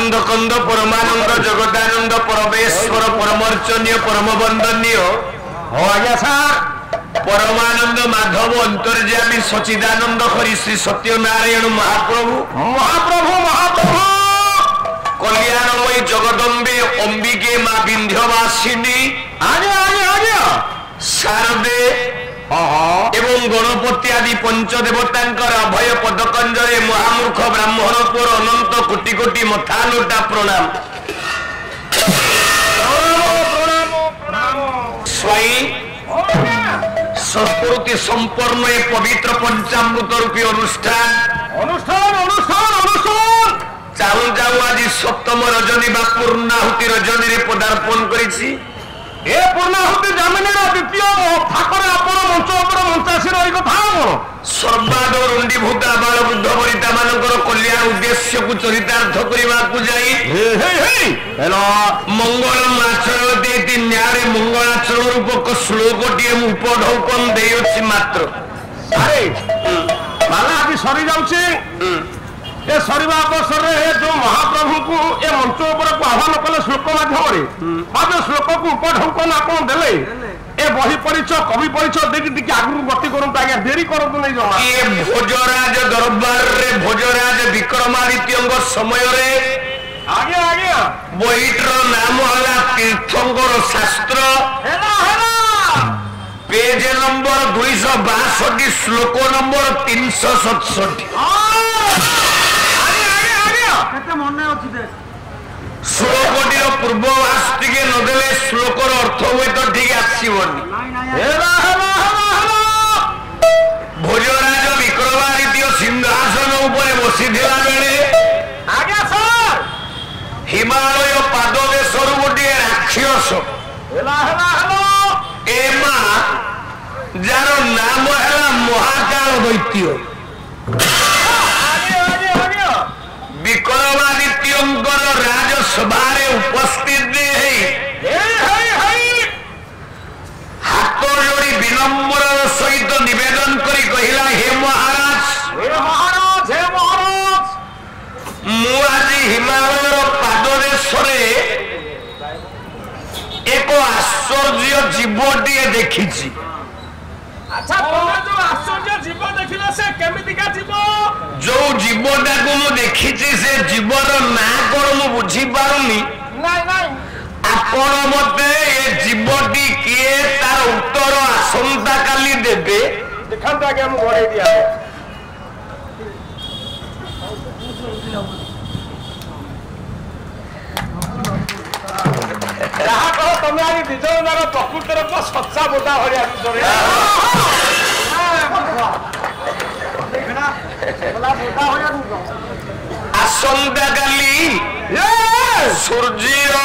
आनंद कंद परमानंद जगदानंद परमेश्वर परमर्चनीय परम वंदनीय हो आज्ञा सार परमानंद माधव अंतर्यामी सचिदानंद हरि श्री सत्यनारायण महाप्रभु महाप्रभु महाप्रभु कल्याणमयी जगदम्बे अंबिके मां विंध्यवासिनी आज्ञा आज्ञा आज्ञा शारदे एवं गणपति आदि पंचदेवतांकर अभय पदकंजरे महामूर्ख ब्राह्मणपुर अनंत कोटि कोटि मथानुटा प्रणाम स्वयं संस्कृति संपन्न एक पवित्र पंचामृत रूपी अनुष्ठान अनुष्ठान अनुष्ठान अनुष्ठान चाहू चाहू आज सप्तम रजनी बा पूर्णाहुति रजनी रे पदार्पण करिछि ए पूर्णाहुति जमिनीर द्वितीय ठाकुर आपण मंच उपर मंचासी रही कथा सर्वाद रुंडीभूता बाल वृद्ध वनिता मानकर कल्याण उद्देश्य को चरितार्थ करने को जाई मंगलम आचरते न्याय मंगलाचरण रूपक श्लोकटे उपढौकन देउछि मात्र अरे माला आज सरी जाउछि ए सरीबा अवसर जो महाप्रभु को ए मंच उपर को आह्वान कले श्लोक माध्यम श्लोक को उपढौकन आपण देले ए बही परिचय कवि परिचय देखि टिके आगु गति करंत आज्ञा देरी करंत नै जमा ए भोजराज दरबार रे भोजराज विक्रमादित्यंग समय रे आज्ञा आज्ञा बहिटर नाम हला तीर्थंकर शास्त्र हेला पेज नंबर 262 श्लोक नंबर 367 श्लोकटी पूर्ववास टिके नदेले श्लोकर अर्थ हुए तो ठीक आसबनी भोजराज विक्रमादित्य सिंहासन उपरे बसी बेले हिमालय पाद देशर गोटे राक्षस ए मां जार नाम है महाकाल दैत्य विक्रमादित्यंकर राजसभारे उपस्थित हाथ जोड़ी विनम्र सहित निवेदन करी कहिला हे महाराज हे महाराज मु आज हिमालय पाद देश एक आश्चर्य जीवटे देखी अच्छा तोमे जो आश्चर्य जीव देखिला से केमितिका जीव जो जीवटा को मु देखी से जीवर ना कौन मु बुझी पारुनी आपण मते ए जीवटी किए तार उत्तर आसंता काली देबे देखंता के हम घरे दिया रहा कहो तमे आज दिजनार प्रकृतिर को सच्चा बोधा भरी आज जोरे आसंता काली सूर्य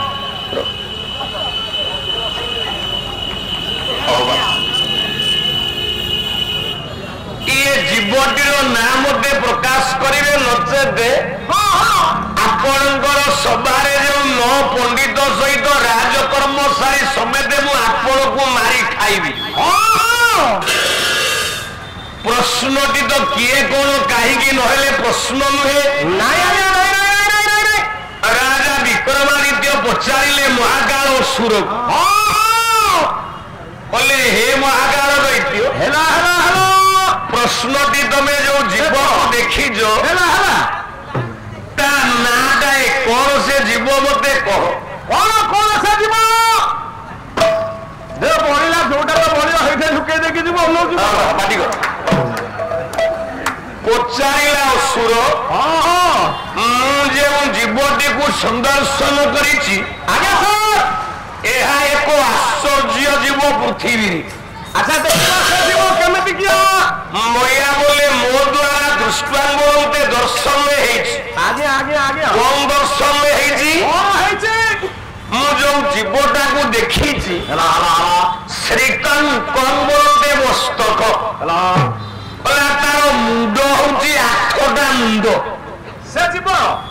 ये जीवटीर नाम मते प्रकाश करेंगे नचेते आपणकर सभारे जो 9 पंडित सहित राजकर्म सारी समेत मु आपण को मारी खाइबी प्रश्नटी तो किए कौन कहीं नहले प्रश्न नुहे राजा विक्रमादित्य पचारे महाकाल असुर बोले हे महाकाल दैत्य प्रश्नटी तमें जो जीव देखीज ता नाटा कौन से जीव मत कह कौन से जीव दे बढ़ला जोटा बढ़िया हेठे झुके देखि जीव अनु जीव पाटी कर पचारिला असुर जो जीवटी को संदर्शन करिछि आज्ञा सर एहा एक आश्चर्य जीव पृथ्वी अच्छा देखिला से जीव केमिति किया मैया बोले मो द्वारा दृष्टांग मते दर्शन में हेछि आगे आगे आगे कौन दर्शन में हेछि मु जो जीवटा को देखिछि श्रीकांत कौन बोलते मस्तक तार मुंड हूँ 8टा मुंड से जीव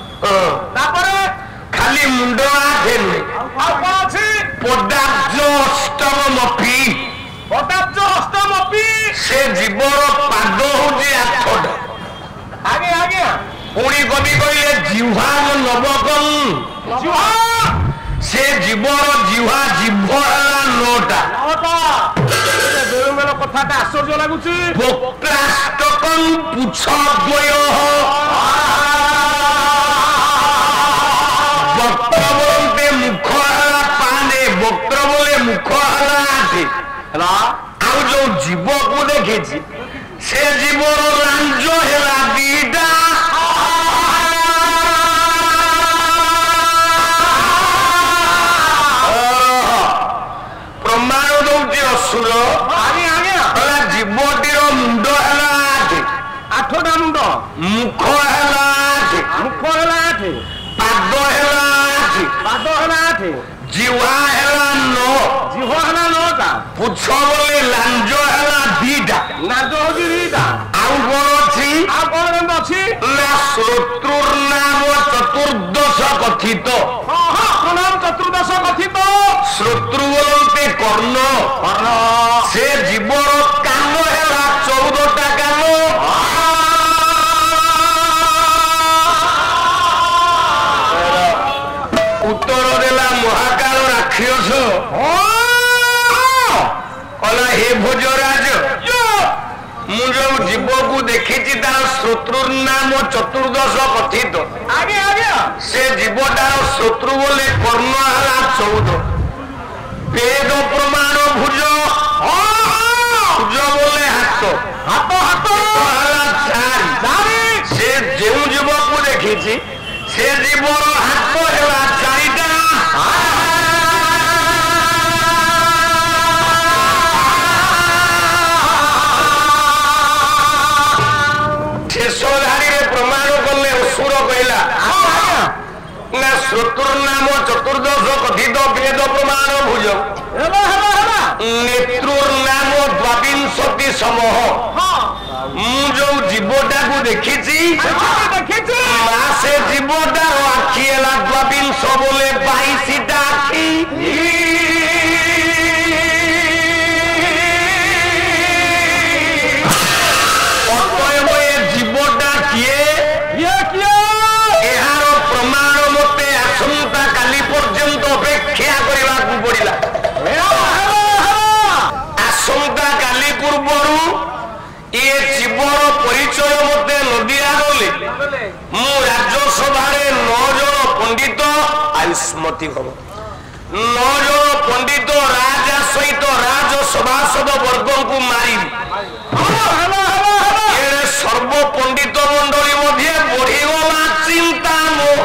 खाली मुंड आठे नुहे पदाब्ज अष्टम मपी पदाब्ज अष्टम मपी से जीवर पाद हूँ 8टा आगे आगे ପୁଣି କବି କହିଲେ ଜିହ୍ବା ନବକଂ ସେ ଜୀବର ଜିହ୍ବା ଜିଭ ହେଲା 9ଟା ବେଳୁବେଳ କଥାଟା ଆଶ୍ଚର୍ଯ୍ୟ ଲାଗୁଛି। ବକ୍ରାଷ୍ଟକଂ ପୁଚ୍ଛଦ୍ୱୟ ବକ୍ର ବୋଲନ୍ତେ ମୁଖ ହେଲା 5 ବକ୍ର ବୋଲେ ମୁଖ ହେଲା 8 ହେଲା। ଆଉ ଯୋଉ ଜୀବକୁ ଦେଖିଛି ସେ ଜୀବର ଲାଞ୍ଜ ହେଲା 2ଟା ପ୍ରମାଣ ଦଉଛି ଅସୁର ହେଲା ଜୀବଟିର ମୁଣ୍ଡ ହେଲା 8ଟା ମୁଣ୍ଡ ମୁଖ ହେଲା 8 ପାଦ ହେଲା 8 ଜିହ୍ବା ହେଲା 9 ଜିହ୍ବା ହେଲା 9ଟା ପୁଚ୍ଛ ବୋଲେ ଲାଞ୍ଜ ହେଲା 2ଟା ନାଜ ହଉଛି 2ଟା। ଆଉ କଣ ଅଛି ଆଉ କଣ କେମିତି ଅଛି ନା ଶ୍ରୋତୃର୍ନାମ ଚତୁର୍ଦ୍ଦଶ କଥିତ ପ୍ରଣାମ ଚତୁର୍ଦଶ କଥିତ ଶ୍ରୋତୃ ବୋଲନ୍ତେ କର୍ଣ୍ଣ ସେ ଜୀବର କାନ ହେଲା 14ଟା କାନ ଉତ୍ତର ଦେଲା ମହାକାଳ ରାକ୍ଷସ କହିଲା ହେ ଭୋଜରାଜ ମୁଁ ଯୋଉ ଜୀବକୁ ଦେଖିଛି ତାର ଶ୍ରୋତୃର୍ନାମ ଚତୁର୍ଦ୍ଦଶ କଥିତ ସେ ଜୀବଟାର ଶତ୍ରୁ ବୋଲେ କର୍ଣ୍ଣ ହେଲା 14 ବେଦ ପ୍ରମାଣ ଭୁଜ ବୋଲେ ହାତ ହେଲା 4 ସେ ଯେଉଁ ଜୀବକୁ ଦେଖିଛି ସେ ଜୀବର ହାତ ହେଲା 4ଟା ଶେଷ ଧାଡ଼ିରେ ପ୍ରମାଣ କଲେ ଅସୁର କହିଲା ନା ଶ୍ରୋତୃର୍ନାମ ଚତୁର୍ଦ୍ଦଶ କଥିତ ବେଦ ପ୍ରମାଣ ଭୁଜ ନେତୃର୍ନାମ 22 ସମହ ମୁଁ ଯୋଉ ଜୀବଟାକୁ ଦେଖିଛି ମା ସେ ଜୀବଟାର ଆଖି ହେଲା 22 ବୋଲେ 22ଟା ଆଖି ଅତଏବ ଏ ଜୀବଟା କିଏ ଏହାର ପ୍ରମାଣ ମତେ ଆସନ୍ତା କାଲି ପର୍ଯ୍ୟନ୍ତ ଅପେକ୍ଷା କରିବାକୁ ପଡିଲା। ଆସନ୍ତା କାଲି ପୂର୍ବରୁ ଇଏ ଜୀବର ପରିଚୟ ମତେ ନ ଦିଆଗଲେ ମୁଁ ରାଜ୍ୟସଭାରେ 9 ଜଣ ପଣ୍ଡିତ ଆୟୁଷ୍ମତି ହବ 9 ଜଣ ପଣ୍ଡିତ ରାଜା ସହିତ ରାଜ ସଭାସଦ ବର୍ଗଙ୍କୁ ମାରିବି ସର୍ବ ପଣ୍ଡିତ ମଣ୍ଡଳୀ ମଧ୍ୟ ବଢିଗଲା ଚିନ୍ତା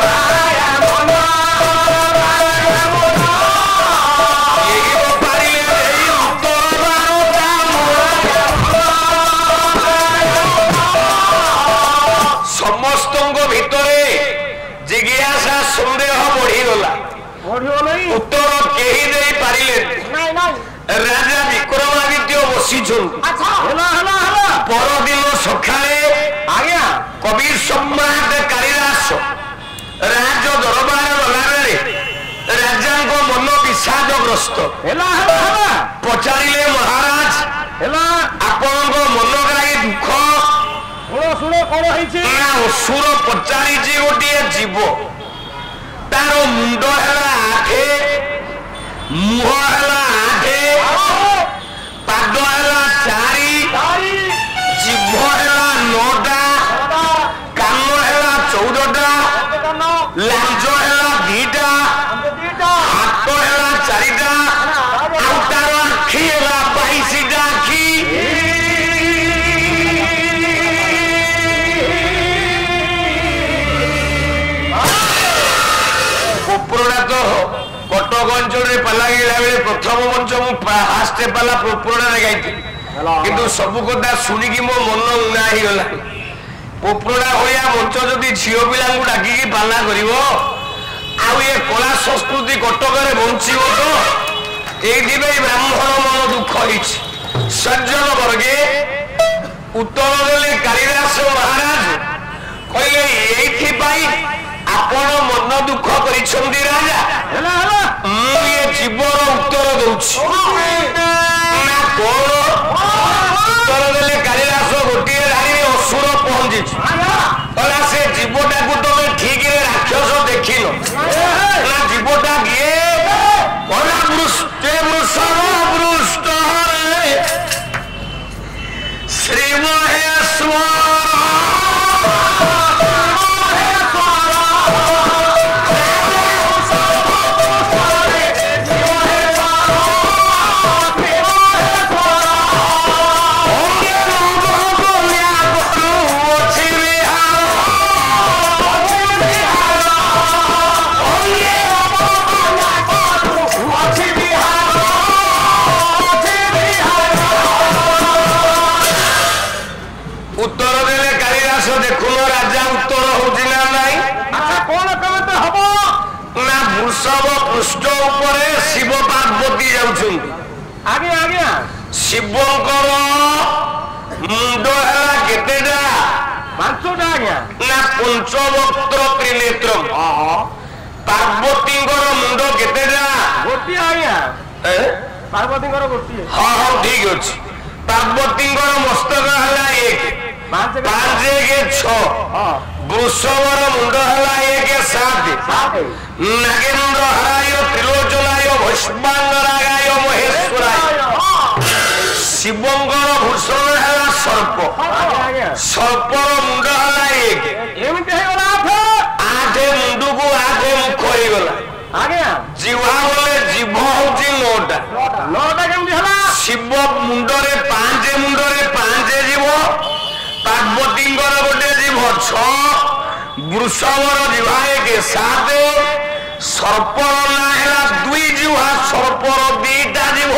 ସମସ୍ତଙ୍କ ଭିତରେ ଜିଜ୍ଞାସା ସନ୍ଦେହ ବଢିଗଲା ଉତ୍ତର କେହି ଦେଇ ପାରିଲେନି। ରାଜା ବିକ୍ରମାଦିତ୍ୟ ବସିଛନ୍ତି ପରଦିନ ସକାଳେ କବି ସମ୍ରାଟ କାଳିଦାସ ରାଜ ଦରବାର ଗଲାବେଳେ ରାଜାଙ୍କ ମନ ବିଷାଦଗ୍ରସ୍ତ ପଚାରିଲେ ମହାରାଜ ଆପଣଙ୍କ ମନ କାହିଁ ଦୁଃଖ କଣ ହେଇଛି ନା ଅସୁର ପଚାରିଛି ଗୋଟିଏ ଜୀବ ତାର ମୁଣ୍ଡ ହେଲା 8 ମୁହଁ ହେଲା 8 ପାଦ ହେଲା 4 ଜିଭ ହେଲା 9ଟା କାନ ହେଲା 14ଟା ଲାଞ୍ଜ ହେଲା 2ଟା ହାତ ହେଲା 4ଟା ଆଉ ତାର ଆଖି ହେଲା 22ଟା ଆଖି ପୁପୁରଟା ତ କଟକ ଅଞ୍ଚଳରେ ପାଲା ଗାଇଲା ବେଳେ ପ୍ରଥମ ମଞ୍ଚ ମୁଁ ଫାଷ୍ଟ ପାଲା ପୁପୁରଟାରେ ଗାଇଥିଲି କିନ୍ତୁ ସବୁ କଥା ଶୁଣିକି ମୋ ମନ ଉଣା ହେଇଗଲା। ପୁପୁରଟା ଭଳିଆ ମଞ୍ଚ ଯଦି ଝିଅ ପିଲାଙ୍କୁ ଡାକିକି ପାଲା କରିବ ଆଉ ଏ କଳା ସଂସ୍କୃତି କଟକରେ ବଞ୍ଚିବ ତ এইভাবে ব্রাহ্মণ মন দুঃখ হয়েছে। সজ্জন বর্গে উত্তর দেলে কালিদাস মহারাজ কহিলে এইথিপাই আপন মন দুঃখ করিছন্তি রাজা। মু এ জীবর উত্তর দউছি না কোন উত্তর দেলে কালিদাস গোটিয়ে ধারে অসুর পৌঁছিছে। কলা সে জীবটা ଆଜ୍ଞା ଆଜ୍ଞା ଶିବଙ୍କର ମୁଣ୍ଡ ହେଲା କେତେଟା? 5ଟା ଆଜ୍ଞା ନା ପଞ୍ଚବକ୍ତ୍ର ତ୍ରିନେତ୍ର। ପାର୍ବତୀଙ୍କର ମୁଣ୍ଡ କେତେଟା? ଗୋଟିଏ ଆଜ୍ଞା ପାର୍ବତୀଙ୍କର ଗୋଟିଏ। ହଁ ହଁ ଠିକ ଅଛି। ପାର୍ବତୀଙ୍କର ମସ୍ତକ ହେଲା 1 5 1 6। ବୃଷଭର ମୁଣ୍ଡ ହେଲା 1 7। ନାଗେନ୍ଦ୍ର ହରାୟ ତ୍ରିଲୋଚନାୟ ଭୈଷ୍ମାଙ୍ଗରାଗାୟ ମହେଶ୍ୱରାୟ। ଶିବଙ୍କର ଭୂଷଣ ହେଲା ସର୍ପ। ସର୍ପର ମୁଣ୍ଡ ହେଲା 1। ଏମିତି ହେଇଗଲା 8 ମୁଣ୍ଡକୁ 8 ମୁଖ ହେଇଗଲା। ଆଜ୍ଞା ଜିହ୍ବା ବୋଲେ ଜିଭ ହଉଛି 9ଟା। 9ଟା କେମିତି ହେଲା? ଶିବ ମୁଣ୍ଡରେ 5 ମୁଣ୍ଡରେ 5 ଜିଭ। ପାର୍ବତୀଙ୍କର ଗୋଟେ ଜିଭ 6। ବୃଷଭର ଜିଭା 1 7। ସର୍ପର ନାଁ ହେଲା 2 ଜିହ୍ବା। ସର୍ପର 2ଟା ଜିଭ।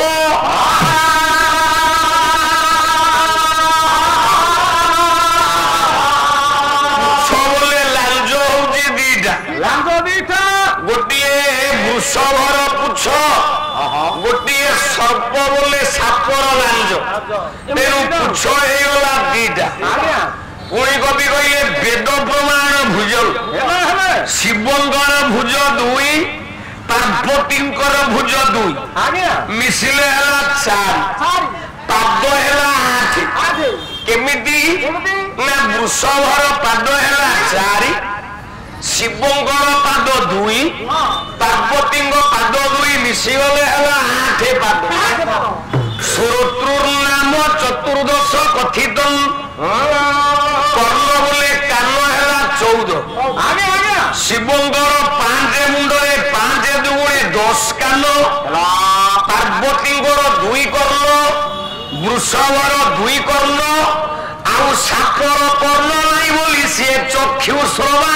ଗୋଟିଏ ବୃଷଭର ପୁଚ୍ଛ, ଗୋଟିଏ ସର୍ପ ବୋଲେ ସାପର ଲାଞ୍ଜ। ତେଣୁ ପୁଚ୍ଛ ହେଇଗଲା 2ଟା। ପୁଣି କବି କହିଲେ ବେଦ ପ୍ରମାଣ ଭୁଜ। ଶିବଙ୍କର ଭୁଜ 2, ପାର୍ବତୀଙ୍କର ଭୁଜ 2 ମିଶିଲେ ହେଲା 4। ପାଦ ହେଲା 8। କେମିତି? ନା ବୃଷଭର ପାଦ ହେଲା 4, ଶିବଙ୍କର ପାଦ 2, ପାର୍ବତୀଙ୍କ ପାଦ 2 ମିଶିଗଲେ ହେଲା 8 ପାଦ। ଶ୍ରୋତୃର୍ନାମ ଚତୁର୍ଦଶ କଥିତ। କର୍ଣ୍ଣ ବୋଲେ କାନ ହେଲା 14। ଶିବଙ୍କର 5 ମୁଣ୍ଡରେ 5 ଦୁଗୁଣେ 10 କାନ। ପାର୍ବତୀଙ୍କର 2 କର୍ଣ୍ଣ, ବୃଷଭର 2 କର୍ଣ୍ଣ, ଆଉ ସାପର କର୍ଣ୍ଣ ନାହିଁ ବୋଲି ସିଏ ଚକ୍ଷୁ ଶ୍ରବା।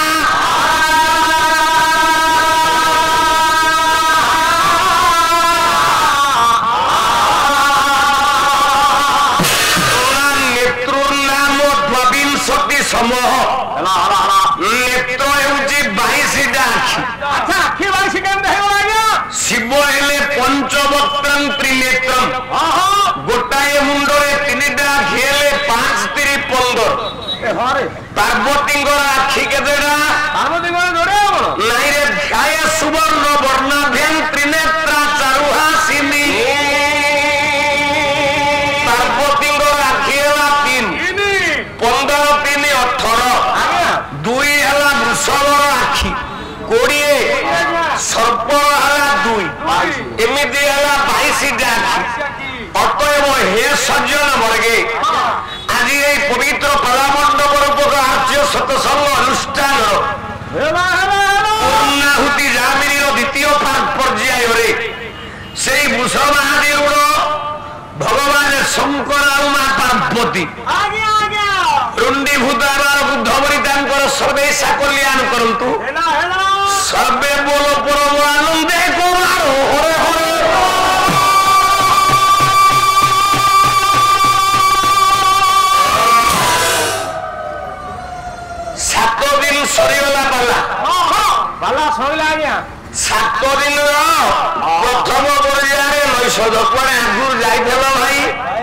ନେତ୍ର ହେଉଛି 22ଟା ଆଖି। ଶିବ ହେଲେ ପଞ୍ଚବକ୍ତ୍ରଂ ତ୍ରିନେତ୍ରଂ। ଗୋଟାଏ ମୁଣ୍ଡରେ 3ଟା ଆଖି ହେଲେ 5 3 15। ପାର୍ବତୀଙ୍କର ଆଖି କେତେଟା? ନାଇଁରେ ଧ୍ୟାୟ ସୁବର୍ଣ୍ଣ ବର୍ଣ୍ଣାଭ୍ୟାଂ ତ୍ରିନେତ୍ରା ଚାରୁହାସିନୀ। ପାର୍ବତୀଙ୍କର ଆଖି ହେଲା 3। 15 3 18। 2 ହେଲା ବୃଷଭର ଆଖି 20। ସର୍ପର ହେଲା 2। ଏମିତି ହେଲା 22ଟା ଆଖି। ଅତଏବ ହେ ସଜ୍ଜନ ବର୍ଗେ, ଆଜି এই পবিত্র পালামণ্ডপ রূপক আর্য সৎসঙ্গ অনুষ্ঠানর পূর্ণাহুতি জামিনীর 2য় পর্যায়ে সেই বৃষভাদিরূঢ় ভগবান শঙ্কর ଆଉ ମା ପାର୍ବତୀ ରୁଣ୍ଡୀଭୂତ ହେବାର ବୁଦ୍ଧ ଭଳି ତାଙ୍କର ସର୍ବେ ସାକଲ୍ୟାଣ କରନ୍ତୁ। ସର୍ବେ ବୋଲ ପରମ ଆନନ୍ଦେ କୁମାର ହରେ ହରେ। 7 ଦିନ ସରିଗଲା ପାଲା ସରିଲା ଆଜ୍ଞା। 7 ଦିନର ପ୍ରଥମ ପର୍ଯ୍ୟାୟରେ ନୈଷଧ କୁଆଡେ ଆଗରୁ ଯାଇଥିଲ ଭାଇ?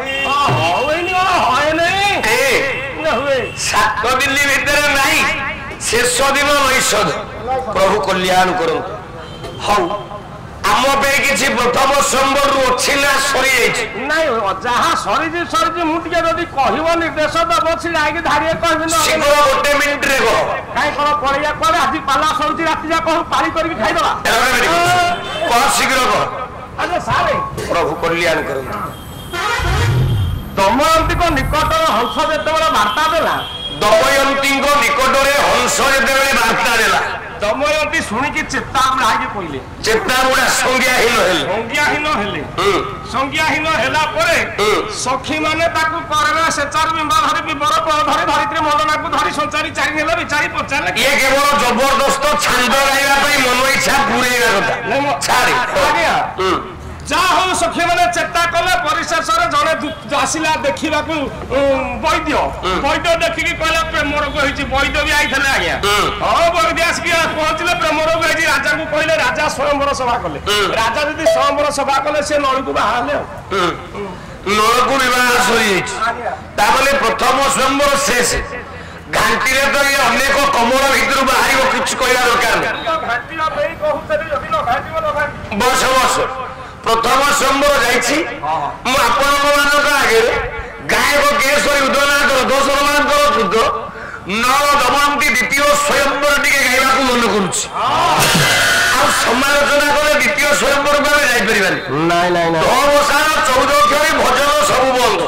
7 ଦିନ ଭିତରେ ନାହିଁ, ଶେଷ ଦିନ ନୈଷଧ। ପ୍ରଭୁ କଲ୍ୟାଣ କରନ୍ତୁ। ହଉ, ଆମ ପାଇଁ କିଛି ପ୍ରଥମ ସମ୍ବରରୁ ଅଛି ନା ସରିଯାଇଛି? ନାଇଁ, ଯାହା ସରିଛି ସରିଛି। ମୁଁ ଟିକେ ଯଦି କହିବ ନିର୍ଦ୍ଦେଶ ଦବ ଯାଇକି ଧାଡ଼ିଏ କହିବି। ଶୀଘ୍ର 1 ମିନିଟରେ କହ। କାଇଁ କଣ ପଳେଇବା କୁଆଡେ? ଆଜି ପାଲା ସରୁଛି, ରାତି ଯାକ ପାଳି କରିକି ଖାଇଦବା। କହ, ଶୀଘ୍ର କହ। ଆଚ୍ଛା ସାରେ, ପ୍ରଭୁ କଲ୍ୟାଣ କରନ୍ତୁ। ଦମୟନ୍ତୀଙ୍କ ନିକଟରେ ହଂସ ଯେତେବେଳେ ବାର୍ତ୍ତା ଦେଲା, ଦମୟନ୍ତୀଙ୍କ ନିକଟରେ ହଂସ ଯେତେବେଳେ ବାର୍ତ୍ତା ଦେଲା, ଦମୟନ୍ତୀ ଶୁଣିକି ଚେତାବୁଡ଼ା ହେଇକି କହିଲେ। ଚେତାବୁଡ଼ା ସଂଜ୍ଞାହୀନ ହେଲେ। ସଂଜ୍ଞାହୀନ ହେଲା ପରେ ସଖୀ ମାନେ ତାକୁ କରିଲେ ସେଚାରୁ ବିମ୍ବା ଧରି ବିବର ଧରି ଧରିତ୍ରୀ ମଣ୍ଡନାକୁ ଧରି ସଞ୍ଚାରି ଚାରି ନେଲେ ବିଚାରି ପଚାରିଲେ। ଇଏ କେବଳ ଜବରଦସ୍ତ ଛାନ୍ଦ ଗାଇବା ପାଇଁ ମନ ଇଚ୍ଛା ପୁରେଇବା କଥା। ଛାଡେ। ଯାହା ହଉ ସଖୀ ମାନେ ଚେଷ୍ଟା କଲେ ପରିଶେଷରେ ଜଣେ ଆସିଲା ଦେଖିବାକୁ ବୈଦ୍ୟ ଦେଖିକି କହିଲା ପ୍ରେମ ରୋଗ ହେଇଛି। ବୈଦ୍ୟ ବି ଆଇଥିଲେ ଆଜ୍ଞା। ହଁ ବୈଦ୍ୟ ଆସିକି ପହଞ୍ଚିଲେ ପ୍ରେମ ରୋଗ ହେଇଛି। ରାଜାକୁ କହିଲେ, ରାଜା ସ୍ୱୟଂବର ସଭା କଲେ। ରାଜା ଯଦି ସ୍ୱୟଂବର ସଭା କଲେ ସେ ନଳକୁ ବାହାରିଲେ ଆଉ ନଳକୁ ବିବାହ ସରିଯାଇଛି। ତାପରେ ପ୍ରଥମ ସ୍ୱୟଂବର ଶେଷ। ଘାଣ୍ଟିରେ ତ ଇଏ ଅନେକ କମଳ ଭିତରୁ ବାହାରିବ, କିଛି କହିବା ଦରକାର ନାହିଁ। ବସ ବସ ପ୍ରଥମ ସ୍ୱୟଂବର ଯାଇଛି। ମୁଁ ଆପଣଙ୍କ ମାନଙ୍କ ଆଗରେ ଗାୟକ କେଶରୀ ଉଦୟନାଥ ରଥଶର୍ମାଙ୍କର କୃତ ନଳ ଦମୟନ୍ତୀ ଦ୍ୱିତୀୟ ସ୍ୱୟଂବର ଟିକେ ଗାଇବାକୁ ମନେ କରୁଛି। ଆଉ ସମାଲୋଚନା କଲେ ଦ୍ୱିତୀୟ ସ୍ୱୟଂବରକୁ ଆମେ ଯାଇପାରିବାନି। ଦୋବସାର 14 ଅକ୍ଷରୀ ଭଜନ ସବୁ ବନ୍ଦ।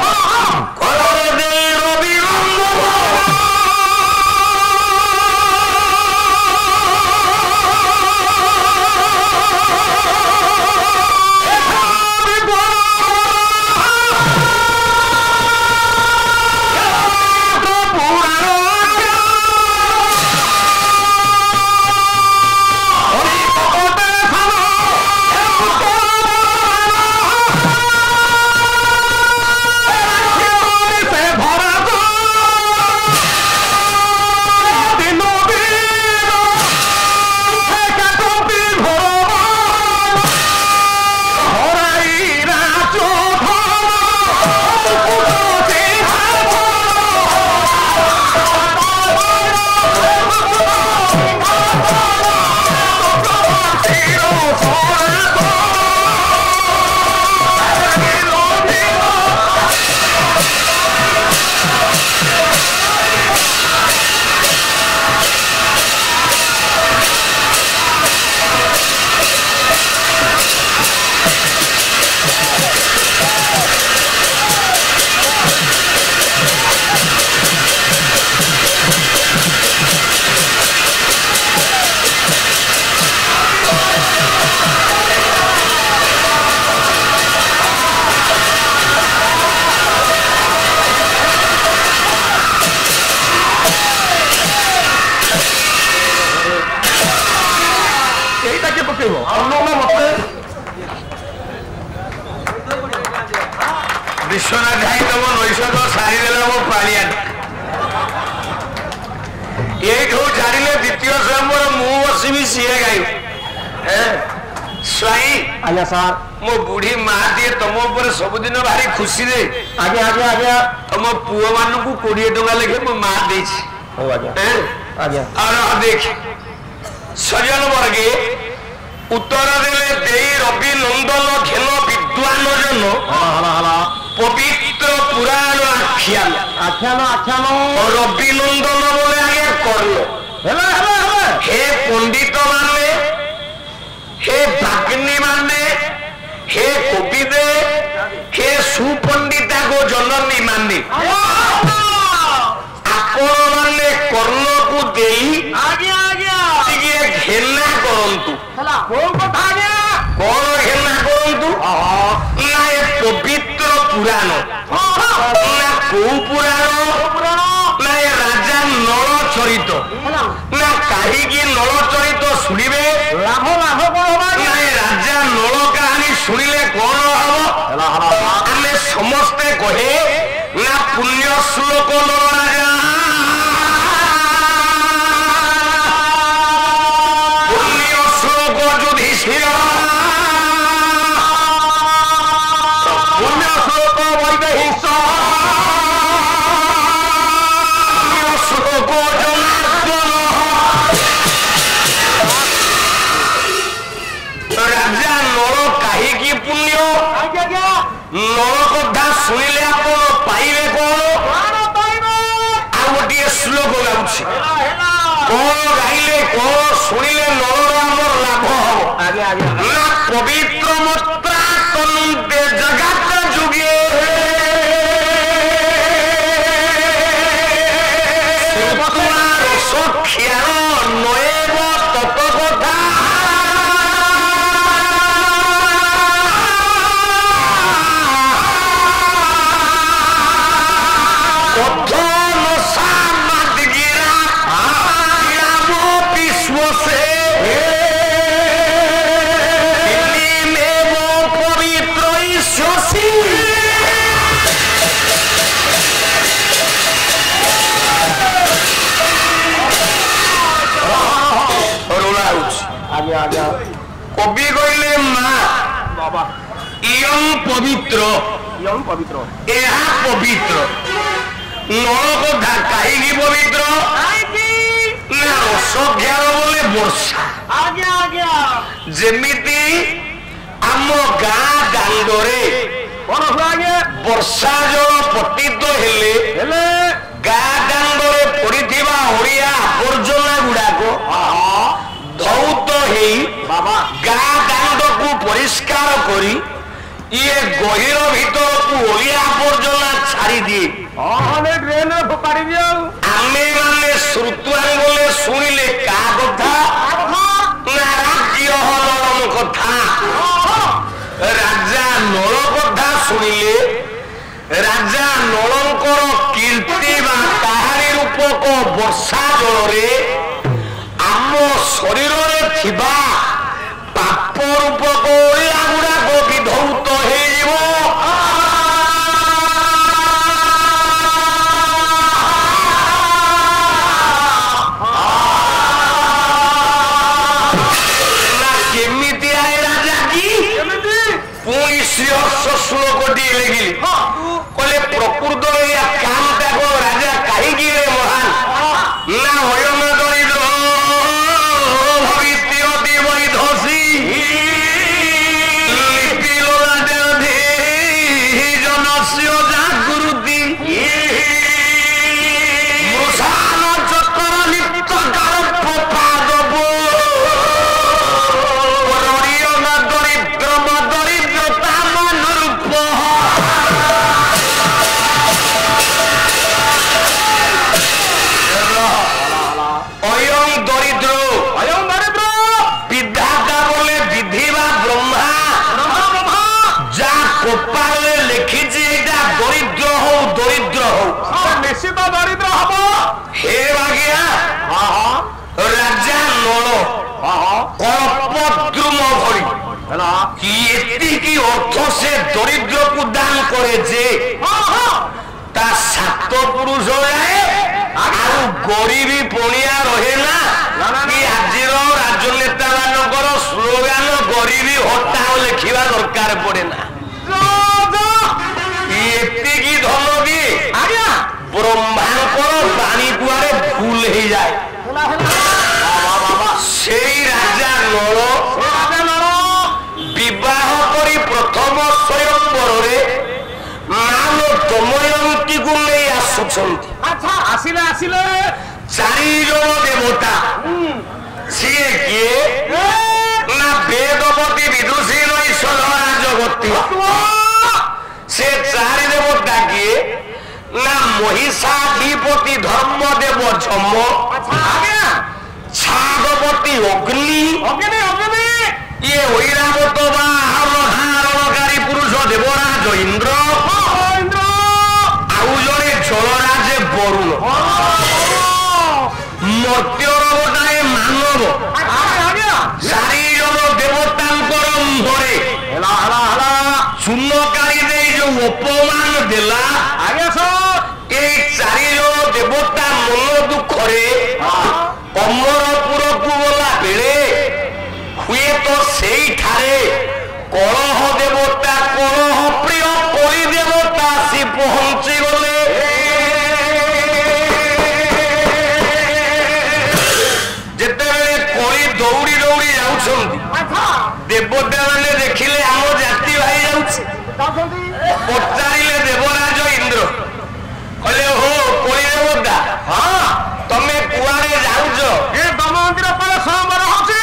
ବିଶ୍ୱନାଥ ଭାଇ ତମ ନୈଷଧ ସାରିଦେଲା ମୋ ପାଳିଆନ। ଏଇଠୁ ଛାଡ଼ିଲେ ଦ୍ୱିତୀୟ ସ୍ୱୟଂବର ମୁଁ ବସିବି, ସିଏ ଗାଇବ। ସ୍ୱାଇଁ ଆଜ୍ଞା ସାର୍, ମୋ ବୁଢୀ ମା ଦିଏ ତମ ଉପରେ ସବୁଦିନ ଭାରି ଖୁସି ରେ। ଆଜ୍ଞା ଆଜ୍ଞା ଆଜ୍ଞା। ତମ ପୁଅ ମାନଙ୍କୁ 20 ଟଙ୍କା ଲେଖେ ମୋ ମା ଦେଇଛି। ହଉ ଆଜ୍ଞା ଆଜ୍ଞା। ଆଉ ଦେଖ ସଜନ ବର୍ଗେ ଉତ୍ତର ଦେଲେ ଦେଇ ରବି ନନ୍ଦନ ଖେଲ ବିଦ୍ୱାନ ଜନ ପବିତ୍ର ପୁରାଣ ଆଖ୍ୟାନ। ଆଖ୍ୟାନ ରବି ନନ୍ଦନ ବୋଲେ ଆଜ୍ଞା କର୍ଣ୍ଣ। हे पंडित माने, हे भाग्नि माने, हे कविदे, हे सुपंडिता को जननी माने आपण माने कर्ण को देई घेना करंतु। कौन घेना करंतु ना ये पवित्र पुराण ना को पुराण ना ये राजा नल चरित ना कहीं नल चरित शुणवे लाभ लाभ कौन ना ये राजा नल कहानी शुणिले कौन हम आम समस्ते कहे ना पुण्य श्लोक नल राजा पुण्य श्लोक युधिष्ठिर पुण्य श्लोक वैदेहीश श्लोक राजा नल कहीं पुण्य नल कथा शुणिले आप पाइबे कौन आ गोटे श्लोक गाँच कौन गाइले कौन शुणिले नलर आमर लाभ हम ना पवित्र मत्रा तनुते जगत जुगे सख्यार नएब तत कथा कथन सामादिगिरा ग्राम विश्व से में आज्ञा आज्ञा कवि कहले माँ बाबा इयं पवित्र यम पवित्र ଏହା ପବିତ୍ର ନଳ କଥା କାହିଁକି ପବିତ୍ର ନା ରସଜ୍ଞାନ ବୋଲେ ବର୍ଷା आज्ञा आज्ञा ଯେମିତି ଆମ ଗାଁ ଦାଣ୍ଡରେ कौन हुआ आगे ବର୍ଷା ଜଳ ପତିତ ହେଲେ ଗାଁ ଦାଣ୍ଡରେ ପଡିଥିବା ଅଳିଆ ଆବର୍ଜନା ଗୁଡାକ ଧୌତ ହେଇ बाबा ଗାଁ ଦାଣ୍ଡକୁ ପରିଷ୍କାର କରି ଇଏ ଗହିର ଭିତରକୁ ଅଳିଆ ଆବର୍ଜନା ଛାଡ଼ି ଦିଏ ट्रेन में फोपाड़ी दियो ଆମେ ମାନେ ଶ୍ରୁତାଙ୍ଗଲେ ଶୁଣିଲେ କାହା କଥା ନା ରାଜ୍ୟ ନଳମ କଥା ରାଜା ନଳ କଥା ଶୁଣିଲେ ରାଜା ନଳଙ୍କର କୀର୍ତ୍ତି ବା କାହାଣୀ ରୂପକ ବର୍ଷା ଜଳରେ ଆମ ଶରୀରରେ ଥିବା ପାପ ରୂପକ ଅଳିଆ ଗୁଡାକ ବିଧୌତ ହେଇଯିବ ନା କେମିତି ଆଏ ରାଜା କି ପୁଣି ଶ୍ରୀହର୍ଷ ଶ୍ଲୋକଟି ଲେଖିଲି କହିଲେ ପ୍ରକୃତରେ ଏହା କାମଟା କଣ ରାଜା କାହିଁକି ରେ ମହାନ ନା ହୟନ ଦରିଦ୍ର ଭବିତ୍ୟତି ବୈଧସୀ ଲିପିଲୋଲାଦେଧି ଜନସ୍ୟ ଜାଗୃତି ମୃଷାନ ଚକ୍ର ଲିପ୍ତ ଗାଳ୍ପ ପାଦବ ରଡ଼ିୟନ ଦରିଦ୍ରମ ଦରିଦ୍ରତା ମନରୂପ অয়ং দরিদ্র अयम दरिद्र বিধাতা বলে বিধি বা ব্রহ্মা যা কপালে লিখিছি এটা দরিদ্র হও দরিদ্র হও निश्चित दरिद्र हम হে বাগিয়া রাজা নল কল্পদ্রুম ভরি কি এতিকি অর্থ সে দরিদ্রକୁ দান করে যে তা সাত পুরুষ যায় ଆଉ ଗରିବୀ ପଣିଆ ରହେ ନା କି ଆଜିର ରାଜନେତା ମାନଙ୍କର ସ୍ଲୋଗାନ ଗରିବୀ ହଟାଓ ଲେଖିବା ଦରକାର ପଡେ ନା ଏତିକି ଧନ ବି आज्ञा ବ୍ରହ୍ମାଙ୍କର ବାଣୀ କୁଆଡେ ଭୁଲ ହେଇଯାଏ ସେଇ ରାଜା ନଳ ବିବାହ କରି ପ୍ରଥମ ସ୍ୱୟଂବରରେ ମାନ ଦମୟନ୍ତୀକୁ ନେଇ ଆସୁଛନ୍ତି अच्छा आसिले आसिले ଚାରି ଜଣ ଦେବତା ସିଏ କିଏ ନା ବେଦପତି ବିଦୁଷୀ ନୈଶ୍ୱର ରାଜଗତି ସେ ଚାରି ଦେବତା କିଏ ନା ମହିଷାଧିପତି ଧର୍ମଦେବ ଯମ आज्ञा ଛାଗପତି ଅଗ୍ନି अग्नि अग्नि ଇଏ ଐରାବତ ବା ଧାରଣକାରୀ ପୁରୁଷ ଦେବରାଜ ଇନ୍ଦ୍ର इंद्र ଆଉ ଜଣେ ଜଳରାଜ ବରୁଣ ମର୍ତ୍ତ୍ୟର ଗୋଟାଏ ମାନବ आज्ञा ଚାରି ଜଣ ଦେବତାଙ୍କର ମୁହଁରେ हला हला हला ଚୂନ କାଢି ଦେଇ ଯୋଉ ଅପମାନ ଦେଲା आज्ञा सर ଏଇ ଚାରି ଜଣ ଦେବତା ମନ ଦୁଃଖରେ ଅମରପୁରକୁ ଗଲା ବେଳେ ହୁଏତ ସେଇଠାରେ କଳହ ଦେବତା କଳହ ପ୍ରିୟ କଳି ଦେବତା ଆସି ପହଞ୍ଚି ଗଲେ ଯେତେବେଳେ କଳି ଦୌଡ଼ି ଦୌଡ଼ି ଯାଉଛନ୍ତି अच्छा ଦେବତା ମାନେ ଦେଖିଲେ ଆମ ଜାତି ଭାଇ ଯାଉଛି ପଚାରିଲେ ଦେବରାଜ ଇନ୍ଦ୍ର କହିଲେ ହୋ କଳି ଦେବତା ହଁ ତମେ କୁଆଡେ ଯାଉଛ ये दमयंती पर स्वयंवर होची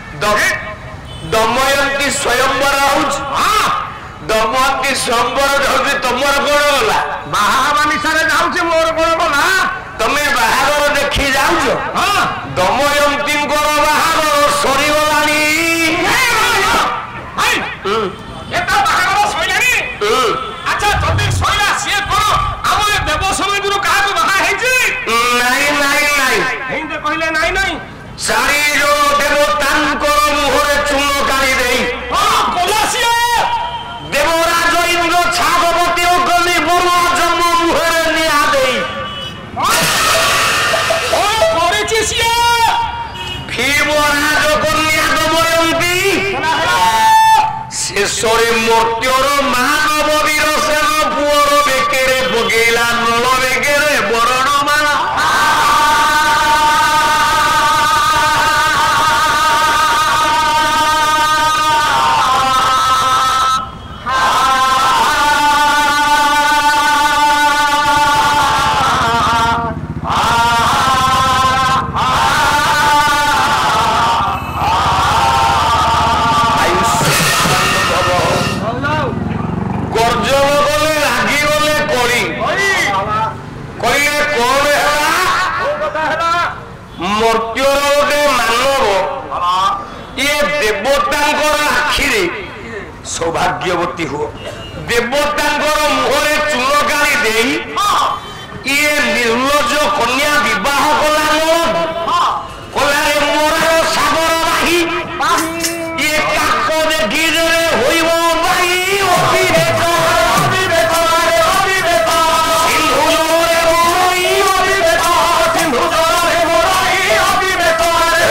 ଦମୟନ୍ତୀ ସ୍ୱୟଂବର ହଉଛି ଦମୟନ୍ତୀ ସ୍ୱୟଂବର ହଉଛି ତମର କଣ ଗଲା ବାହାବା ନିଶାରେ ଯାଉଛି ମୋର କଣ ଗଲା ତମେ ବାହାଘର ଦେଖି ଯାଉଛ ହଁ ଦମୟନ୍ତୀଙ୍କର ବାହାଘର ସରିଗଲାଣି ଏଟା ବାହାଘର ସଇଲାଣି ଆଚ୍ଛା ଯଦି ସଇଲା ସିଏ କଣ ଆମ ଏ ଦେବ ସମାଜରୁ କାହାକୁ ବାହା ହେଇଛି ନାଇଁ ନାଇଁ ନାଇଁ ଏମିତି କହିଲେ ନାଇଁ ନାଇଁ ଚାରି ଜଣ ଦେବତାଙ୍କର ମୁହଁରେ ଚୂନ କାଢି ଦେଇ ହଁ କଲା ସିଏ ଦେବରାଜ ଇନ୍ଦ୍ର ଛାଗପତି ଅଗ୍ନି ବରୁଣ ଯମ ମୁହଁରେ ନିଆଁ ଦେଇ କଣ କରିଛି ସିଏ ଭୀମରାଜ କନ୍ୟା ଦମ ଶେଷରେ ମର୍ତ୍ତ୍ୟର ମାନବ ବୀରସେନ ପୁଅର ବେକେରେ ପକେଇଲା ନଳ ବେକେରେ ବରଣମାଳା। ମର୍ତ୍ତ୍ୟର ଗୋଟେ ମାନବ ଇଏ ଦେବତାଙ୍କର ଆଖିରେ ସୌଭାଗ୍ୟବତୀ ହୁଅ, ଦେବତାଙ୍କର ମୁହଁରେ ଚୂନ କାଳି ଦେଇ ଇଏ ନିର୍ଲଜ କନ୍ୟା ବିବାହ କଲା କଲାରେ ମୋରାର ସାଗର ବାହି ଇଏ କାକ ଦେଖିରେ ହୋଇବ ବାହି ଅବିବେକ ସିନ୍ଧୁ ଜଳରେ ମୋରଇ ଅବିବେକ ସିନ୍ଧୁ ଜଳରେ ମୋରଇ ଅବିବେକ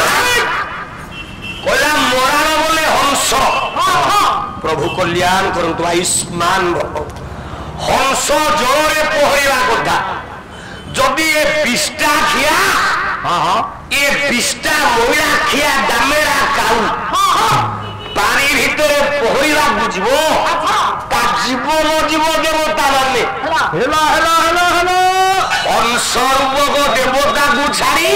କହିଲା ମରାର ବୋଲେ ହଂସ। ପ୍ରଭୁ କଲ୍ୟାଣ କରନ୍ତୁ ଆୟୁଷ୍ମାନ ଭବ। ହଂସ ଜଳରେ ପହରିବା କଥା, ଯଦି ଏ ବିଷ୍ଟା ଖିଆ ଏ ବିଷ୍ଟା ମହିଳା ଖିଆ ଦାମେରା କାଉ ପାଣି ଭିତରେ ପହରିବାକୁ ଯିବ ତା ଜୀବନ ଯିବ ଦେବତା ମାନେ ହଂସ ରୂପକ ଦେବତାକୁ ଛାଡ଼ି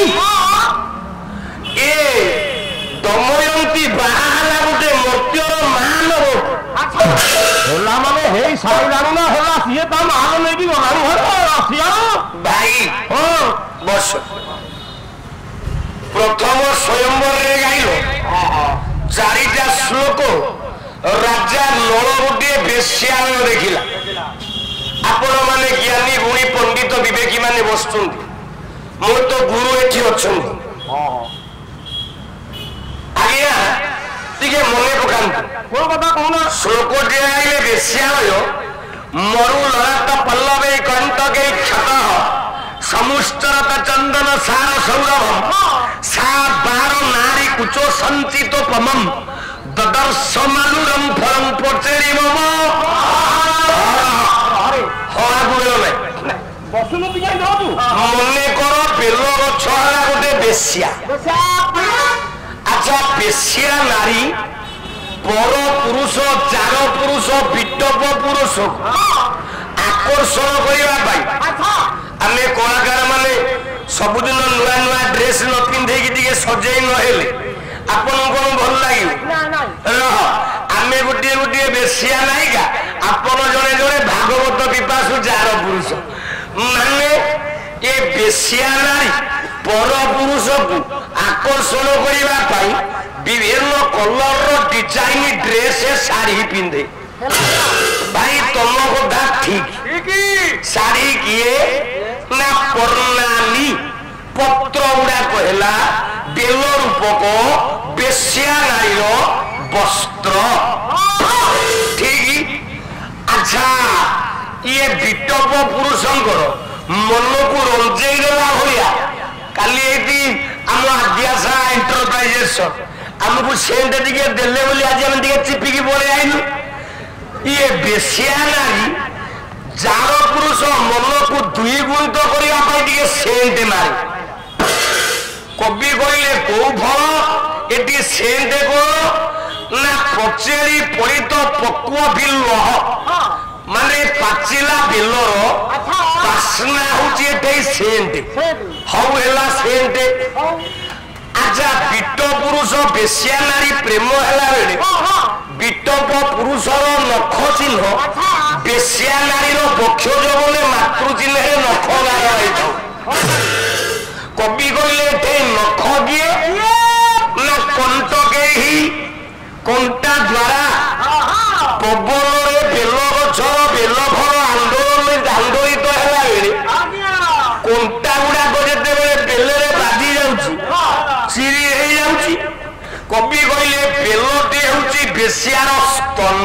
ଏ ଦମୟନ୍ତୀ ବାହା ହେଲା ଗୋଟେ ମର୍ତ୍ତ୍ୟର ମାନବ ହେଲା ମାନେ ହେଇ ସାରିଲାଣି ନା ହେଲା ସିଏ ତା ମାନ ନେଇକି ଗଲାଣି ଭାଇ ବସ। ପ୍ରଥମ ସ୍ୱୟଂବରରେ ଗାଇଲ 4ଟା ଶ୍ଲୋକ ରାଜା ନଳ ଗୋଟିଏ ବେଶ୍ୟାଳୟ ଦେଖିଲା। ଆପଣ ମାନେ ଜ୍ଞାନୀ ଗୁଣୀ ପଣ୍ଡିତ ବିବେକୀ ମାନେ ବସୁଛନ୍ତି, ମୋର ତ ଗୁରୁ ଏଠି ଅଛନ୍ତି। ଆଜ୍ଞା ଟିକେ ମନେ ପକାନ୍ତୁ କୋଉ କଥା କହୁନ। ଶ୍ଲୋକଟି ଆଇଲେ ବେଶ୍ୟାଳୟ ମରୁ ଲଳାଟ ପଲ୍ଲବେ କଣ୍ଟକେ କ୍ଷତ ସମୁଷ୍ଟରତ ଚନ୍ଦନ ସାର ସୌରଭ ସା 12 ନାରୀ କୁଚ ସଞ୍ଚିତ ପମମ୍ ଦଦର୍ଶ ମାନୁରମ୍ ଫଳಂ ପଚେରି ମମ ହଳାକୁ ବେଳ ନାହିଁ ବସୁନ ଟିକେ ଯାଉଛୁ। ମନେ କର ବେଲ ଗଛ ହେଲା ଗୋଟେ ବେଶ୍ୟା। ଆଚ୍ଛା ବେଶ୍ୟା ନାରୀ ପର ପୁରୁଷ ଚାର ପୁରୁଷ ବିଟପ ପୁରୁଷ ଆକର୍ଷଣ କରିବା ପାଇଁ ଆମେ କଳାକାର ମାନେ ସବୁଦିନ ନୂଆ ନୂଆ ଡ୍ରେସ ନ ପିନ୍ଧେଇକି ଟିକେ ସଜେଇ ନହେଲେ ଆପଣଙ୍କୁ କଣ ଭଲ ଲାଗିବ? ଆମେ ଗୋଟିଏ ଗୋଟିଏ ବେଶ୍ୟା ନାୟିକା, ଆପଣ ଜଣେ ଜଣେ ଭାଗବତ ପିପାସୁ ଚାର ପୁରୁଷ ମାନେ ଏ ବେଶ୍ୟା ନାରୀ ପର ପୁରୁଷକୁ ଆକର୍ଷଣ କରିବା ପାଇଁ ବିଭିନ୍ନ କଲର ଡିଜାଇନ ଡ୍ରେସ ଶାଢୀ ପିନ୍ଧେ। ଭାଇ ତମ କଥା ଠିକ, ଶାଢୀ କିଏ ନା ବର୍ଣ୍ଣାଲି ପତ୍ର ଗୁଡାକ ହେଲା ବେଲ ରୂପକ ବେଶ୍ୟା ନାରୀର ବସ୍ତ୍ର। ଠିକ। ଆଚ୍ଛା ଇଏ ବିଟପ ପୁରୁଷଙ୍କର ମନକୁ ରଞ୍ଜେଇ ଦେଲା ଭଳିଆ କାଲି ଏଇଠି ଆମ ଆଦ୍ୟାସା ଏଣ୍ଟରପ୍ରାଇଜେସ ଆମକୁ ସେଣ୍ଟ ଟିକେ ଦେଲେ ବୋଲି ଆଜି ଆମେ ଟିକେ ଚିପିକି ପଳେଇ ଆଇଲୁ। ଇଏ ବେଶ୍ୟା ନାରୀ ଯାର ପୁରୁଷ ମନକୁ ଦ୍ୱିଗୁଣିତ କରିବା ପାଇଁ ଟିକେ ସେଣ୍ଟ ମାରେ। କବି କହିଲେ କୋଉ ଫଳ ଏଠି ସେଣ୍ଟ କଣ ନା ପଚେରି ପଡ଼ିତ ପକ୍ୱ ବିଲ୍ଲ ମାନେ ପାଚିଲା ବେଲର ବାସ୍ନା ହଉଛି ଏଠି ସେଣ୍ଟ। ହଉ ହେଲା ସେଣ୍ଟ। ଆଚ୍ଛା ବିଟ ପୁରୁଷ ବେଶ୍ୟା ନାରୀ ପ୍ରେମ ହେଲା ବେଳେ ବିଟପ ପୁରୁଷର ନଖ ଚିହ୍ନ ବେଶ୍ୟା ନାରୀର ବକ୍ଷୋଜ ବୋଲେ ମାତୃ ଚିହ୍ନରେ ନଖ ଗାର ହେଇଥାଉ। କବି କହିଲେ ଏଠି ନଖ କିଏ ନା କଣ୍ଟକେହି କଣ୍ଟା ଦ୍ୱାରା ପବନରେ ବେଲ ଗଛର ବେଲ ଫଳ ଆନ୍ଦୋଳିତ ହେଲା ବେଳେ କଣ୍ଟା ଗୁଡାକ ଯେତେବେଳେ ବେଲରେ ବାଜି ଯାଉଛି ଚିରି ହେଇଯାଉଛି। କବି କହିଲେ ବେଲଟି ହେଉଛି ବେଶ୍ୟାର ସ୍ତନ।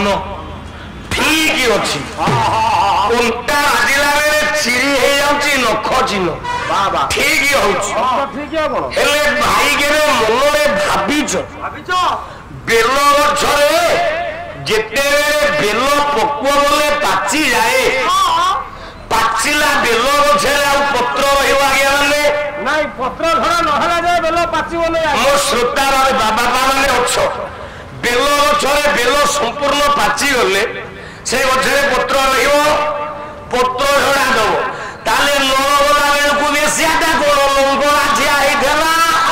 ଠିକ ଅଛି, କଣ୍ଟା ବାଜିଲା ବେଳେ ଚିରି ହେଇଯାଉଛି ନଖ ଚିହ୍ନ। ଠିକ ହଉଛି, ହେଲେ ଭାଇ କେବେ ମନରେ ଭାବିଛ ବେଲ ଗଛରେ ଯେତେବେଳେ ବେଲ ପକୁଅ ବୋଲେ ପାଚି ଯାଏ ପାଚିଲା ବେଲ ଗଛରେ ଆଉ ପତ୍ର ରହିବ ଆଜ୍ଞା ମାନେ ନାଇଁ ପତ୍ର ଧରା ନହେଲା ଯେ ବେଲ ପାଚିବ ନାହିଁ ମୋ ଶ୍ରୋତାର ବାବା ମାନେ ଅଛ ବେଲ ଗଛରେ ବେଲ ସମ୍ପୂର୍ଣ୍ଣ ପାଚିଗଲେ ସେ ଗଛରେ ପତ୍ର ରହିବ ପତ୍ର ଝଡ଼ା ଦବ ତାହେଲେ ନଳ ଗଲା ବେଳକୁ ବେଶିଆଟା କଣ ଲଙ୍ଗଳା ଠିଆ ହେଇଥିଲା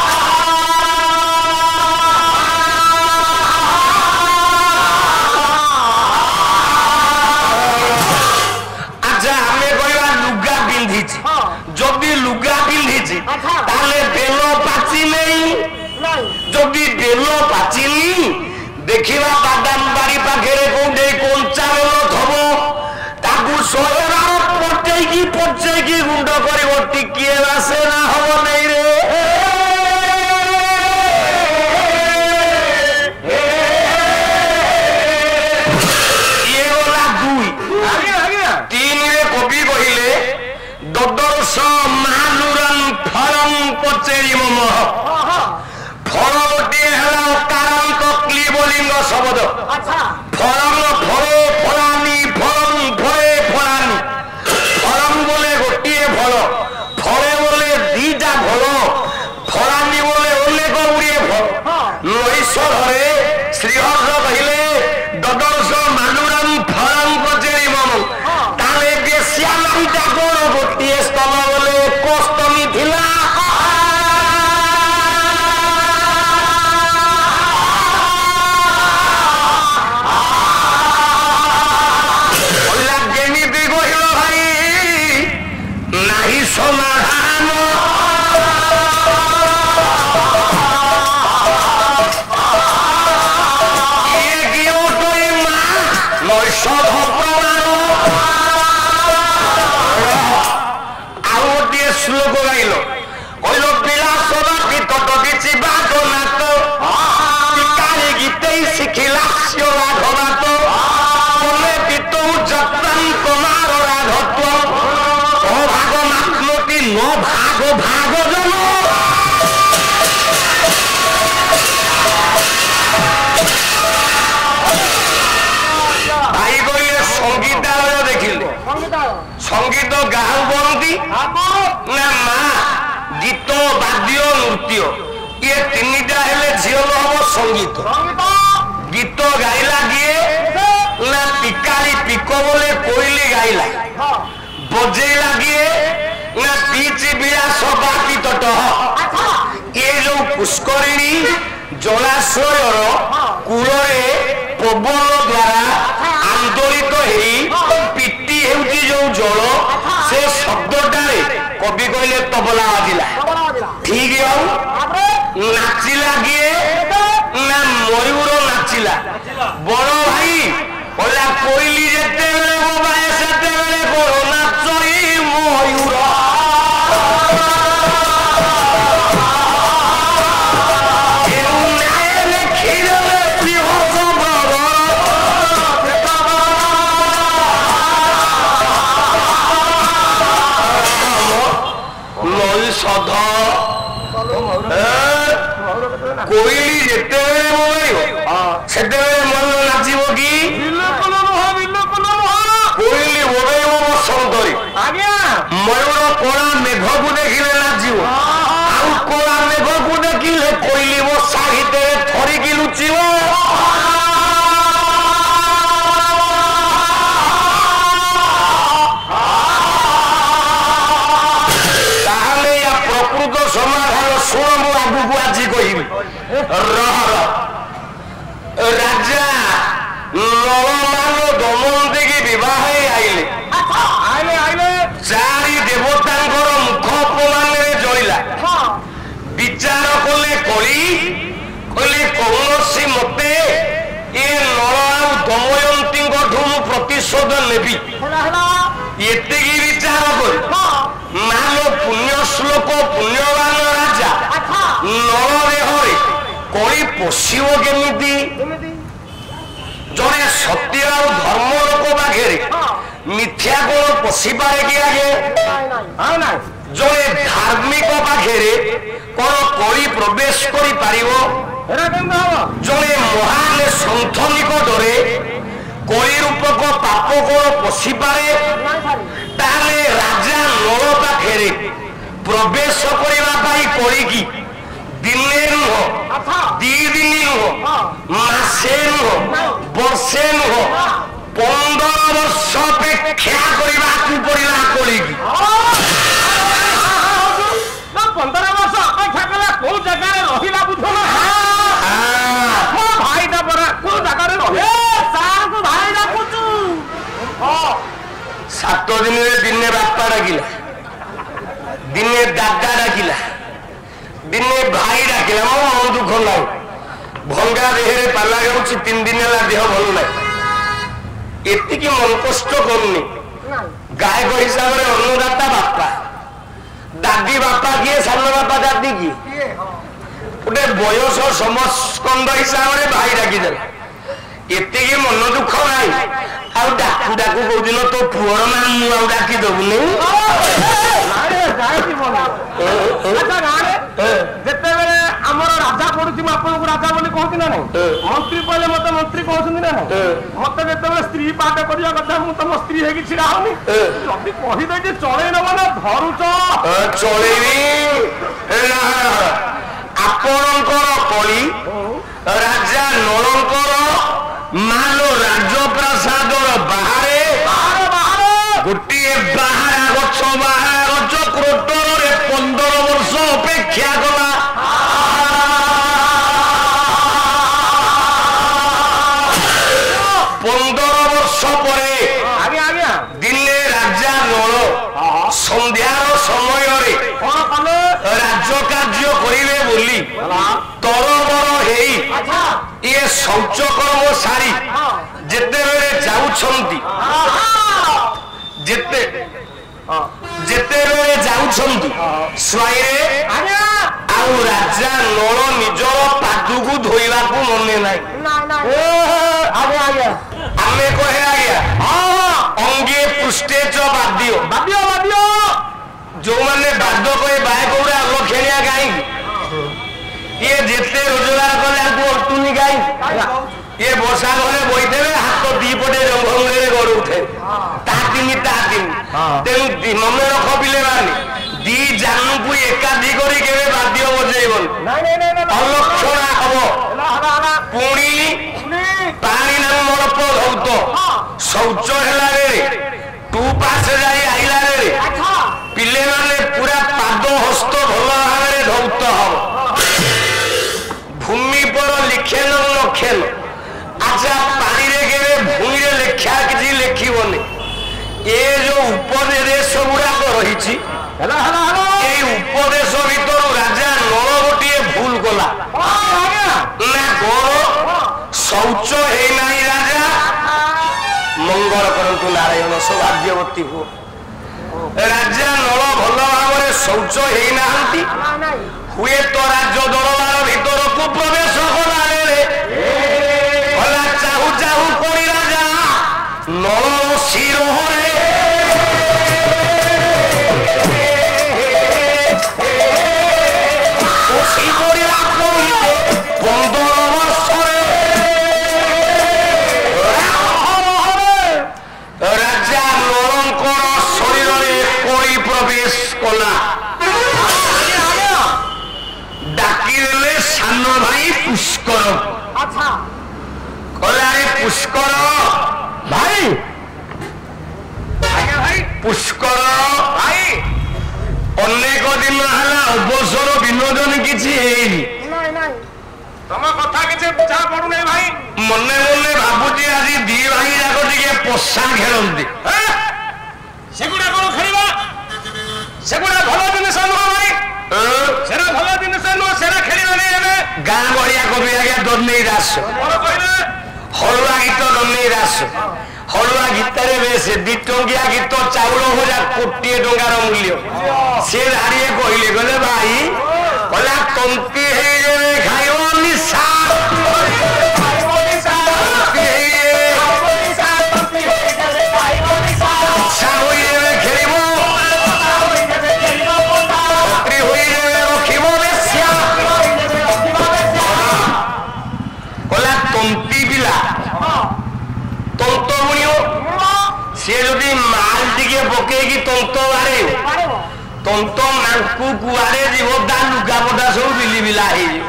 যদি লুগা পিঁধিছি তাহলে বেল পাচি নেই যদি বেল পাচিনি দেখিবা বাদাম বাড়ি পাখে কোটি কঞ্চা বেল থব তাকে শহেবার পচেইকি গুন্ড করব টিকিয়ে বাসে না হব নাই রে ইয়ে গলা 2 3 রে কবি কহিলে দদর্শ মহানুরন ফলং পচেরি মম ফল গোটিয়ে হল কারন্ত ক্লিবলিঙ্গ শব্দ ফলং ফলে ফলানি ফলং ফলে ফলানি ফলং বলে গোটিয়ে ফল ফলে বলে দুইটা ফল ফলানি বলে অনেক গুড়িয়ে ফল নৈশ্বরে শ্রীহর্ষ কহিলে দদর্শ মহানুরন ফলং পচেরি মম তাহলে বেশিয়া নামটা কোন গোটিয়ে স্তম বলে কষ্টমি ଥିଲା ଯେମିତି କହିଲ ଭାଇ ନାହିଁ ସମାଧାନ ଇଏ କେଉଁଠୁ ମା ନୈଷଧ শ্লোক গাইল কইল বিলাসর বিকট বিচিবা জনাত পিকারে গীতেই শিখিলা রাঘনাথ বলে পিতৌ যত্ন তোমার রাঘত্ব অভাগ মাত্রটি ন ভাগ ভাগ জন ভাই কইলে সঙ্গীতালয় দেখিলে সঙ্গীত গাও বন্তি না মা গীত বাদ্য নৃত্য ইয়ে তিনটা হেলে ঝিও হব সঙ্গীত গীত গাইলা গিয়ে না পিকারি পিক বলে কইলি গাইলা বজেইলা গিয়ে না পিচি বিয়া সভা পিতট এ যে পুষ্করিণী জলাশয়র কূଳରେ পবন দ্বারা আন্দোলিত হই পিটি হেউচি যে জল সে শব্দটারে কবি কইলে তবলা বাজিলা ঠিক হও নাচিলা গিয়ে না ময়ূর নাচিলা বড় ভাই কইলা কইলি যেতেবেলে বাবায় সেতেবেলে বড় নাচই ময়ূর কোইলি যেতেবেলে বলাইব সেতেবেলে মন নাচিব কি কোইলি বলাইব বসন্তরে ময়ূর কড়া মেঘକୁ ଦେଖିଲେ ନାଚିବ ଆଉ କଳା মেঘକୁ ଦେଖିଲେ କୋଇଲି ବର୍ଷା ଭିତରେ ଥରିକି ଲୁଚିବ ତାହେଲେ ୟା ପ୍ରକୃତ ସମାଧାନ ଶୁଣ ମୁଁ ଆଗକୁ ଆଜି କହିବି ରାଜା ନଳମାନ ଦମୟନ୍ତୀକି ବିବାହ ହେଇ ଆଇଲେ ଚାରି ଦେବତାଙ୍କର ମୁଖ ଅପମାନରେ ଜଳିଲା ବିଚାର କଲେ କହିଲେ କୌଣସି ମତେ ଏ ନଳ ଆଉ ଦମୟନ୍ତୀଙ୍କଠୁ ମୁଁ ପ୍ରତିଶୋଧ ନେବି ଏତିକି ବିଚାର କରି ମାନ ପୁଣ୍ୟ ଶ୍ଲୋକ ପୁଣ୍ୟବାନ ରାଜା ନଳ ଦେହରେ କଳି ପଶିବ କେମିତି ଜଣେ ସତ୍ୟ ଆଉ ଧର୍ମ ଲୋକ ପାଖରେ ମିଥ୍ୟା କଣ ପଶିପାରେ କି ଆଗେ ଜଣେ ଧାର୍ମିକ ପାଖରେ କଣ କଳି ପ୍ରବେଶ କରିପାରିବ ଜଣେ ମହାନ ସନ୍ଥ ନିକଟରେ କଳି ରୂପକ ପାପ କଣ ପଶିପାରେ ତାହେଲେ ରାଜା ନଳ ପାଖରେ ପ୍ରବେଶ କରିବା ପାଇଁ କଳିକି ଦିନେ ନୁହଁ 2 ଦିନ ନୁହଁ ମାସେ ନୁହଁ ବର୍ଷେ ନୁହଁ 15 ବର୍ଷ ଅପେକ୍ଷା କରିବାକୁ ପଡିଲା କଳିକି 15 ବର୍ଷ ଅପେକ୍ଷା କଲା କୋଉ ଜାଗାରେ ରହିଲା ବୁଝ ନା ଭାଇଟା ପରା କୋଉ ଜାଗାରେ ରହେ ସାରକୁ ଭାଇ ଡାକୁଛୁ 7 ଦିନରେ ଦିନେ ବାପା ଡାକିଲା ଦିନେ ଦାଦା ଡାକିଲା ଦିନେ ଭାଇ ଡାକିଲା ମୋ ମନ ଦୁଃଖ ନାହିଁ ଭଙ୍ଗା ଦେହରେ ପାଲା ଯାଉଛି 3 ଦିନ ହେଲା ଦେହ ଭଲ ନାହିଁ ଏତିକି ମନ କଷ୍ଟ କରୁନି ଗାୟକ ହିସାବରେ ଅନ୍ନଦାତା ବାପା ଦାଦି ବାପା କିଏ ସାନ ବାପା ଦାଦି କିଏ ଗୋଟେ ବୟସ ସମସ୍କନ୍ଦ ହିସାବରେ ଭାଇ ଡାକିଦେଲା ଏତିକି ମନ ଦୁଃଖ ନାହିଁ ଆଉ ଡାକୁ ଡାକୁ କୋଉଦିନ ତୋ ପୁଅର ନାଁ ମୁଁ ଆଉ ଡାକି ଦବୁନି ଯେତେବେଳେ ଆମର ରାଜା ପଡୁଛି ମୁଁ ଆପଣଙ୍କୁ ରାଜା ବୋଲି କହୁଛି ନା ନାଇଁ ମନ୍ତ୍ରୀ କହିଲେ ମତେ ମନ୍ତ୍ରୀ କହୁଛନ୍ତି ନା ନାଇଁ ମତେ ଯେତେବେଳେ ସ୍ତ୍ରୀ ପାଠ କରିବା କଥା ମୁଁ ତମ ସ୍ତ୍ରୀ ହେଇକି ଛିଡା ହଉନି ଯଦି କହିଦେଇଛି ଚଳେଇ ନବ ନା ଧରୁଛ ଚଳେଇବି ଆପଣଙ୍କର କଳି ରାଜା ନଳଙ୍କର ମାଲ ରାଜପ୍ରାସାଦର ବାହାରେ ଗୋଟିଏ ବାହାରା ଗଛ କ୍ରୋଟରରେ 15 ବର୍ଷ ଅପେକ୍ଷା କଲା 15 ବର୍ଷ ପରେ ଦିନେ ରାଜା ନଳ ସନ୍ଧ୍ୟାର ସମୟରେ ରାଜକାର୍ଯ୍ୟ କରିବେ ବୋଲି ତରବର ହେଇ ଇଏ ଶୌଚ କର୍ମ ସାରି ଯେତେବେଳେ ଯାଉଛନ୍ତି ଯେତେବେଳେ ଯାଉଛନ୍ତି ସ୍ୱାଇରେ ଆଉ ରାଜା ନଳ ନିଜର ପାଦକୁ ଧୋଇବାକୁ ମନେ ନାହିଁ ଆମେ କହେ ଆଜ୍ଞା ଅଙ୍ଗେ ପୃଷ୍ଠେ ଚ ବାଦ୍ୟ ଯୋଉମାନେ ବାଦ କହେ ବାଏ କଉରା ଲକ୍ଷଣିଆ କାହିଁକି ଇଏ ଯେତେ ରୋଜଗାର କଲେ ଆକୁ ଅଟୁନି କାହିଁକି ଇଏ ବର୍ଷା ଘରେ ବଇଥିବେ ହାତ 2 ପଟେ ଜଙ୍ଘରେ ଗଡୁଥାଏ ତା ତିନି ତେଣୁ ମନେ ରଖ ପିଲେମାନେ 2 ଜାନୁକୁ ଏକାଠି କରି କେବେ ବାଦ୍ୟ ବଜେଇବନି ଅଲକ୍ଷଣା ହବ ପୁଣି ପାଣି ମଳପ ଧୌତ ଶୌଚ ହେଲା ବେଳେ 2 ପାସ ଯାଇ ଆଇଲା ବେଳେ ପିଲେମାନେ ପୁରା ପାଦ ହସ୍ତ ଭଲ ଭାବରେ ଧୌତ ହବ ଭୂମି ପର ଲିଖେନ ଲକ୍ଷେନ ଆଚ୍ଛା ପାଣିରେ କେବେ ଭୂମିରେ ଲେଖା କିଛି ଲେଖିବନି ଏ ଯୋଉ ଉପଦେଶ ଗୁଡାକ ରହିଛି এই উপদেশ ভিতর রাজা নল গোটিয়ে ভুল কলা না গর শৌচ হই নাই রাজা মঙ্গল করন্তু নারায়ণ সৌভাগ্যবতী হো রাজা নল ভাল ভাবে শৌচ হই নাহান্তি হুয়ে তো রাজ্য দরবার ভিতরকু প্রবেশ কলা রে ভলা চাহু চাহু করি রাজা নল শিরোহরে রাজা নরঙ্কর শরীরে কই প্রবেশ কলা ডাকি দেলে সান ভাই পুষ্কর কলারে পুষ্কর ভাই পুষ্কর ভাই অনেক দিন হল অবসর বিনোদন কিছু হয়নি তম কথা কিছু বুঝা পড়ু নাই ভাই মনে মনে ভাবুছি আজ 2 ভাই যাক টিকে পশা খেলନ୍ତି সেগুড়া কোন খেলিবা সেগুড়া ভালো জিনিস নয় ভাই সেরা ভালো জিনিস নয় সেরা খেলিবা নাই এবে গাঁ বড়িয়া কবি আগে দন্নেই রাস কোন কইলে হলুয়া গীত দন্নেই রাস হলুয়া গীতরে বেশ 2 টঙ্কিয়া গীত চাউল ভজা 1 টঙ্কার মূল্য সে দাঁড়িয়ে কইলে গলে ভাই কলা তন্তি হয়ে যাবে খাইব নিশা କି ତନ୍ତ ବାରେ ତନ୍ତ ମାଙ୍କୁ କୁଆଡେ ଯିବ ତା ଲୁଗାପଟା ସବୁ ବିଲିବିଲା ହେଇଯିବ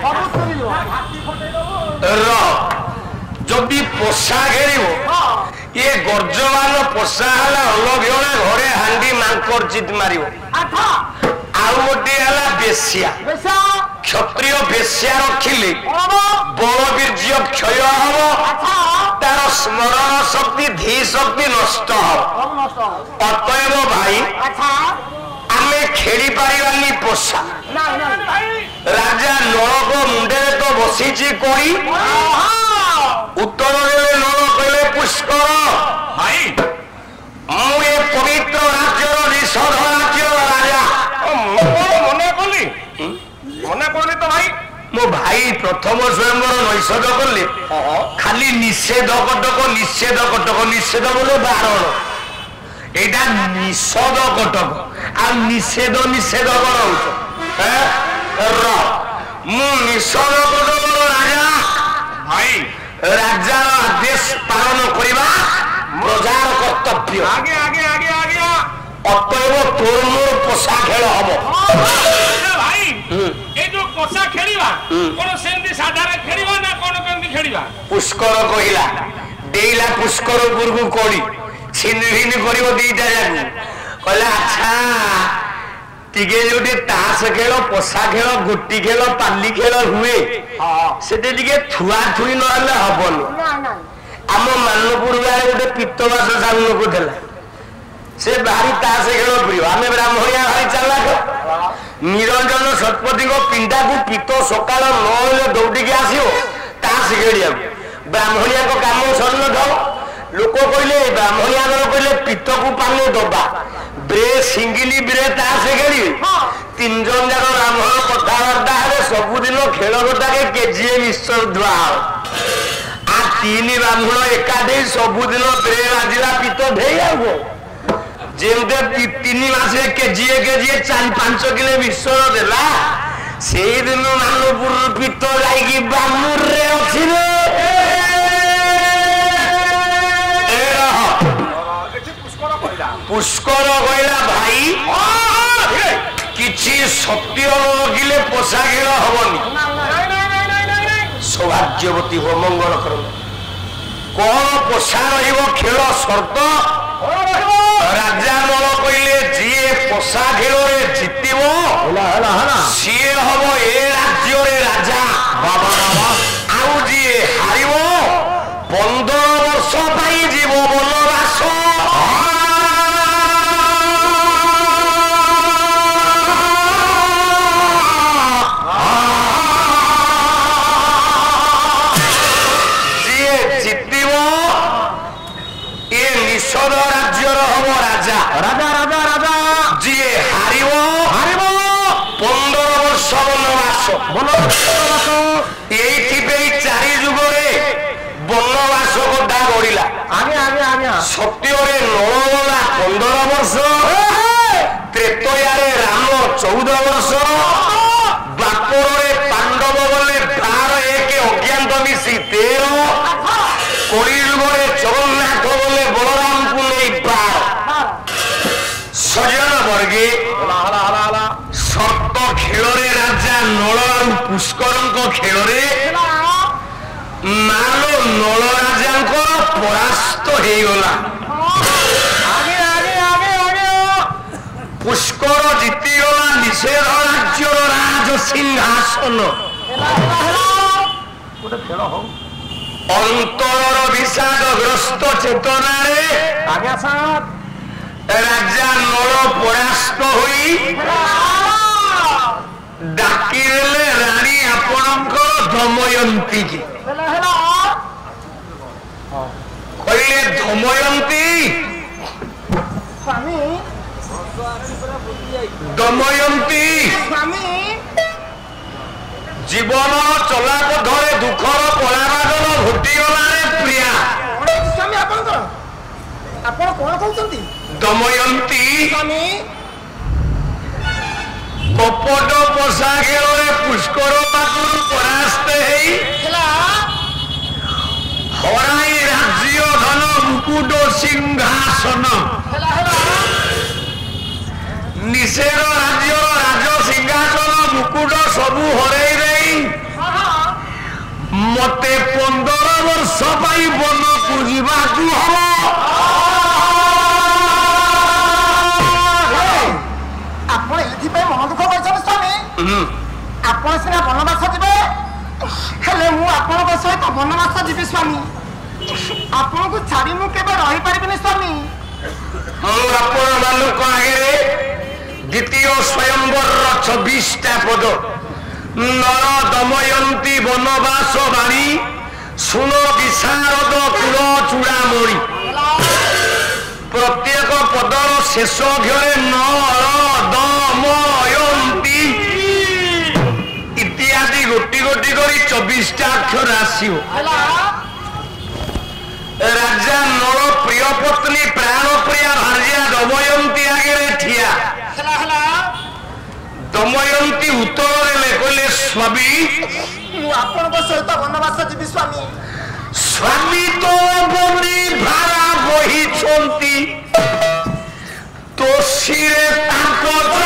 ଯଦି ପୋଷା ଘେରିବ ଇଏ ଗର୍ଜମାନ ପୋଷା ହେଲା ଅଲଗିଅଣା ଘରେ ହାଣ୍ଡି ମାଙ୍କଡ ଚିତ ମାରିବ ଆଉ ଗୋଟିଏ ହେଲା ବେଶ୍ୟା କ୍ଷତ୍ରିୟ ବେଶ୍ୟା ରଖିଲେ ବଳବୀର୍ଯ୍ୟ କ୍ଷୟ ହବ ତାର ସ୍ମରଣ ଶକ୍ତି ଧୀ ଶକ୍ତି ନଷ୍ଟ ହବ ଅତଏବ ଭାଇ ଆମେ ଖେଳି ପାରିବାନି ପୋଷା ରାଜା ନଳକ ମୁଣ୍ଡରେ ତ ବସିଛି କହି ଉତ୍ତର ଦେଲେ ନଳ କହିଲେ ପୁଷ୍କର ଭାଇ ମୁଁ ଏ ପବିତ୍ର ରାଜ୍ୟର ନିଷଧ ରାଜ୍ୟର ରାଜା ମନେ କଲି ତ ଭାଇ ମୋ ଭାଇ ପ୍ରଥମ ସ୍ୱୟଂବର ନୈଷଧ କଲେ ଖାଲି ନିଷେଧ କଟକ ନିଷେଧ ବୋଲେ ବାରଣ এইটা নিষেধ কটক আর নিষেধ করা হচ্ছে মু নিষেধ কটক রাজা ভাই রাজার আদেশ পালন করা প্রজার কর্তব্য আগে আগে আগে আগে অতএব তোর মোর পোষা খেল হব ভাই এই যে পোষা খেলিবা কোন সেমতি সাধারণ খেলিবা না কোন কেমতি খেলিবা পুষ্কর কহিলা দেইলা পুষ্কর পুরকু কড়ি ছিনিভিন করিব দুইটা যাকু কইলা আচ্ছা টিকে যোটি তাস খেল পোষা খেল গুটি খেল পালি খেল হুয়ে সেটি টিকে থুয়া থুই নহলে হবনি আম মানপুর গাঁরে গোটে পিত্তবাস সামনকু লা সে ভারি তাস খেল প্রিয় আমি ব্রাহ্মণিয়া ভারি চালাক নিরঞ্জন শতপতি পিণ্ডাକୁ পিত্ত সকাল নহলে দৌড়িকি আসিব তাস খেলিବାକୁ ব্রাহ্মণিয়া কাম সରି ନଥାଉ লোক কইলে ব্রাহ্মণিয়া কইলে পিত্তକୁ পানি দবা ব্রে সিঙ্গিলি ব্রে তাস খেলিবে তিনজন যাক ব্রাহ্মণ কথাবার্তা হবে ସବୁদিନ খেল গোটাকে কেজিয়ে মিশ্র ধোয়া আর তিন ব্রাহ্মণ একাঠে ସବୁদিନ ব্রে বাজিলা পিত্ত ঢেই যাব যেমতে 3 মাসে কেজিয়ে 4-5 কিলো মিশ্র দেলা সেই দিন মানপুর পিত্ত যাইকি ব্রাহ্মণ রে অছি রে পুষ্কর কইলা ভাই কিছু সত্য নগিলে পোষা খেল হবনি সৌভাগ্যবতী হো মঙ্গল করো কোন পোষা রহিব খেল শর্ত রাজা নল কইলে যিয়ে পোষা খেলরে জিতিব সিয়ে হব এ রাজ্যরে রাজা বাবা আউ যিয়ে হারিব 15 বর্ষ পাই জীব বনবাস এইথিপেই 4 যুগরে বনবাস কথা গড়িলা সত্যরে নলগলা 15 বর্ষ ত্রেতয়ারে রাম 14 বর্ষ দ্বাপরে পাণ্ডব বলে 12 অজ্ঞান্ত মিশি 13 কলিযুগরে জগন্নাথ বলে বলরামকু নেই 12 সজন বর্গে সত্য খেলরে রাজা নল আর পুষ্করଙ୍କ খেলরে মাল নল রাজাঙ্কর পরাস্ত হইগলা পুষ্কর জিতিগলা নিষেধ রাজ্যর রাজ সিংহাসন অন্তরর বিষাদগ্রস্ত চেতনারে রাজা নল পরাস্ত হই ডাকিলে রানী আপনার ধময়ন্তী কি কইলে ধময়ন্তী দময়ন্তী জীবন চলা পথরে দুঃখর পলাবাদন ঘটিগলারে প্রিয়া ଆପଣ କଣ କହୁଛନ୍ତି দময়ন্তী কপট পোষা খেলরে পুষ্কর পাখুর পরাস্ত হই হরাই রাজ্য ধন মুকুট সিংহাসন ମତେ 15 ବର୍ଷ ପାଇଁ ବନକୁ ଯିବାକୁ ହବ। ଆପଣ ଏଥିପାଇଁ ମନ ଦୁଃଖ କରିଛନ୍ତି ସ୍ୱାମୀ? ଆପଣ ସିନା ବନବାସ ଯିବେ, ହେଲେ ମୁଁ ଆପଣଙ୍କ ସହିତ ବନବାସ ଯିବି ସ୍ୱାମୀ। ଆପଣଙ୍କୁ ଛାଡ଼ି ମୁଁ କେବେ ରହିପାରିବିନି ସ୍ୱାମୀ। ମୁଁ ଆପଣ ମାନଙ୍କ ଆଗରେ ଦ୍ୱିତୀୟ ସ୍ୱୟଂବରର 24ଟା ପଦ ନର ଦମୟନ୍ତୀ ବନବାସ ବାଣୀ ଶୁଣ ବିଶାରଦ କୁଳ ଚୂଡ଼ାମଣି। ପ୍ରତ୍ୟେକ ପଦର ଶେଷ ଅକ୍ଷରେ ନର ଦମୟନ୍ତୀ ଇତ୍ୟାଦି ଗୋଟି ଗୋଟି କରି 24ଟା ଅକ୍ଷର ଆସିବ। ରାଜା ନଳ ପ୍ରିୟ ପତ୍ନୀ ପ୍ରାଣ ପ୍ରିୟା ଭାର୍ଯ୍ୟା ଦମୟନ୍ତୀ ଆଗରେ ଠିଆ। ଦମୟନ୍ତୀ ଉତ୍ତର ଦେଲେ, କହିଲେ ସ୍ୱାମୀ ମୁଁ ଆପଣଙ୍କ ସହିତ ବନବାସ ଯିବି ସ୍ୱାମୀ। ସ୍ୱାମୀ ତ ବନି ଭାରା ବହିଛନ୍ତି, ତୋଷିରେ ତାଙ୍କ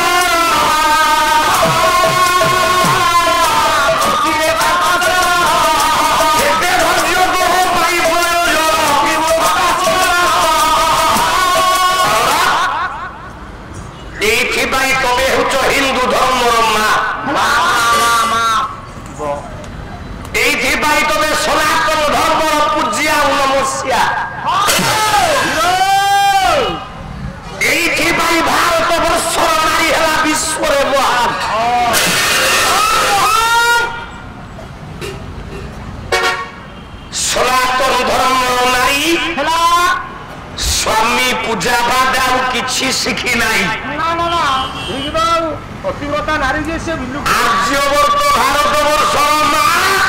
এইଥିପାଇଁ ତମେ ହେଉଛ ହିନ୍ଦୁ ଧର୍ମର ମା। এইଥିପାଇଁ ତମେ ସନାତନ ଧର୍ମର ପୂଜ୍ୟା ନମସ୍ୟା। এইଥିପାଇଁ ଭାରତ ବର୍ଷର ନାରୀ ହେଲା ବିଶ୍ୱରେ ମହାନ। ସନାତନ ଧର୍ମର ନାରୀ ହେଲା ସ୍ୱାମୀ ପୂଜା ବାଦ ଆଉ କିଛି ଶିଖି ନାହିଁ। ପତିବ୍ରତା ନାରୀ ଯେ ସେ ଆର୍ଯ୍ୟବର୍ତ୍ତ ଭାରତ ବର୍ଷର ମା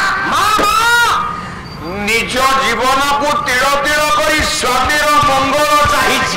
ନିଜ ଜୀବନକୁ ତିଳ ତିଳ କରି ସ୍ୱାମୀର ମଙ୍ଗଳ ଚାହିଁଛି।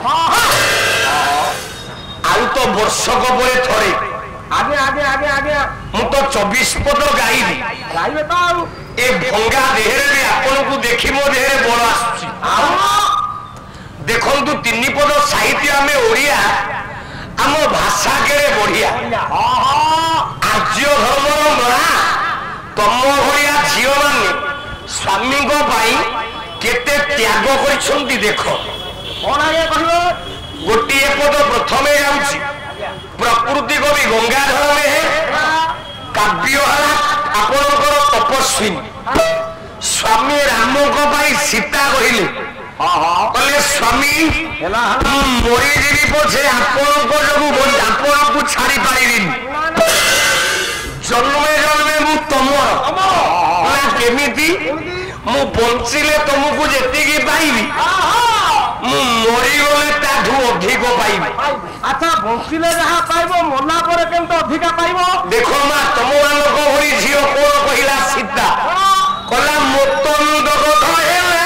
ଆଉ ତ ବର୍ଷକ ପରେ ଥରେ। ମୁଁ ତ 24 ପଦ ଗାଇବି। ଗାଇବେ ତ ଆଉ ଏ ଭଙ୍ଗା ଦେହରେ ବି ଆପଣଙ୍କୁ ଦେଖି ମୋ ଦେହରେ ବଳ ଆସୁଛି। ଦେଖନ୍ତୁ 3 ପଦ ସାହିତ୍ୟ ଆମେ ଓଡ଼ିଆ, ଆମ ଭାଷା କେଡ଼େ ବଢିଆ। ଆର୍ଯ୍ୟ ଧର୍ମର ମା ତମ ଭଳିଆ ଝିଅମାନେ ସ୍ୱାମୀଙ୍କ ପାଇଁ କେତେ ତ୍ୟାଗ କରିଛନ୍ତି ଦେଖ। କଣ ଆଜ୍ଞା କହିବ? ଗୋଟିଏ ପଦ ପ୍ରଥମେ ଗାଉଛି ପ୍ରକୃତି କବି ଗଙ୍ଗାଧର ମେହେର, କାବ୍ୟ ହେଲା ଆପଣଙ୍କର ତପସ୍ୱିନୀ। ସ୍ୱାମୀ ରାମଙ୍କ ପାଇଁ ସୀତା କହିଲେ, କହିଲେ ସ୍ୱାମୀ ମୁଁ ମରିଯିବି ପଛେ ଆପଣଙ୍କ ଯୋଗୁଁ ଆପଣଙ୍କୁ ଛାଡ଼ି ପାରିବିନି। ଜନ୍ମେ ଜନ୍ମେ ମୁଁ ତମର। କେମିତି? ମୁଁ ବଞ୍ଚିଲେ ତମକୁ ଯେତିକି ପାଇବି, ମୁଁ ମରିଗଲେ ତାଠୁ ଅଧିକ ପାଇବି। ଆଚ୍ଛା, ବଞ୍ଚିଲେ ଯାହା ପାଇବ, ମଲା ପରେ କେମିତି ଅଧିକା ପାଇବ? ଦେଖ ମା, ତମ ମାନଙ୍କ ଭଳି ଝିଅ କଣ କହିଲା ସୀତା? କହିଲା ମୋତନ ଜଗତ ହେଲେ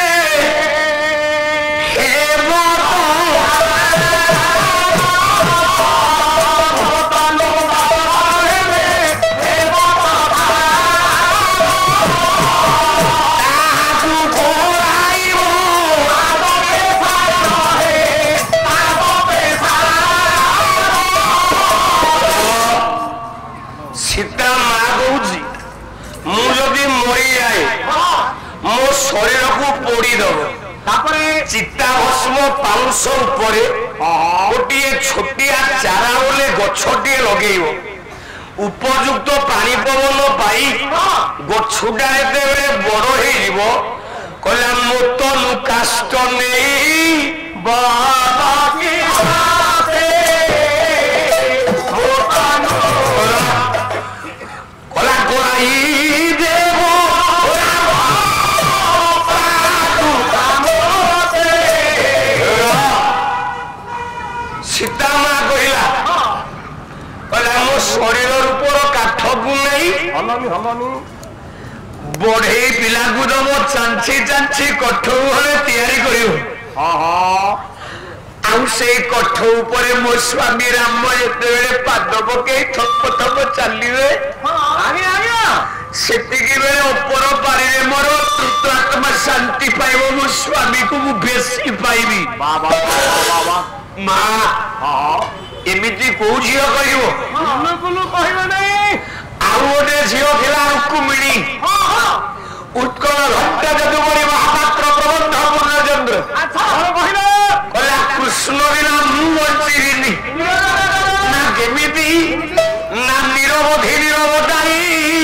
ସୀତା ମା କହୁଛି ମୁଁ ଯଦି ମରିଯାଏ ମୋ ଶରୀରକୁ ପୋଡ଼ିଦବ, ତାପରେ ଚିତା ଭସ୍ମ ପାଉଁଶ ଉପରେ ଗୋଟିଏ ଛୋଟିଆ ଚାରା ବୋଲେ ଗଛଟିଏ ଲଗେଇବ। ଉପଯୁକ୍ତ ପାଣି ପବନ ପାଇ ଗଛଟା ଯେତେବେଳେ ବଡ ହେଇଯିବ, କହିଲା ମୋତନୁ କାଷ୍ଟ ନେଇ କଲା କରାଇ ଦେବ ସୀତା ମା କହିଲା, କହିଲା ମୋ ଶରୀର ରୂପର କାଠକୁ ନେଇ ବଢେଇ ପିଲାକୁ ଦବ, ଚାଞ୍ଚି ଚାଞ୍ଚି କଠ ଭଳି ତିଆରି କରିବ। ଆଉ ସେଇ କଠ ଉପରେ ମୋ ସ୍ୱାମୀ ରାମ ଯେତେବେଳେ ପାଦ ପକେଇ ଥପ ଥପ ଚାଲିବେ, ସେତିକି ବେଳେ ଉପର ପାରିରେ ମୋର ତୃତ୍ୱାତ୍ମା ଶାନ୍ତି ପାଇବ, ମୋ ସ୍ୱାମୀକୁ ମୁଁ ବେଶୀ ପାଇବି। ମା ଏମିତି କୋଉ ଝିଅ କହିବ? କହିବେ ନାଇଁ। ଆଉ ଗୋଟେ ଝିଅ ଥିଲା ରୁକ୍ମିଣୀ। ଉତ୍କଳ ଘଣ୍ଟା ଯଦୁମଣି ମହାପାତ୍ର ପ୍ରବନ୍ଧ ପୂର୍ଣ୍ଣଚନ୍ଦ୍ର କହିଲା କୃଷ୍ଣ ବିନା ମୁଁ ବଞ୍ଚିବିନି ନା କେମିତି ନା ନିରବଧି ନିରବତାଇ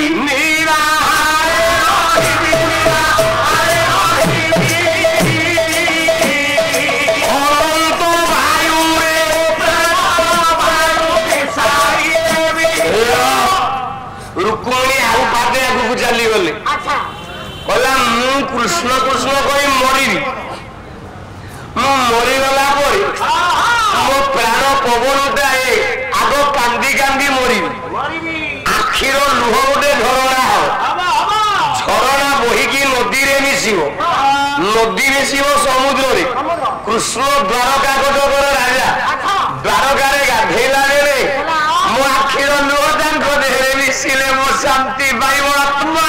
ରୁକ୍ମଣୀ ଆଉ ପାଦେ ଆଗକୁ ଚାଲିଗଲେ କହିଲା ମୁଁ କୃଷ୍ଣ କୃଷ୍ଣ କହି ମରିବି ମୁଁ ମରିଗଲା ପରେ ମୋ ପ୍ରାଣ ପବନଟା ଆଗ କାନ୍ଦି କାନ୍ଦି ମରିବି ଆଖିର ଲୁହ ଗୋଟେ ଝରଣା ହବ ଝରଣା ବୋହିକି ନଦୀରେ ମିଶିବ ନଦୀ ମିଶିବ ସମୁଦ୍ରରେ କୃଷ୍ଣ ଦ୍ୱାରକା କଟକର ରାଜା ଦ୍ୱାରକାରେ ଗାଧେଇଲା ବେଳେ ମୋ ଆଖିର ଲୁହ ତାଙ୍କ ଦେହରେ ମିଶିଲେ ମୋ ଶାନ୍ତି ପାଇବ ଆତ୍ମା।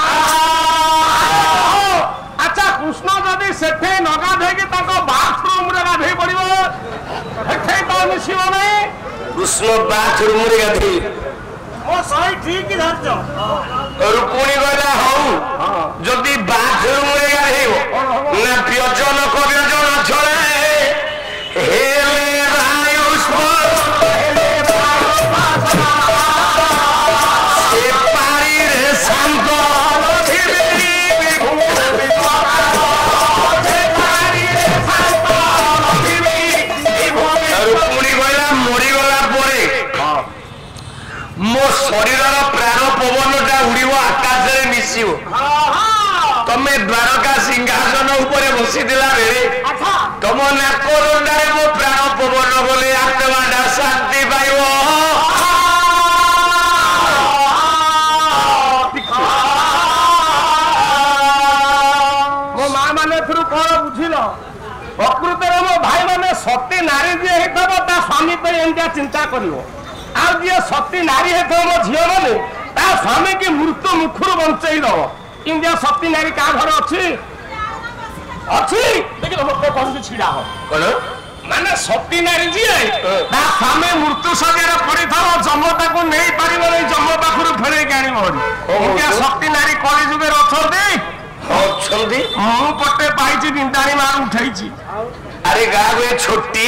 ଆଚ୍ଛା କୃଷ୍ଣ ଯଦି ସେଠି ନ ଗାଧେଇକି ତାଙ୍କ ବାଥରୁମରେ ଗାଧେଇ ପଡିବ ସେଠି ତ ମିଶିବ ନାହିଁ କୃଷ୍ଣ ବାଥରୁମରେ ଗାଧେଇ ମୋ ଶହେ ଠିକ ଧରିଛ ରୁକ୍ମଣୀ କହିଲା ହଉ ଯଦି ବାଥରୁମରେ ଗାଧେଇବ ନା ବ୍ୟଜନ କବ୍ୟଜନ ଛଳେ ହେଲେ ସେ ପାଣିରେ ଶାନ୍ତ ରୁକ୍ମଣୀ କହିଲା ମରିଗଲା ପରେ ମୋ ଶରୀରର ପ୍ରାଣ ପବନଟା ଉଡ଼ିବ ଆକାଶରେ ମିଶିବ ତମେ ଦ୍ୱାରକା ସିଂହାସନ ଉପରେ ବସିଥିଲା ବେଳେ ତମ ନାକ ରୁଣ୍ଡାରେ ମୋ ପ୍ରାଣ ପବନ ଗଲେ ଆତ୍ମାଟା ଶାନ୍ତି ପାଇବ। ମୋ ମା ମାନେ ଏଥିରୁ କଣ ବୁଝିଲ ପ୍ରକୃତରେ ମୋ ଭାଇ ମାନେ ସତୀ ନାରୀ ଯିଏ ହେଇଥିବ ତା ସ୍ୱାମୀ ପାଇଁ ଏମିତିଆ ଚିନ୍ତା କରିବ ଆଉ ଯିଏ ସତୀ ନାରୀ ହେଇଥିବ ମୋ ଝିଅ ମାନେ ତା ସ୍ୱାମୀ କି ମୃତ୍ୟୁ ମୁଖରୁ ବଞ୍ଚେଇ ଦବ ଇଣ୍ଡିଆ ସତୀ ନାରୀ କାହା ଘରେ ଅଛି ଅଛି ଦେଖିଲ ଲୋକ କହୁଛି ଛିଡା ହବ ମାନେ ସତୀ ନାରୀ ଯିଏ ତା ସ୍ୱାମୀ ମୃତ୍ୟୁ ଶଯ୍ୟାରେ ପଡିଥିବ ଯମ ତାକୁ ନେଇ ପାରିବ ନାହିଁ ଯମ ପାଖରୁ ଫେରେଇକି ଆଣିବ ଇଣ୍ଡିଆ ସତୀ ନାରୀ କଳି ଯୁଗରେ ଅଛନ୍ତି ଅଛନ୍ତି ମୁଁ ପଟେ ପାଇଛି ନିନ୍ଦାଣୀ ମାର ଉଠେଇଛି ଆରେ ଗାଁ ଛୋଟି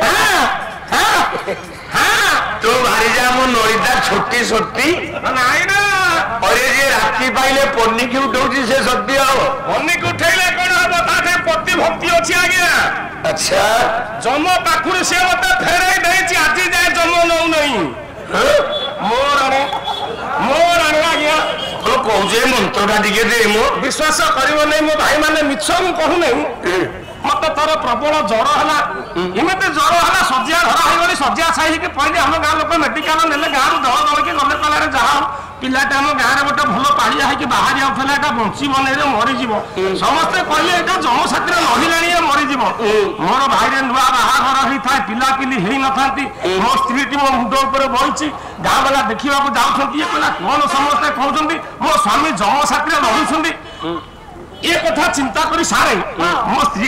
ତୁ ଭାରି ଯା ମୋ ନଳିତା ଛୋଟି ସତୀ ନାଇଁ ନା ଅରେ ଯିଏ ରାତି ପାଇଲେ ପନିକି ଉଠଉଛି ସେ ସତୀ ହବ ପନିକି ଉଠେଇଲେ କଣ ହବ ତାଠେ ପ୍ରତିଭକ୍ତି ଅଛି ଆଜ୍ଞା ଆଚ୍ଛା ଜମ ପାଖରୁ ସେ ମତେ ଫେରେଇ ଦେଇଛି ଆଜି ଯାଏ ଜମ ନଉନାହିଁ ମୋର ଆଜ୍ଞା କହୁଛେ ମନ୍ତ୍ରଟା ଟିକେ ଦେ ମୋ ବିଶ୍ୱାସ କରିବ ନାହିଁ ମୋ ଭାଇ ମାନେ ମିଛ ମୁଁ କହୁନାହିଁ ମତେ ଥର ପ୍ରବଳ ଜ୍ୱର ହେଲା ଏମିତି ଜ୍ୱର ହେଲା ଶଯ୍ୟା ଧରା ହେଇଗଲି ଶଯ୍ୟା ଛାଇ ହେଇକି ପଇଲି ଆମ ଗାଁ ଲୋକ ମେଡିକାଲ ନେଲେ ଗାଁରୁ ଦଳ ଦଳକି ଗଲେ କହିଲେ ଯାହା ପିଲାଟା ଆମ ଗାଁରେ ଗୋଟେ ଭଲ ପାଳିଆ ହେଇକି ବାହାରି ଯାଉଥିଲା ଏଟା ବଞ୍ଚିବ ନାହିଁ ମରିଯିବ ସମସ୍ତେ କହିଲେ ଏଟା ଜନସାଥିରେ ରହିଲାଣି ମରିଯିବ ମୋର ଭାଇରେ ନୂଆ ବାହାଘର ହେଇଥାଏ ପିଲାପିଲି ହେଇନଥାନ୍ତି ମୋ ସ୍ତ୍ରୀଟି ମୋ ମୁଣ୍ଡ ଉପରେ ବଇଛି ଗାଁ ବାଲା ଦେଖିବାକୁ ଯାଉଛନ୍ତି ଇଏ କହିଲା କଣ ସମସ୍ତେ କହୁଛନ୍ତି ମୋ ସ୍ୱାମୀ ଜନସାଥିରେ ରହୁଛନ୍ତି ଏ କଥା ଚିନ୍ତା କରି ସାରେ ମୋ ସ୍ତ୍ରୀ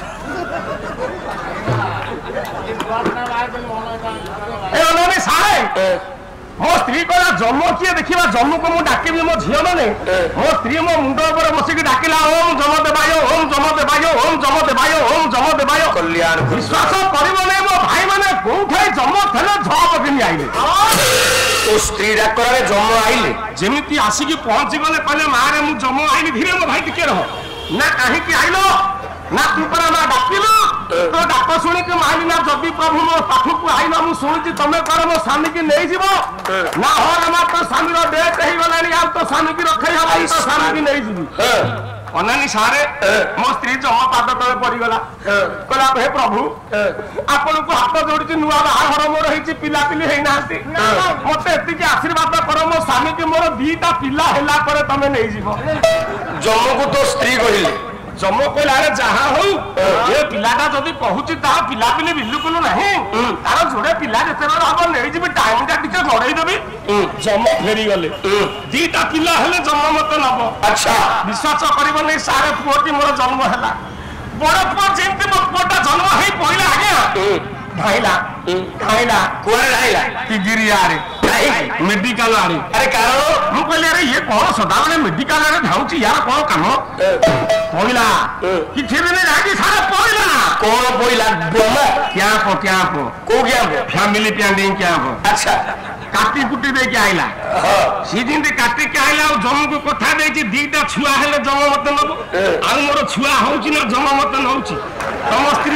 ସାରେ ମୋ ସ୍ତ୍ରୀ କହିଲା ଜନ୍ମ କିଏ ଦେଖିବା ଜନ୍ମକୁ ମୁଁ ଡାକିବି ମୋ ଝିଅ ମାନେ ମୋ ସ୍ତ୍ରୀ ମୋ ମୁଣ୍ଡ ଉପରେ ବସିକି ଡାକିଲା ଓମ୍ ଜମ ଦେବାୟ ଓମ୍ ଜମ ଦେବାୟ ଓମ୍ ଜମ ଦେବାୟ ଓମ୍ ଜମ ଦେବାୟ କଲ୍ୟାଣ ବିଶ୍ୱାସ କରିବ ନାହିଁ ମୋ ଭାଇ ମାନେ କୋଉଠି ଜମ ଥିଲେ ଝପ କିଣି ଆଇଲେ ତୋ ସ୍ତ୍ରୀ ଡାକରାରେ ଜମ ଆଇଲେ ଯେମିତି ଆସିକି ପହଞ୍ଚି ଗଲେ କହିଲେ ମାରେ ମୁଁ ଜମ ଆଇଲି ଧୀରେ ମୋ ଭାଇ ଟିକେ ରହ ନା କାହିଁକି ଆଇଲ ନା ତୁ ପରା ମା ଡାକିଲୁ ତୋ ଡାକ ଶୁଣିକି ମାଇଲି ନା ଯଦି ପ୍ରଭୁ ମୋ ପାଖକୁ ଆଇଲ ମୁଁ ଶୁଣିଛି ତମେ କର ମୋ ସ୍ୱାମୀକି ନେଇଯିବ ନା ହଁ ମା ତୋ ସ୍ୱାମୀର ଡେଥ୍ ହେଇଗଲାଣି ଆଉ ତୋ ସ୍ୱାମୀକି ରଖେଇ ହବ ତୋ ସ୍ୱାମୀକି ନେଇଯିବି ଅନାନୀ ସାରେ ମୋ ସ୍ତ୍ରୀ ଜମା ପାଦ ତଳେ ପଡିଗଲା କହିଲା ହେ ପ୍ରଭୁ ଆପଣଙ୍କୁ ହାତ ଯୋଡିଛି ନୂଆ ବାହାଘର ମୋର ହେଇଛି ପିଲାପିଲି ହେଇନାହାନ୍ତି ମତେ ଏତିକି ଆଶୀର୍ବାଦ କର ମୋ ସ୍ୱାମୀକି ମୋର 2ଟା ପିଲା ହେଲା ପରେ ତମେ ନେଇଯିବ ଜମକୁ ତୋ ସ୍ତ୍ରୀ କହିଲେ ଜମ କହିଲା ଆରେ ଯାହା ହଉ ଏ ପିଲାଟା ଯଦି କହୁଛି ତାହା ପିଲାପିଲି ବିଲକୁଲ ନାହିଁ ତାର ଯୋଡେ ପିଲା ଯେତେବେଳେ ହବ ନେଇଯିବି ଟାଇମ ଟା ଟିକେ ଗଡେଇଦେବି ଜମ ଫେରିଗଲେ 2ଟା ପିଲା ହେଲେ ଜମ ମତେ ନବ ଆଚ୍ଛା ବିଶ୍ୱାସ କରିବନି ସାରେ ପୁଅଟି ମୋର ଜନ୍ମ ହେଲା ବଡ ପୁଅ ଯେମିତି ମୋ ପୁଅଟା ଜନ୍ମ ହେଇ ପଇଲା ଆଜ୍ଞା ଧାଇଲା କୁଆଡେ ଧାଇଲା ତିଗିରିଆରେ ମେଡିକାଲ ଆଡେ। ଆରେ କାରଣ ମୁଁ କହିଲି ଆରେ ଇଏ କଣ ସଦାବେଳେ ମେଡିକାଲ ଆଡେ ଧାଉଛି, ୟାର କଣ କାମ? ପଇଲା କିଛି ଦିନ ଯାଇକି ସାରା ପଇଲା। କଣ ପଇଲା? ବୋମା କ୍ୟାମ୍ପ କ୍ୟାମ୍ପ। କୋଉ କ୍ୟାମ୍ପ? Family planning camp. ଆଚ୍ଛା କାଟି କୁଟି ଦେଇକି ଆଇଲା। ସିଏ ଯେମିତି କାଟିକି ଆଇଲା ଆଉ ଜମକୁ କଥା ଦେଇଛି 2ଟା ଛୁଆ ହେଲେ ଜମ ମତେ ନବ। ଆଉ ମୋର ଛୁଆ ହଉଛି ନା ଜମ ମତେ ନଉଛି? ତମ ସ୍ତ୍ରୀ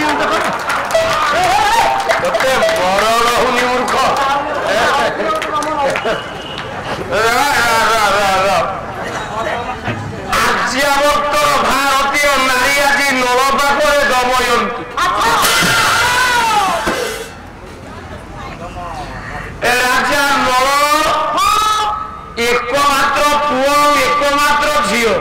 ତତେ ବଡ ରହୁନି ମୂର୍ଖ। ଆର୍ଯ୍ୟାବର୍ତ ଭାରତୀୟ ନାରୀ ଆଜି ନଳ ପାଖରେ ଦମୟନ୍ତୀ। ରାଜା ନଳ ଏକମାତ୍ର ପୁଅ ଏକମାତ୍ର ଝିଅ।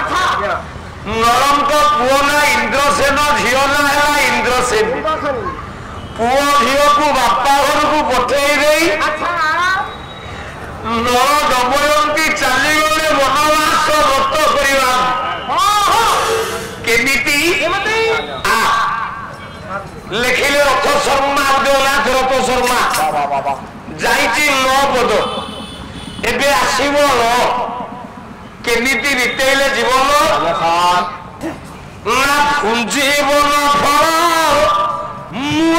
ନଳଙ୍କ ପୁଅ ନା ଇନ୍ଦ୍ରସେନ, ଝିଅ ନା ହେଲା ଇନ୍ଦ୍ରସେନ। ପୁଅ ଝିଅକୁ ବାପା ଘରକୁ ପଠେଇ ଦେଇ ନଳ ଦମୟନ୍ତୀ ଚାଲିଗଲେ ବନବାସ ବ୍ରତ କରିବା। କେମିତି ଲେଖିଲେ ରଥ ଶର୍ମା, ଉଦୟନାଥ ରଥ ଶର୍ମା। ଯାଇଛି 9 ପଦ, ଏବେ ଆସିବ 9। କେମିତି ବିତେଇଲେ ଜୀବନ ନା ପୁଞ୍ଜୀବନ ଫଳ ମୂଳ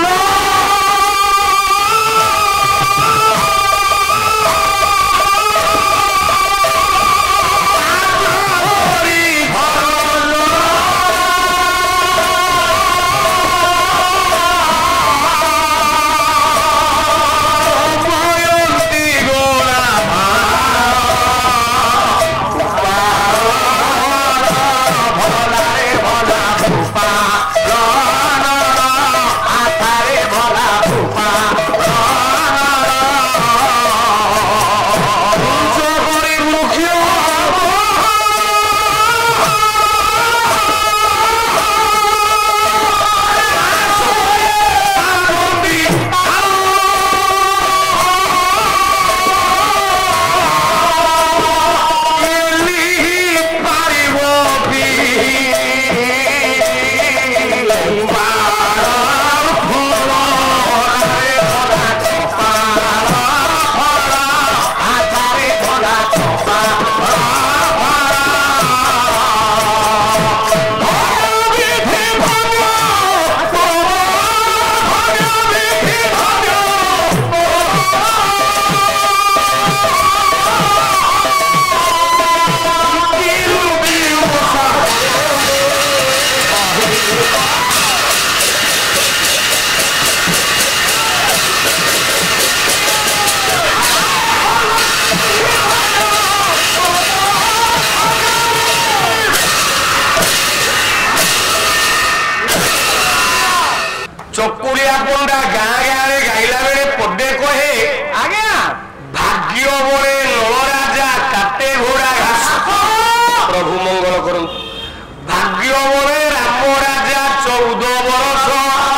ଚକୁଳିଆ ପଣ୍ଡା ଗାଁ ଗାଁରେ ଗାଇଲା ବେଳେ ପଦେ କହେ ଆଜ୍ଞା ଭାଗ୍ୟ ବଳେ ନଳରାଜା କାଟେ ଘୋଡ଼ା ଘାସ। ପ୍ରଭୁ ମଙ୍ଗଳ କରନ୍ତୁ। ଭାଗ୍ୟ ବଳେ ରାମ ରାଜା 14 ବର୍ଷ।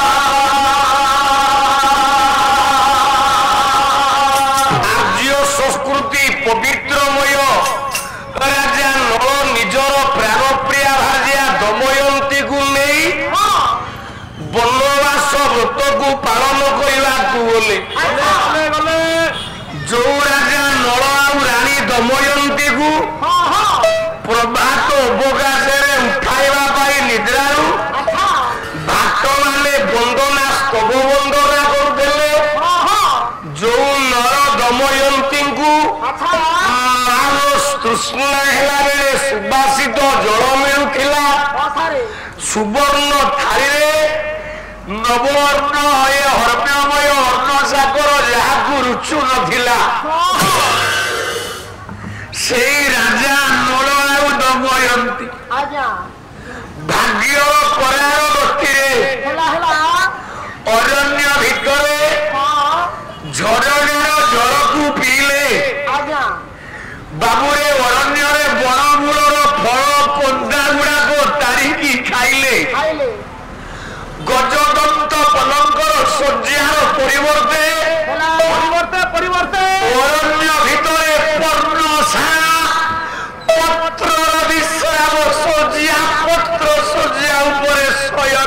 ଆର୍ଯ୍ୟ ସଂସ୍କୃତି ପବିତ୍ରମୟ ରାଜା ନଳ ନିଜର ପ୍ରାଣପ୍ରିୟା ଭାର୍ଯ୍ୟା ଦମୟନ୍ତୀକୁ ନେଇ ବନବାସ ବ୍ରତକୁ ପାଳନ କରିବାକୁ ଗଲେ। ଯୋଉ ରାଜା ନଳ ଆଉ ରାଣୀ ଦମୟନ୍ତୀକୁ ପ୍ରଭାତ ଅବକାଶରେ ଉଠାଇବା ପାଇଁ ନିଦ୍ରାରୁ ଭାଟମାନେ ବନ୍ଦନା ସ୍ତବ ବନ୍ଦନା କରୁଥିଲେ, ଯୋଉ ନଳ ଦମୟନ୍ତୀଙ୍କୁ ତୃଷ୍ଣା ହେଲା ବେଳେ ସୁବାସିତ ଜଳ ମିଳୁଥିଲା, ସୁବର୍ଣ୍ଣ ଥାଳିରେ ନବବର୍ଣ୍ଣ ଏ ହର୍ମ୍ୟମୟ ଅନ୍ନ ସାଗର ଯାହାକୁ ରୁଚୁ ନଥିଲା, ସେଇ ରାଜା ନଳ ଆଉ ଦମୟନ୍ତୀ ଭାଗ୍ୟ କରାର ଗତିରେ ଅରଣ୍ୟ ଭିତରେ ଝରଣାର ଜଳକୁ ପିଇଲେ। ବାବୁରେ ଅରଣ୍ୟରେ ବଣମୂଳର ଫଳ କନ୍ଦା ଗୁଡାକ ତାରିକି ଖାଇଲେ। ଗଜଦନ୍ତ ପଲଙ୍କର ଶଯ୍ୟାର ପରିବର୍ତ୍ତେ ଅରଣ୍ୟ ଭିତରେ ପର୍ଣ୍ଣଶାଳା ପତ୍ରର ବିଶ୍ରାମ ଶଯ୍ୟା, ପତ୍ର ଶଯ୍ୟା ଉପରେ ଶୟନ।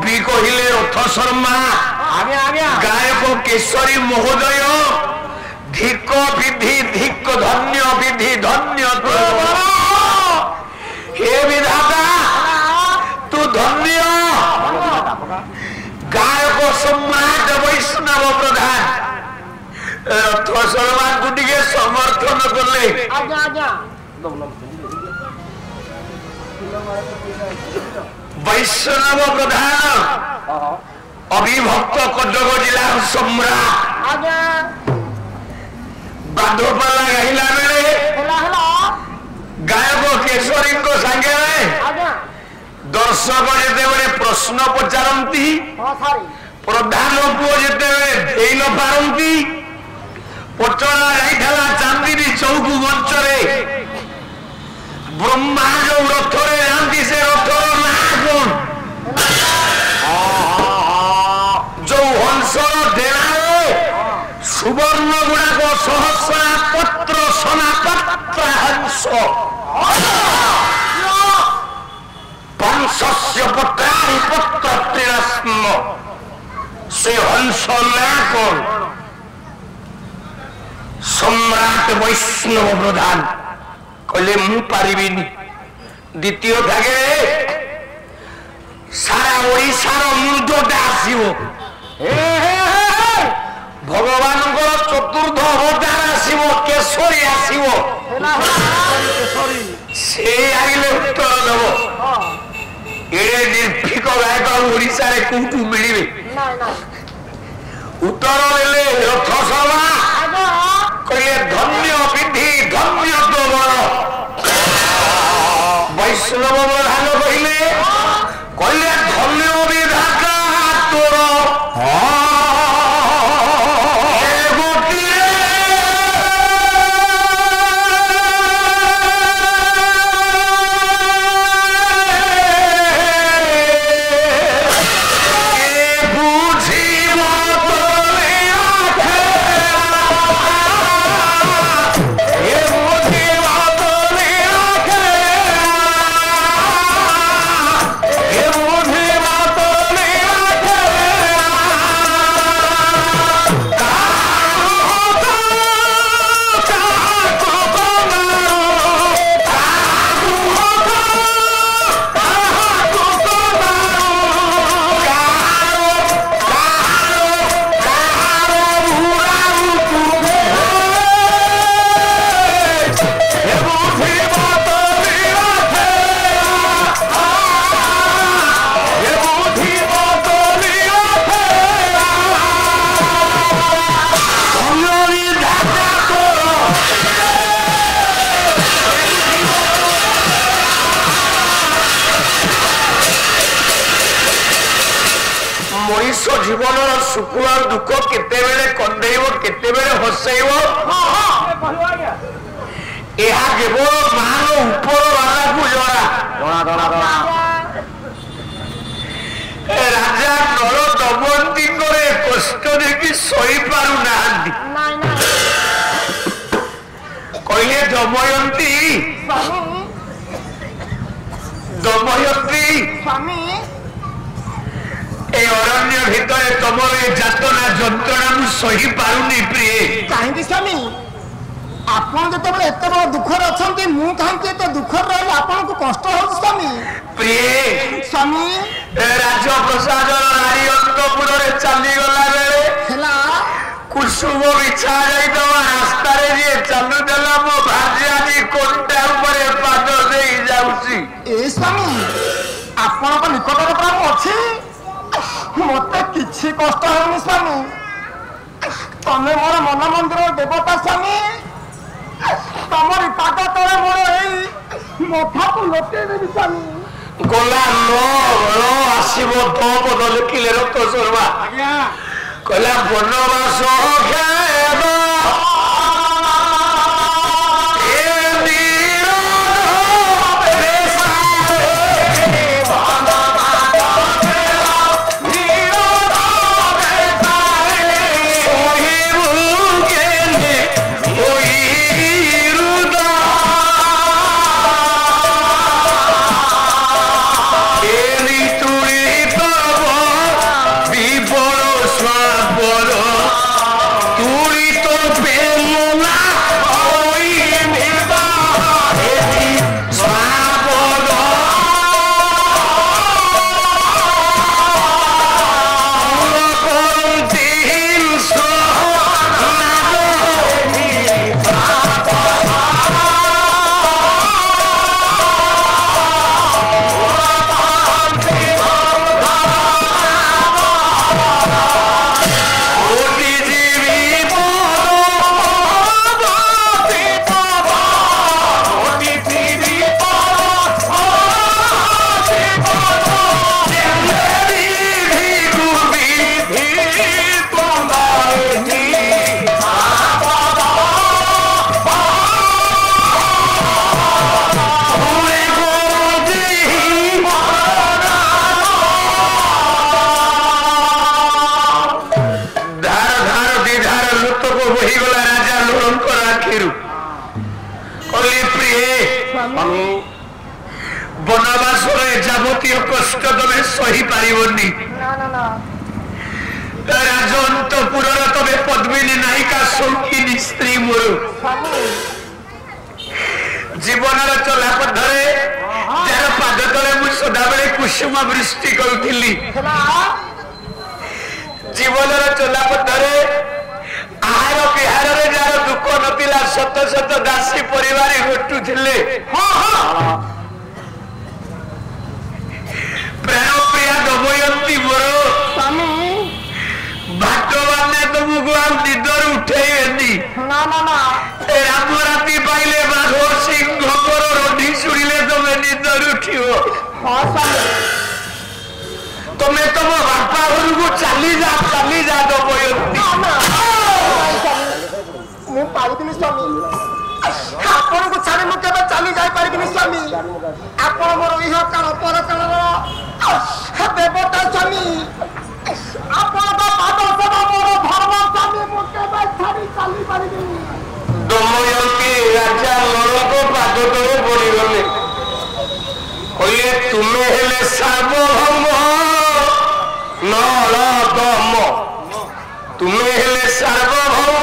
कवि कहले रथ शर्मा आज्ञा आज्ञा गायक केशरी महोदय धिक विधि धिक धन्य विधि धन्य हे विधाता तू धन्य गायक सम्राट वैष्णव प्रधान रथ शर्मा को टिके समर्थन कले आज्ञा आज्ञा वैष्णव प्रधान अविभक्त कटक जिला सम्राट आज्ञा बाधपाला गाइला बेले हेला हेला गायक केशरी सांगे आज्ञा दर्शक जिते प्रश्न पचारती हाँ सारी प्रधान पुओ जिते दे न पारती पचरा जाइला चांदी चौक मंचरे ब्रह्मा जो रथरे जाती से रथर ना कौन जो हंसर डेराए सुवर्ण गुड़ाक सहस्रा पत्र सोना पत्र हंस पंचस्य पत्राणि पत्र त्रिरत्न से हंस ना कौन सम्राट वैष्णव प्रधान कहले मु पारिबिनी द्वितीय भागे सारा ओडिशार मुंडटा आसीबो भगवान चतुर्थ अवतार आसीबो केशरी आसीबो हेला हेला से आइले उत्तर देव एड़े निर्भीक गायक ओडिशा रे कोठू मिलिबे नहीं नहीं उत्तर देले रथ शर्मा आज्ञा कहले धन्य विधि धन्य तो बड़ वैष्णव प्रधान कहले कहले धन्य विधाता तोर मनीष जीवन सुख और दुख केते कंदेब केते हसैब यह केवल मान ऊपर वाला को जरा राजा नर दमयंती कष्ट देखी सही पारु ना नहीं नहीं कहले दमयंती स्वामी दमयंती स्वामी ए अरण्य भितर तुमर ए जातना जंत्रणा मु सही पारुनी प्रिय कहीं स्वामी आपन जते बड़े एते बड़ दुखर अछंती मु कहीं एते दुखर रहले आपन को कष्ट हो स्वामी प्रिय स्वामी राज्य प्रशासन नारी अंतपुर रे चली गला बेले हेला कुसुम बिछा जाई तो रास्ता रे जे चलु देला मो भाजिया जी कोंटा ऊपर पाद देई जाउची ए स्वामी आपन को निकट रे प्राण अछि मते किछि कष्ट होनी स्वामी तमे मोर मन मंदिर देवता स्वामी तमरी पाद तले मोर एई मथा को लोटे देबी स्वामी गोला नो आसीबो तो पद लिखिले रक्त शर्मा आज्ञा कहला बनवास खेब तुरी तो ଯାବତୀୟ କଷ୍ଟ ତମେ ସହି ପାରିବନି। ରାଜଅନ୍ତପୁରର ତମେ ପଦ୍ମିନୀ ନାୟିକା ସୌଖିନୀ ସ୍ତ୍ରୀ ମୋର ଜୀବନର ଚଲାପଥରେ ଯାହାର ପାଦ ତଳେ ମୁଁ ସଦାବେଳେ କୁସୁମ ବୃଷ୍ଟି କରୁଥିଲି, ଜୀବନର ଚଲାପଥରେ ଆହାର ବିହାରରେ ଯାହାର ଦୁଃଖ ନଥିଲା, ଶତ ଶତ ଦାସୀ ପରିବାର ଘଟୁଥିଲେ, ପ୍ରାଣପ୍ରିୟା ଦମୟନ୍ତୀ ମୋର ଭାଗ୍ୟବାନ ତମକୁ ଆଉ ନିଦରୁ ଉଠେଇବେନି। ରାମ ରାତି ପାଇଲେ ବାଘ ସିଂହଙ୍କର ରଢି ଶୁଣିଲେ ତମେ ନିଦରୁ ଉଠିବ। ତମେ ତମ ବାପା ଘରକୁ ଚାଲିଯା ଦମୟନ୍ତୀ। ମୁଁ ପାରିବିନି ସ୍ୱାମୀ, ଆପଣଙ୍କୁ ଛାଡ଼ି ମୁଁ କେବେ ଚାଲି ଯାଇପାରିବିନି ସ୍ୱାମୀ। ଆପଣ ମୋର ଇହ କାଳ ପର କାଳର ଦେବତା ସ୍ୱାମୀ, ଆପଣଙ୍କ ପାଦ ସେବା ମୋର ଧର୍ମ ସ୍ୱାମୀ, ମୁଁ କେବେ ଛାଡ଼ି ଚାଲି ପାରିବିନି। ଦମୟନ୍ତୀ ରାଜା ନଳଙ୍କ ପାଦ ତଳେ ପଡ଼ିଗଲେ, କହିଲେ ତୁମେ ହେଲେ ସାର୍ବଭୌମ ନଳଦମ, ତୁମେ ହେଲେ ସାର୍ବଭୌମ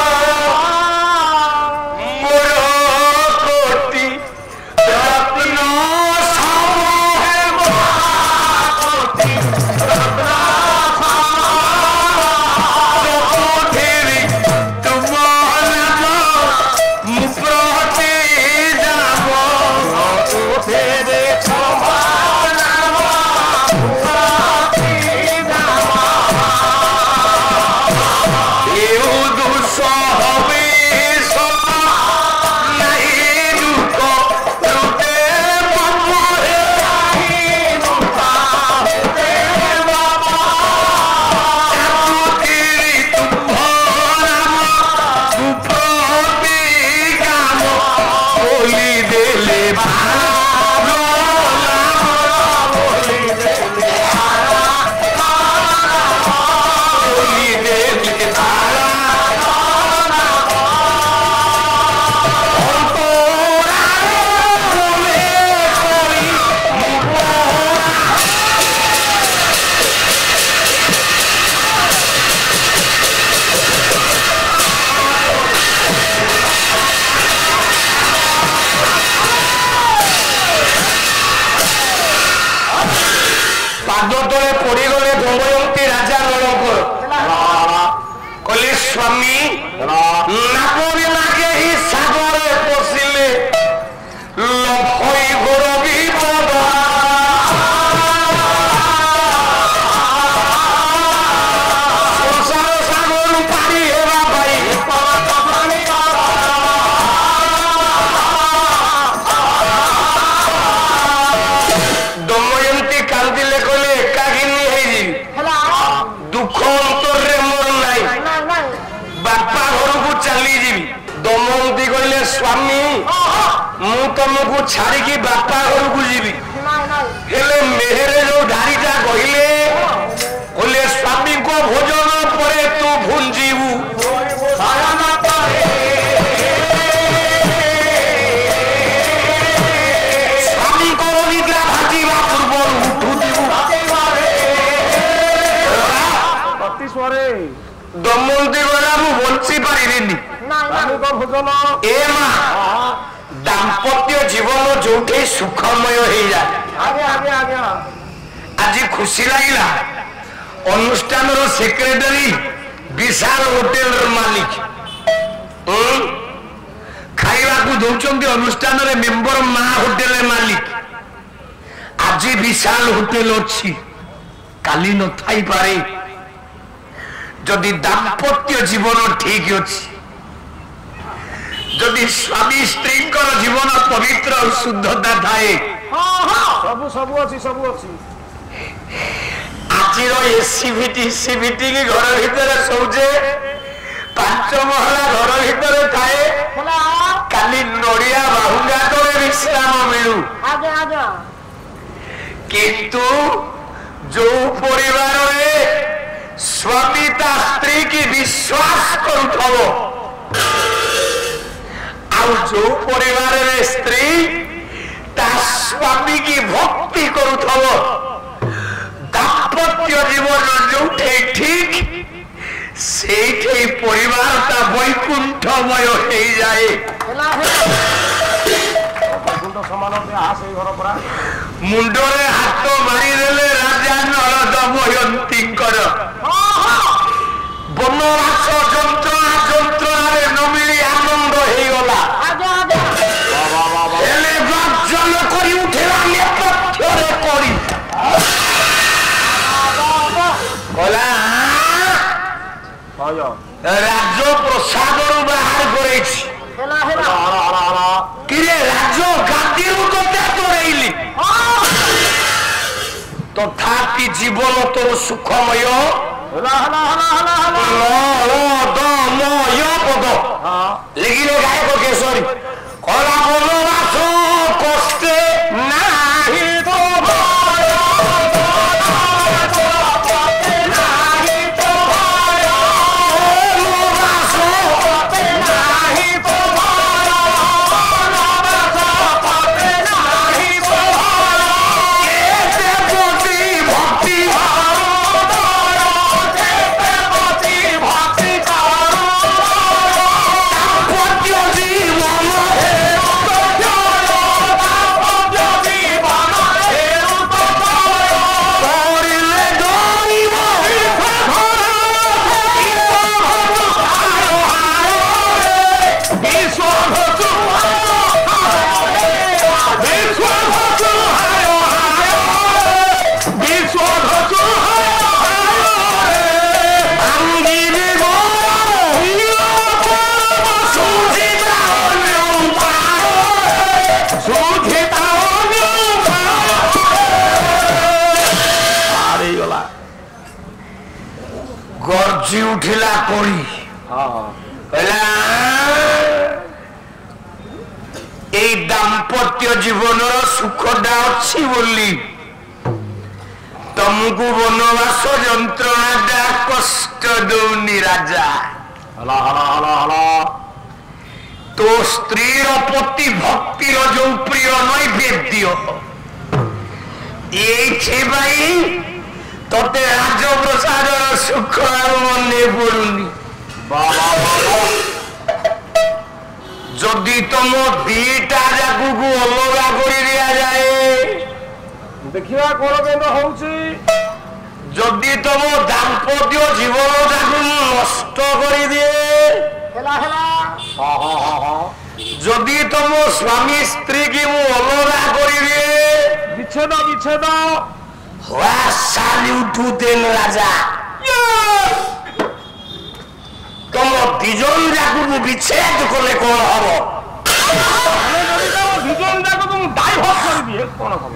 ପାଦ ତଳେ ପଡ଼ିଗଲେ ଦମୟନ୍ତୀ ରାଜା ନଳଙ୍କର। କହିଲେ ସ୍ୱାମୀ ନାଗରେ ନାଗେ ହିଁ ସାଗରେ ପଶିଲେ ଲଭଇ ଘୋର ବିପଦ, ସଂସାର ସାଗରରୁ ପାରି ହେବା ପାଇଁ ଦମୟନ୍ତୀ କାନ୍ଦିଲେ, କହିଲେ ଏକାକିନୀ ହେଇଯିବି, ଦୁଃଖ ଅନ୍ତରରେ ମୋର ନାହିଁ, ବାପା ଘରକୁ ଚାଲିଯିବି। ଦମୟନ୍ତୀ କହିଲେ ସ୍ୱାମୀ ମୁଁ ତମକୁ ଛାଡ଼ିକି ବାପା ଘରକୁ ଯିବି, ହେଲେ ମେହେରେ ଯୋଉ ଧାରିଟା କହିଲେ ସ୍ୱାମୀଙ୍କ ଭୋଜନ ପରେ ତୁ ଭୁଞ୍ଜିବୁ, ସ୍ୱାମୀଙ୍କର ନିଦ୍ରା ଭାଜିବା ପୂର୍ବରୁ ଉଠୁଥିବୁ। ଦମୟନ୍ତୀ କହିଲା ମୁଁ ବଞ୍ଚି ପାରିବିନି। ଏ ମା ଦାମ୍ପତ୍ୟ ଜୀବନ ଯୋଉଠି ସୁଖମୟ ହେଇଯାଏ। ଆଜି ଖୁସି ଲାଗିଲା, ଅନୁଷ୍ଠାନର ସେକ୍ରେଟାରୀ ବିଶାଳ ହୋଟେଲର ମାଲିକ ଖାଇବାକୁ ଦଉଛନ୍ତି, ଅନୁଷ୍ଠାନରେ ମେମ୍ବର ମା ହୋଟେଲ ମାଲିକ। ଆଜି ବିଶାଳ ହୋଟେଲ ଅଛି, କାଲି ନଥାଇପାରେ। ଯଦି ଦାମ୍ପତ୍ୟ ଜୀବନ ଠିକ ଅଛି, ଯଦି ସ୍ୱାମୀ ସ୍ତ୍ରୀଙ୍କର ଜୀବନ ପବିତ୍ର ଆଉ ଶୁଦ୍ଧତା ଥାଏ, ସବୁ ଅଛି। ଆଜିର ଏସି ଫିଟିଂ ଘର ଭିତରେ ଶୋଉଛେ, 5 ମହଲା ଘର ଭିତରେ ଥାଏ, କାଲି ନଡ଼ିଆ ବାହୁଙ୍ଗା ତଳେ ବିଶ୍ରାମ ମିଳୁ। କିନ୍ତୁ ଯୋଉ ପରିବାରରେ ସ୍ୱାମୀ ତା ସ୍ତ୍ରୀ କି ବିଶ୍ୱାସ କରୁଥିବ, ଆଉ ଯୋଉ ପରିବାରରେ ସ୍ତ୍ରୀ ତା स्वामी की भक्ति करुथब दाम्पत्य जीवन जो ठीक से परिवार वैकुंठमय हो जाए मुंडरे हाथ मारिदेले राजा नरद दमयंतींकर बनवास जंत्रणा जंत्रणारे न मिली आनंद होगला जल कर उठेला नेपथ्य करी राज प्रसाद बाहर करे राज गादी तोड़ेली तथापि जीवन तोर सुखमय पद लेकिन गायक केशरी कला बनवास कष्टे नाही तो गरजी उठिला कोड़ी दाम्पत्य जीवन सुखटा अच्छी बोली तुमको बनवास जंत्रणा कष्ट दौनी राजा तो स्त्री प्रति भक्तिर जो प्रिय नैवेद्य ये तोते राजप्रसाद सुख मन पड़ुनी जदि तुम दीटा जाक अलग कर दिया जाए देखिया कौन जदि तुम दाम्पत्य जीवन जाक नष्ट कर दिए जदि तुम स्वामी स्त्री की अलग कर दिए विच्छेद विच्छेद राजा तुम दिजन जाक विच्छेद कले कौन हम दुजन जाक तुम डाइवोर्स कर दिए कौन हम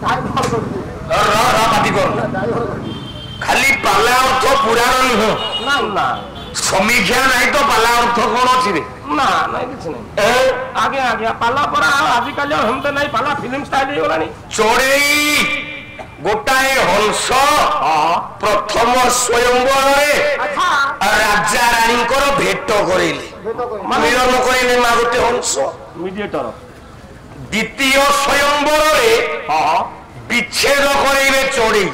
खाली पाला अर्थ पुराण नुह समीक्षा नहीं तो पाला अर्थ कौन अच्छी ना नहीं किसी नहीं आगे आगे पाला पर आजिकल हम तो नहीं पाला फिल्म स्टाइल हो गलानी चोरेई गोटाए हंस प्रथम स्वयंवर राजा रानी भेट करेले मिलन करेले माँ गोटे हंस मीडिएटर द्वितीय स्वयंवर विच्छेद करेले चोरेई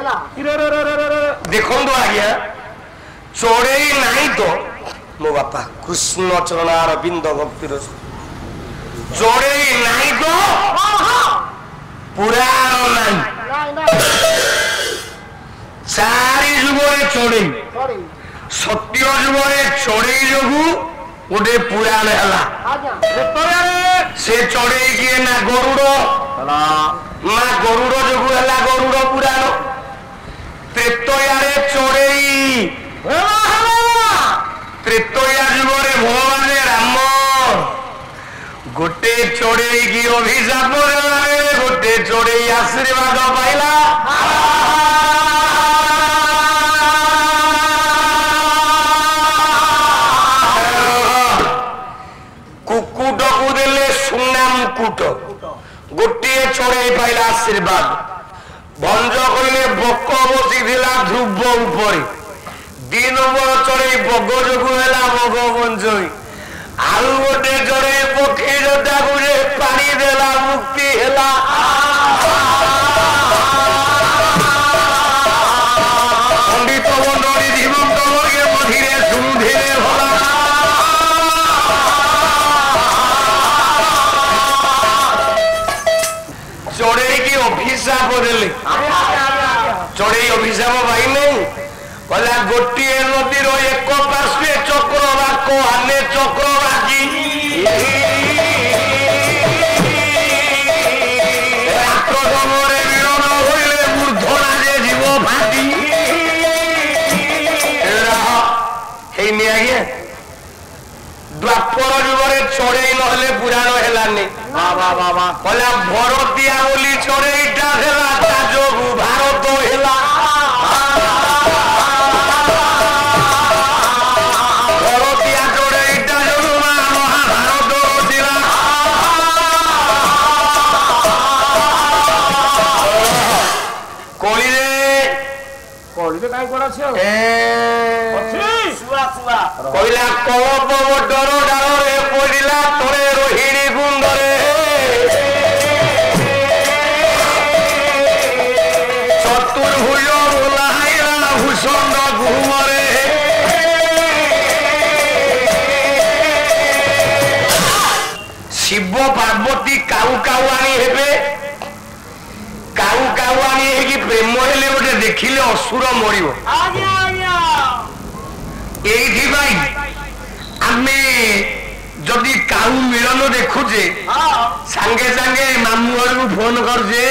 देखो आज्ञा चोरेई नहीं तो मो बापा कृष्ण चरणार बिंद भक्तिर चोरेई नहीं तो पुराण नहीं चारि जुगरे चोरेई सत्य जुगरे चोरेई जोगु गोटे पुराण है से चोरेई किए ना गरुड़ ना गरुड़ जोगु है गरुड़ पुराण त्रेतयारे चोरेई त्रेतया जुगरे भगवान राम गोटे चोरेई की अभिशाप गोटे चोरेई आशीर्वाद पाइला कुकुट को देले सुनाम कुट गोटे चोरेई पाइला आशीर्वाद भंज कहले बक बसी ध्रुव ऊपर 2 नंबर चोरेई बग जोगु है बग बंजई ଆଉ ଗୋଟେ ଚଢେଇ ପକ୍ଷୀ ଯୋଉଟାକୁ ଯେ ପାଣି ଦେଲା ମୁକ୍ତି ହେଲା। ପଣ୍ଡିତ ମଣ୍ଡଳୀ ଜୀବନ୍ତ ବର୍ଗେ ମଝିରେ ଶୁଣୁଥିଲେ ଭଲ। ଚଢେଇକି ଅଭିଶାପ ଦେଲେ। ଚଢେଇ ଅଭିଶାପ ପାଇ ନାହିଁ। କହିଲା ଗୋଟିଏ ନଦୀର ଏକ ପାର୍ଶ୍ୱେ ଚକ୍ରବାକ ଆନେ ଚକ୍ରବାକି ରାତ୍ର ସମୟରେ ମିଳନ ହୋଇଲେ ମୂର୍ଦ୍ଧନା ଯେ ଯିବ ଭାଟି। ହେଇନି ଆଜ୍ଞା। ଦ୍ୱାପର ଯୁଗରେ ଚଢେଇ ନହେଲେ ପୁରାଣ ହେଲାନି। କହିଲା ଭରତିଆ ବୋଲି ଚଢେଇଟା ହେଲା ତା ଯୋଗୁ ଭାରତ ହେଲା। ଭରତିଆ ଚଢେଇଟା ଯୋଗୁ ମହାଭାରତ ରଚିଲା। କଳିରେ କାଇଁ କୁଆଡେ ଅଛି ଆଉ କହିଲା କଳପ ବଟର ଡାଳରେ ପଡ଼ିଲା ତଳେ ରୋହିଣୀ କୁଣ୍ଡରେ। ଚତୁର୍ଭୁଜ ବୋଲାଇଲା ଭୂଷଣ୍ଡ ଗୁମରେ। ଶିବ ପାର୍ବତୀ କାଉ କାଉଆଣୀ ହେବେ। କାଉ କାଉଆଣୀ ହେଇକି ପ୍ରେମ ହେଲେ ଗୋଟେ ଦେଖିଲେ ଅସୁର ମରିବ। ଏଇଥିପାଇଁ ଆମେ ଯଦି କାଉ ମିଳନ ଦେଖୁଛେ ସାଙ୍ଗେ ସାଙ୍ଗେ ମାମୁଁ ଘରକୁ ଫୋନ କରୁଛେ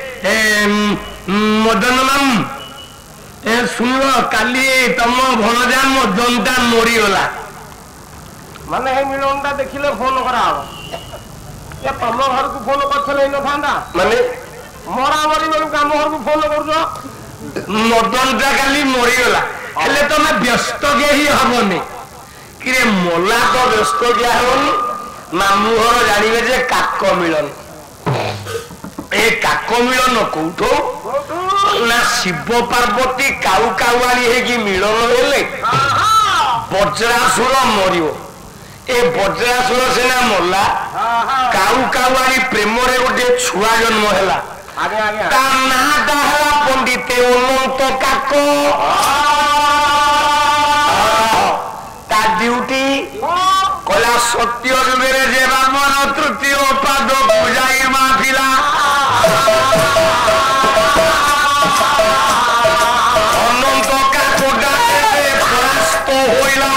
ମଦନ ମାମୁଁ ଶୁଣିବ କାଲି ତମ ଭଣଜା ମଦନଟା ମରିଗଲା। ମାନେ ଏ ମିଳନଟା ଦେଖିଲେ ଫୋନ କରାହବ। ଏ ତମ ଘରକୁ ଫୋନ କରିଥିଲେ ହେଇନଥାନ୍ତା। ମାନେ ମରାମରି ବେଳକୁ ଆମ ଘରକୁ ଫୋନ କରୁଛ। ମଦନଟା କାଲି ମରିଗଲା ହେଲେ ତମେ ବ୍ୟସ୍ତ କେହି ହବନି। କିରେ ମଲା ତ ବ୍ୟସ୍ତ କିଆ ହବନି। ମାମୁଁ ଘର ଜାଣିବେ ଯେ କାକ ମିଳନ। ଏ କାକ ମିଳନ କୋଉଠୁ ନା ଶିବ ପାର୍ବତୀ କାଉ କାଉଆଣୀ ହେଇକି ମିଳନ ହେଲେ ବଜ୍ରାସୁର ମରିବ। ଏ ବଜ୍ରାସୁର ସିନା ମଲା କାଉ କାଉଆଣୀ ପ୍ରେମରେ ଗୋଟେ ଛୁଆ ଜନ୍ମ ହେଲା। ତା ନାଁଟା ହେଲା ପଣ୍ଡିତେ ଅନନ୍ତ କାକ। ତା ଡ୍ୟୁଟି କଲା ସତ୍ୟ ଯୁଗରେ ଯେ ବାମନ ତୃତୀୟ ପାଦକୁ ଯାଇ ମାଫିଲା। ଅନନ୍ତ କାକଟା ପରାସ୍ତ ହୋଇଲା।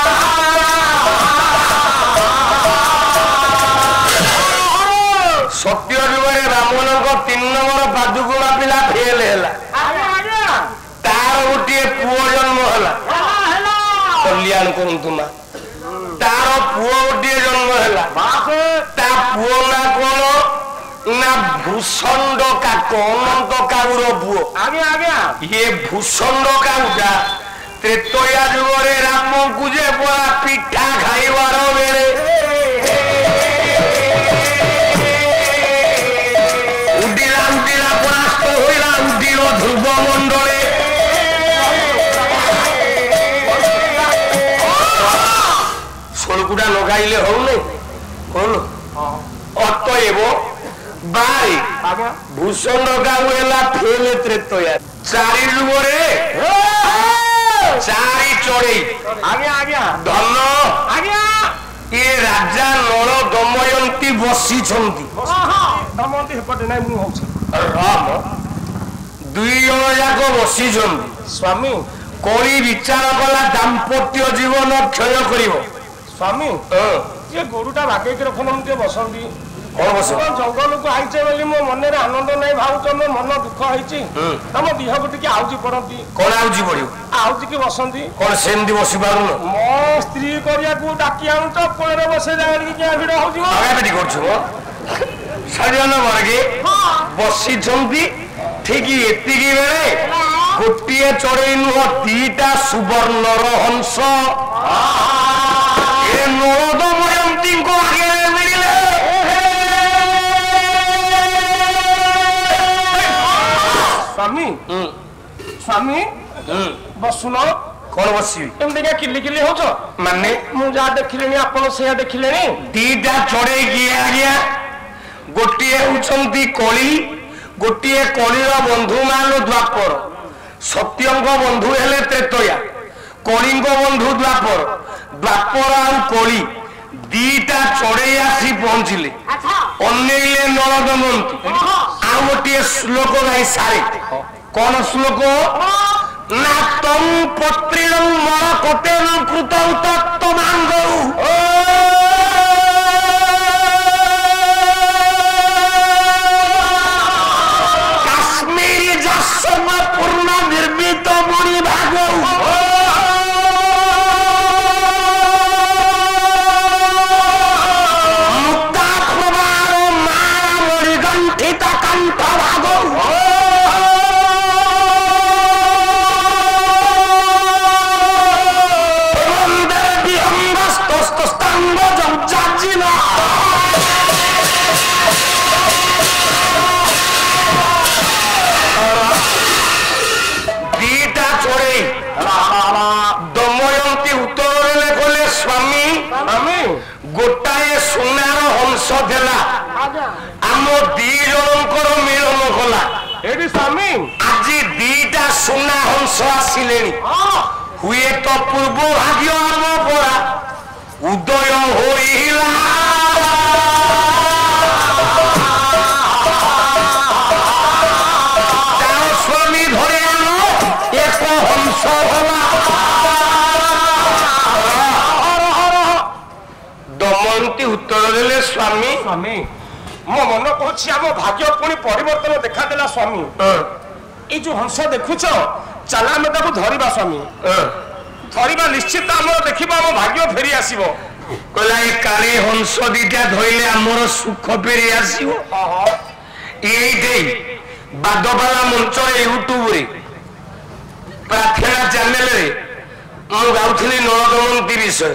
ସତ୍ୟ ଯୁଗରେ ବ୍ରାହ୍ମଣଙ୍କ 3 ନମ୍ବର ପାଦକୁ ମାପିଲା ଫେଲ ହେଲା। ତାର ଗୋଟିଏ ପୁଅ ଜନ୍ମ ହେଲା। କଲ୍ୟାଣ କରନ୍ତୁ ମା। ତାର ପୁଅ ଗୋଟିଏ ଜନ୍ମ ହେଲା। ତା ପୁଅ ନା କଣ ନା ଭୂଷଣ୍ଡ କାକ। ଅନନ୍ତ କାଉର ପୁଅ। ଇଏ ଭୂଷଣ୍ଡ କାଉଟା ତ୍ରେତୟା ଯୁଗରେ ରାମଙ୍କୁ ଯେ ପରା ପିଠା ଖାଇବାର ବେଳେ ଉଡିଲା ଉଡିଲା ପରାସ୍ତ ହୋଇଲା ଉଡିଲ ଧ୍ରୁବ ମଣ୍ଡଳେ। ଷୋଳକୁଟା ଲଗାଇଲେ ହଉନି କଣ ଅତଏବ ବାଇ ଭୂଷଣ୍ଡ କାଉ ହେଲା ଫେଲ ତ୍ରେତୟା। 4 ଯୁଗରେ 4 ଚଢେଇ ଧନ ଇଏ ରାଜା ନଳ ଦମୟନ୍ତୀ ବସିଛନ୍ତି। ରାମ 2 ଜଣ ଯାକ ବସିଛନ୍ତି। ସ୍ୱାମୀ କଳି ବିଚାର କଲା ଦାମ୍ପତ୍ୟ ଜୀବନ କ୍ଷୟ କରିବ। ସ୍ୱାମୀ ଯେ ଗୋରୁଟା ବାଗେଇକି ରଖୁନାହାନ୍ତି ଟିକେ ବସନ୍ତି। କଣ ବସ ଜଙ୍ଗଲକୁ ଆଇଛେ ବୋଲି ମୋ ମନରେ ଆନନ୍ଦ ନାହିଁ ଭାବୁଛ। ମୋ ମନ ଦୁଃଖ ହେଇଛି। ତମ ଦେହକୁ ଟିକେ ଆଉଜି ପଡନ୍ତି। କଣ ଆଉଜି ପଡିବ? ଆଉଜିକି ବସନ୍ତି। କଣ ସେମିତି ବସି ପାରୁନ? ମୋ ସ୍ତ୍ରୀ କରିବାକୁ ଡାକି ଆଣୁଛ କୋଳରେ ବସେଇ ଜାଣିକି କିଆ ଭିଡ ହଉଛି। ଆଗାପିଟି କରୁଛୁ ଷଡ଼ଜନ ବର୍ଗେ ବସିଛନ୍ତି। ଠିକ ଏତିକି ବେଳେ ଗୋଟିଏ ଚଢେଇ ନୁହଁ 2ଟା ସୁବର୍ଣ୍ଣର ହଂସ ଏ ନଳ ଦମୟନ୍ତୀଙ୍କ ଆଗରେ ମିଳିଲେ। ସ୍ୱାମୀ ସ୍ୱାମୀ ବସୁନ। कौन बसिबी एमती किली किली होच माने मु जहाँ देखिले आपण से देखिले दीटा चढ़े किए आज्ञा गोटे होती कली गोटे कलीर बंधु मान द्वापर सत्यंग बंधु हेले त्रेतया कलिंग बंधु द्वापर द्वापर आ कली दीटा चढ़े आसी पहुंचले अनेले नलदमंती आ गोटे श्लोक गाई सारे कौन श्लोक ना तम पत्रीण मर कोटे कृत तत्मांग काश्मीरी जासम पूर्ण निर्मित मुनि भाग मुक्ता प्रभार मारा मणिगंठित कंठ भाग दीटा चढ़े दमयंती उत्तर कले स्वामी गोटाए सुनार हंस देला आम दी जनकर मिलन कला एडी स्वामी आज दीटा सुना हंस आसिले हुए तो पूर्व भाग्य आम पड़ा उदय होइला स्वामी धरे आनो एक हंस दमयंती उत्तर देले स्वामी स्वामी मो मन कहूँ आम भाग्य पुणी परिवर्तन देखा देला स्वामी ये जो हंस देखुच चला आम धरवा स्वामी धरवा निश्चित आम देखा आम भाग्य फेरी आसब कहला काले हंस दीटा धरले आमर सुख फेरी आसो ये बादपाला मंच यूट्यूब रे प्रार्थना चैनल रे मु गाउथली नलदमंती विषय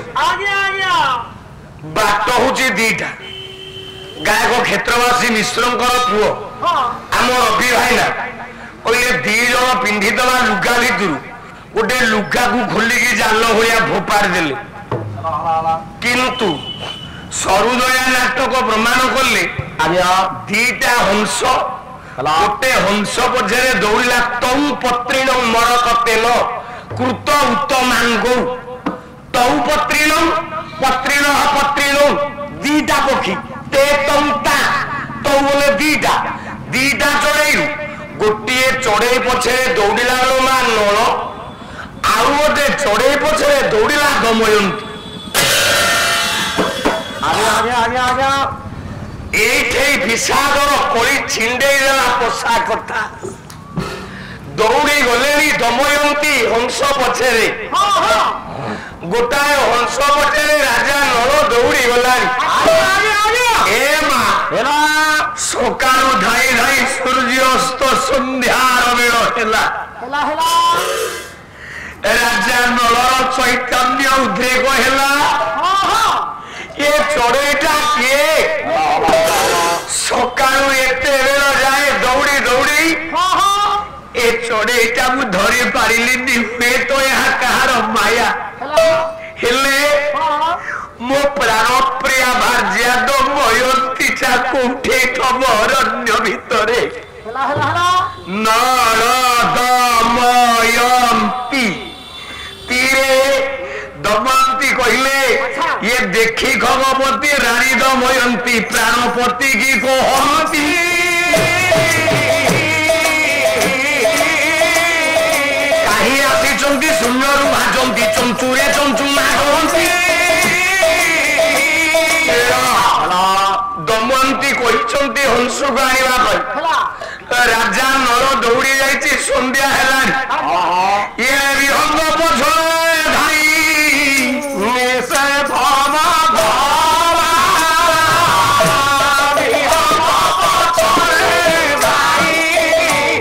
बाट हूँ दीटा गायक क्षेत्रवासी मिश्रंकर पुओ आम रवि भाईना कहले दी जन पिंधिदला लुगा भितर गोटे लुगा को खोलिकी जाल भाया फोपाड़ देले किंतु सरुदया नाटक प्रमाण कले दीटा हंस गोटे हंस पछरे दौड़ला तौ पत्रीण मरकतेन कृत उत्तमांगौ तौ पत्रीण पत्रीण पत्रीण दीटा पक्षी ते तंता तौ बोले दीटा दीटा चढ़ई गोटे चढ़ई पछरे दौड़ला मा नल आउ गोटे चढ़ई पछरे दौड़ला दमयंती ये विषादर कली छिंडे पोषा कथा दौड़ी गले दमयंती हंस पछरे गोटाए हंस पछरे राजा नल दौड़ी गला सकाल धाई धाई सूर्यास्त संध्यार बेल राजा नलर चैतन्य उद्रेक ये चढ़ईटा किए सकालू एत बेल जाए दौड़ी दौड़ी ए चढ़ईटा मु धरी पारिली हुए तो यहाँ कहार माया हेले मो प्राण प्रिया भार्या दमयंती को उठे थब अरण्य भितरे नल दमयंती तीरे दमयंती कहले ये देखी खगपति रानी दमयंती प्राणपति की कहती कहीं आसी शून्यरू भाजती चंचुरे चंचु मारती दमयंती कहते हंस को आने राजा नल दौड़ी जाइए सन्ध्या है ये विहंग पछड़े धाई से भामा भामा विहंग पछड़े धाई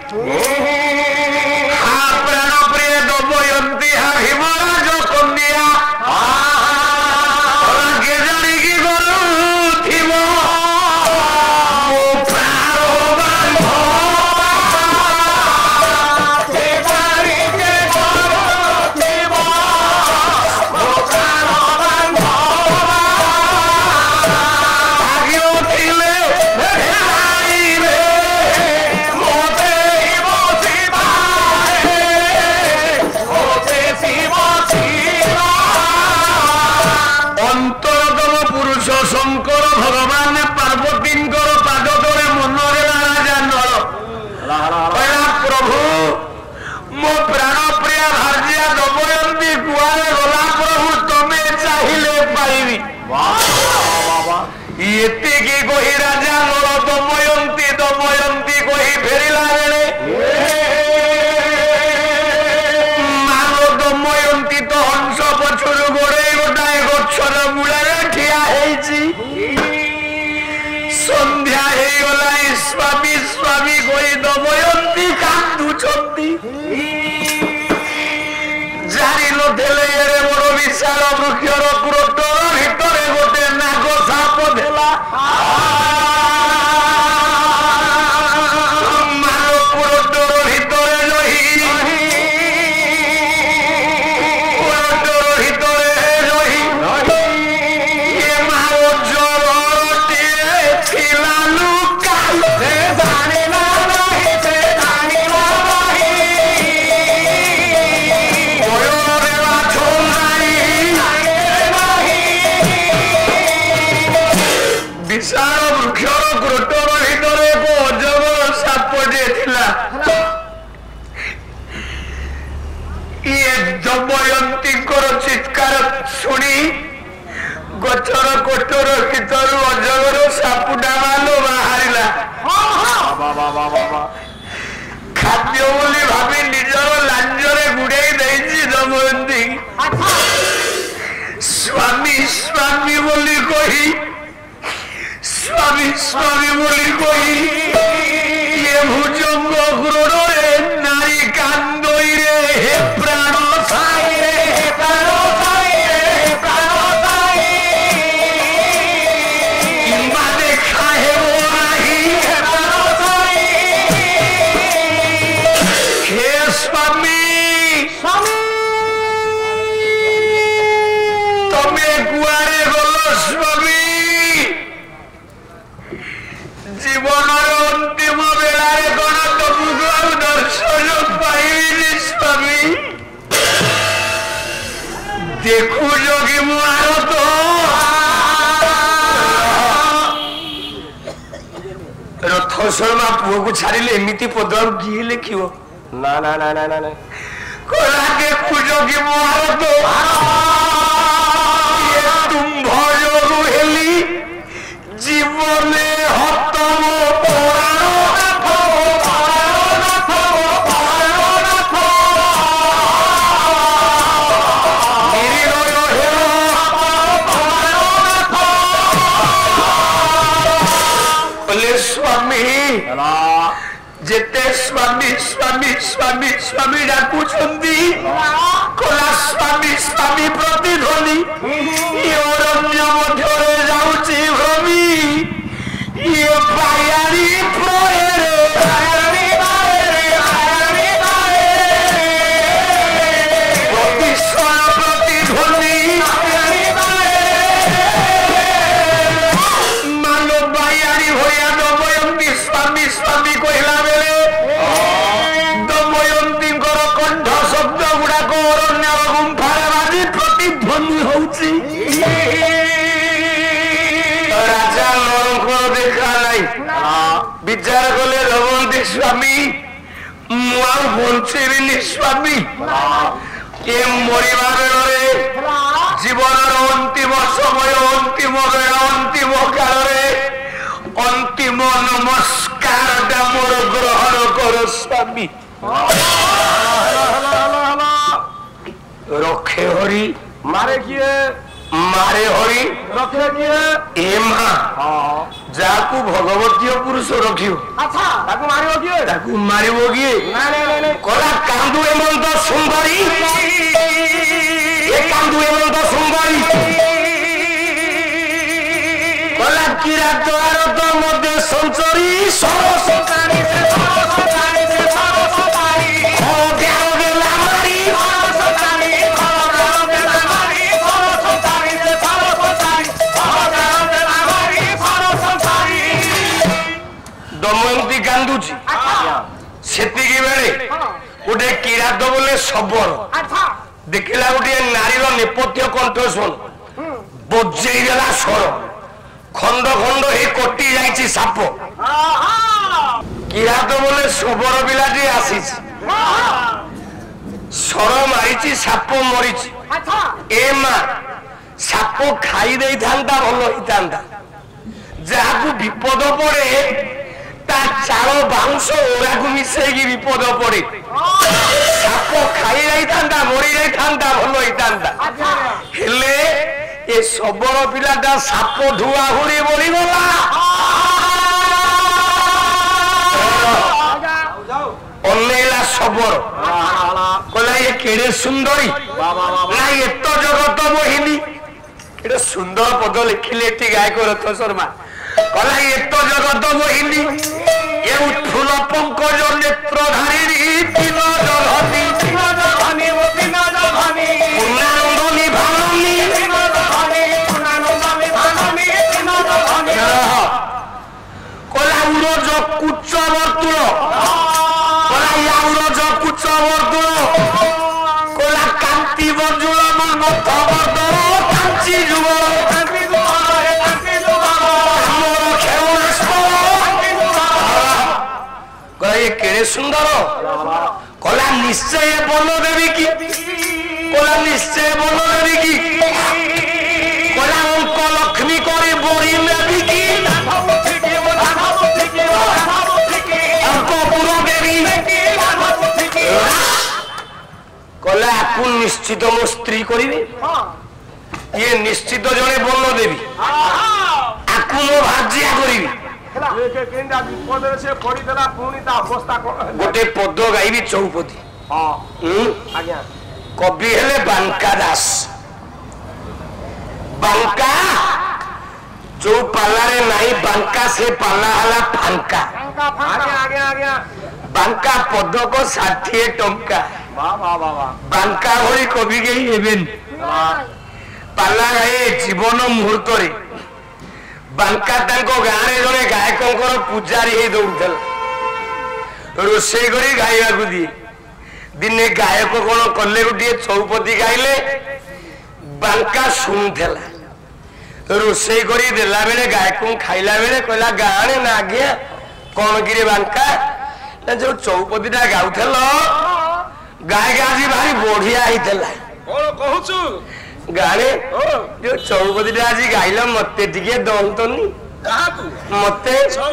ପ୍ରାଣ ପ୍ରିୟ ଦମୟନ୍ତୀ ହା ଭୀମରାଜ କନ୍ୟା କେଜାଣିକି କରୁଥିବ ମୋ ପ୍ରାଣ ବାନ୍ଧ ଶଙ୍କର ଭଗବାନ ପାର୍ବତୀଙ୍କର ପାଦ ତଳେ ମନରେ ରାଜା ନଳ କହିଲା ପ୍ରଭୁ ମୋ ପ୍ରାଣ ପ୍ରିୟ ଭାର୍ଯ୍ୟା ଦମୟନ୍ତୀ କୁଆଡ଼େ ଗଲା ପ୍ରଭୁ ତମେ ଚାହିଁଲେ ପାଇବି ଏତିକି କହି ରାଜା ନଳ ଦମୟନ୍ତୀ ଦମୟନ୍ତୀ କହି ଫେରିଲା ବେଳେ ମାନ ଦମୟନ୍ତୀ ତ ହଂସ ପଛରୁ ଗୋଡ଼େଇ ଗୋଟାଏ ଗଛର ମୂଳରେ ଠିଆ ହେଇଛି ସନ୍ଧ୍ୟା ହେଇଗଲା ସ୍ୱାମୀ ସ୍ୱାମୀ କହି ଦମୟନ୍ତୀ କାନ୍ଦୁଛନ୍ତି ଜାଣି ନଥିଲେ ଏରେ ବଡ଼ ବିଶାଳ ବୃକ୍ଷର କ୍ରୋଟର ଭିତରେ ଗୋଟେ ନାଗ ସାପ ଦେଲା ମାନ କ୍ରୋଟର ଭିତରେ ରହି ବିଶାଳ ବୃକ୍ଷର କ୍ରୋଟର ଭିତରେ ଏକ ଅଜଗର ସାପଟେ ଥିଲା ଇଏ ଦମୟନ୍ତୀଙ୍କର ଚିତ୍କାର ଶୁଣି ଗଛର କୋଟର ଭିତରୁ ଅଜଗର ସାପୁଟା ମାନ ବାହାରିଲା ଖାଦ୍ୟ ବୋଲି ଭାବି ନିଜର ଲାଞ୍ଜରେ ଗୁଡେଇ ଦେଇଛି ଦମୟନ୍ତୀ ସ୍ୱାମୀ ସ୍ୱାମୀ ବୋଲି କହି ସ୍ୱାମୀ ସ୍ୱାମୀ ବୋଲି କହି ଇଏ ଭୁଜଙ୍ଗ କ୍ରୋଡ଼ରେ ନାରୀ କାନ୍ଦଇରେ ହେ ପ୍ରାଣ ସାଇରେ ହେ ପ୍ରାଣ ସାଇରେ ହେ ପ୍ରାଣ ସାଇ କିମ୍ବା ଦେଖା ହେବ ନାହିଁ ହେ ପ୍ରାଣ ସାଇ ହେ ସ୍ୱାମୀ ତମେ କୁଆଡ଼େ ଗଲ ସ୍ୱାମୀ ଜୀବନର ଅନ୍ତିମ ବେଳାରେ କଣ ତମକୁ ଆଉ ଦର୍ଶନ ପାଇବିନି ସ୍ୱାମୀ ଦେଖୁଛ କି ମୁଁ ଆରତ ରଥ ଶର୍ମା ପୁଅକୁ ଛାଡ଼ିଲେ ଏମିତି ପଦାରୁ କିଏ ଲେଖିବ ନା ନା ନା ନା ନା କଳା ଦେଖୁଛ କି ମୁଁ ଆରତ ତୁମ୍ଭ ଯୋଗୁ ହେଲି জীবনে হতম স্বামী যেতে স্বামী স্বামী স্বামী স্বামী ডাকুଛନ୍ତି কলা স্বামী স্বামী প্রতিধ্বনি অরণ্য মধ্যরে যাଉଛି ভ্রমি ইয়ে পায়ারি প্রয়েরে প্রতিস্বর প্রতিধ্বনি মানব বায়ারি হইয়া দময়ন্তী স্বামী স্বামী কহিলা বেলে দময়ন্তীଙ୍କର কণ্ঠ শব্দ গুড়াক অরণ্যর গুম্ফার বাজি প্রতিধ্বনি হଉଛି রাজা নরଙ୍କର দেখা নাই বিচার কলে দময়ন্তী স্বামী ମୁଁ ଆଉ ବଞ୍ଚିବିନି ସ୍ୱାମୀ ଏ ମରିବା ବେଳରେ ଜୀବନର ଅନ୍ତିମ ସମୟ ଅନ୍ତିମ ବେଳ ଅନ୍ତିମ କାଳରେ ଅନ୍ତିମ ନମସ୍କାରଟା ମୋର ଗ୍ରହଣ କର ସ୍ୱାମୀ ରଖେ ହରି ମାରେ କିଏ ମାରେ ହରି ରଖେ କିଏ ଏ ମା ଯାହାକୁ ଭଗବତୀୟ ପୁରୁଷ ରଖିବ ଆଚ୍ଛା ତାକୁ ମାରିବ କିଏ? ତାକୁ ମାରିବ କିଏ? କଲା କାନ୍ଦୁ ଏମନ୍ତ ସୁନ୍ଦରୀ ଏ କାନ୍ଦୁ ଏମନ୍ତ ସୁନ୍ଦରୀ କଲା କିରାତ ଆରତ ମଧ୍ୟ ସଞ୍ଚରୀ ସରସକାରୀ ଦମୟନ୍ତୀ କାନ୍ଦୁଛି ସେତିକି ବେଳେ ଗୋଟେ କିରାତ ବୋଲେ ଶବର ଦେଖିଲା ଗୋଟିଏ ନାରୀର ନେପଥ୍ୟ କଣ୍ଠ ଶୁଣ ବଜେଇ ଦେଲା ସ୍ୱର ଖଣ୍ଡ ଖଣ୍ଡ ହେଇ କଟି ଯାଇଛି ସାପ କିରାତ ବୋଲେ ଶବର ପିଲାଟି ଆସିଛି ସ୍ୱର ମାରିଛି ସାପ ମରିଛି ଏ ମା ସାପ ଖାଇ ଦେଇଥାନ୍ତା ଭଲ ହେଇଥାନ୍ତା ଯାହାକୁ ବିପଦ ପଡେ ତା ଚାଳ ବାଉଁଶ ଓରାକୁ ମିଶେଇକି ବିପଦ ପଡେ ସାପ ଖାଇ ଯାଇଥାନ୍ତା ମରି ଯାଇଥାନ୍ତା ଭଲ ହେଇଥାନ୍ତା ହେଲେ ଏ ଶବର ପିଲାଟା ସାପ ଧୂଆ ହୁରି ବଳିଗଲା ଅନେଇଲା ଶବର କହିଲା ଏ କେଡେ ସୁନ୍ଦରୀ ନା ଏତ ଜଗତ ମୋହିନୀ କେଡେ ସୁନ୍ଦର ପଦ ଲେଖିଲେ ଏଠି ଗାୟକ ରଥ ଶର୍ମା କହିଲା ଏତ ଜଗତ ମୋହିନୀ ଏ ଉତ୍ଫୁଲ ପଙ୍କଜ ନେତ୍ରଧାରିଣୀ ବିନୋଦଧନୀ ପୂର୍ଣ୍ଣାନନ୍ଦନୀ ଭାନୀ କହିଲା ଉରଜ କୁଚ ବର୍ତ୍ତୁଳ କହିଲା ୟା ଉରଜ କୁଚ ବର୍ତ୍ତୁଳ କହିଲା କାନ୍ତି ବଜୁଳ ମନଥ ବର୍ଦ୍ଧନ କାଞ୍ଚି ଯୁଗ କେଡେ ସୁନ୍ଦର କଲା ନିଶ୍ଚୟ ବନ ଦେବି କି କଲା ନିଶ୍ଚୟ ବନ ଦେବି କି କଲା ଅଙ୍କ ଲକ୍ଷ୍ମୀ କରି ବରି ନେବି କି ଅଙ୍କପୁର ଦେବି କଲା ଆକୁ ନିଶ୍ଚିତ ମୋ ସ୍ତ୍ରୀ କରିବି ଇଏ ନିଶ୍ଚିତ ଜଣେ ବନ ଦେବି ଆକୁ ମୋ ଭାଜିଆ କରିବି ଗୋଟେ ପଦ ଗାଇବି ଚୌପଦୀ କବି ହେଲେ ବାଙ୍କା ଦାସ ବାଙ୍କା ଯୋଉ ପାଲାରେ ନାହିଁ ବାଙ୍କା ସେ ପାଲା ହେଲା ଫାଙ୍କା ବାଙ୍କା ପଦକ 60 ଟଙ୍କା ବାଙ୍କା ଭଳି କବି କେହି ହେବେନି ପାଲା ଗାଏ ଜୀବନ ମୁହୂର୍ତ୍ତରେ ବାଙ୍କା ତାଙ୍କ ଗାଁରେ ଜଣେ ଗାୟକଙ୍କର ପୂଜାରୀ ହେଇ ଦଉଥିଲା ରୋଷେଇ କରି ଗାଇବାକୁ ଦିଏ ଦିନେ ଗାୟକ କଣ କଲେ ଗୋଟିଏ ଚୌପଦୀ ଗାଇଲେ ବାଙ୍କା ଶୁଣୁଥିଲା ରୋଷେଇ କରି ଦେଲା ବେଳେ ଗାୟକ ଖାଇଲା ବେଳେ କହିଲା ଗାଁରେ ନା ଆଜ୍ଞା କଣ କିରେ ବାଙ୍କା ନା ଯୋଉ ଚୌପଦୀଟା ଗାଉଥିଲ ଗାୟକ ଆଜି ଭାରି ବଢିଆ ହେଇଥିଲା କଣ କହୁଛୁ ଗାଁରେ ଯୋଉ ଚୌପଦୀଟା ଆଜି ଗାଇଲ ମତେ ଟିକେ ଦଉନ୍ତନି ମତେ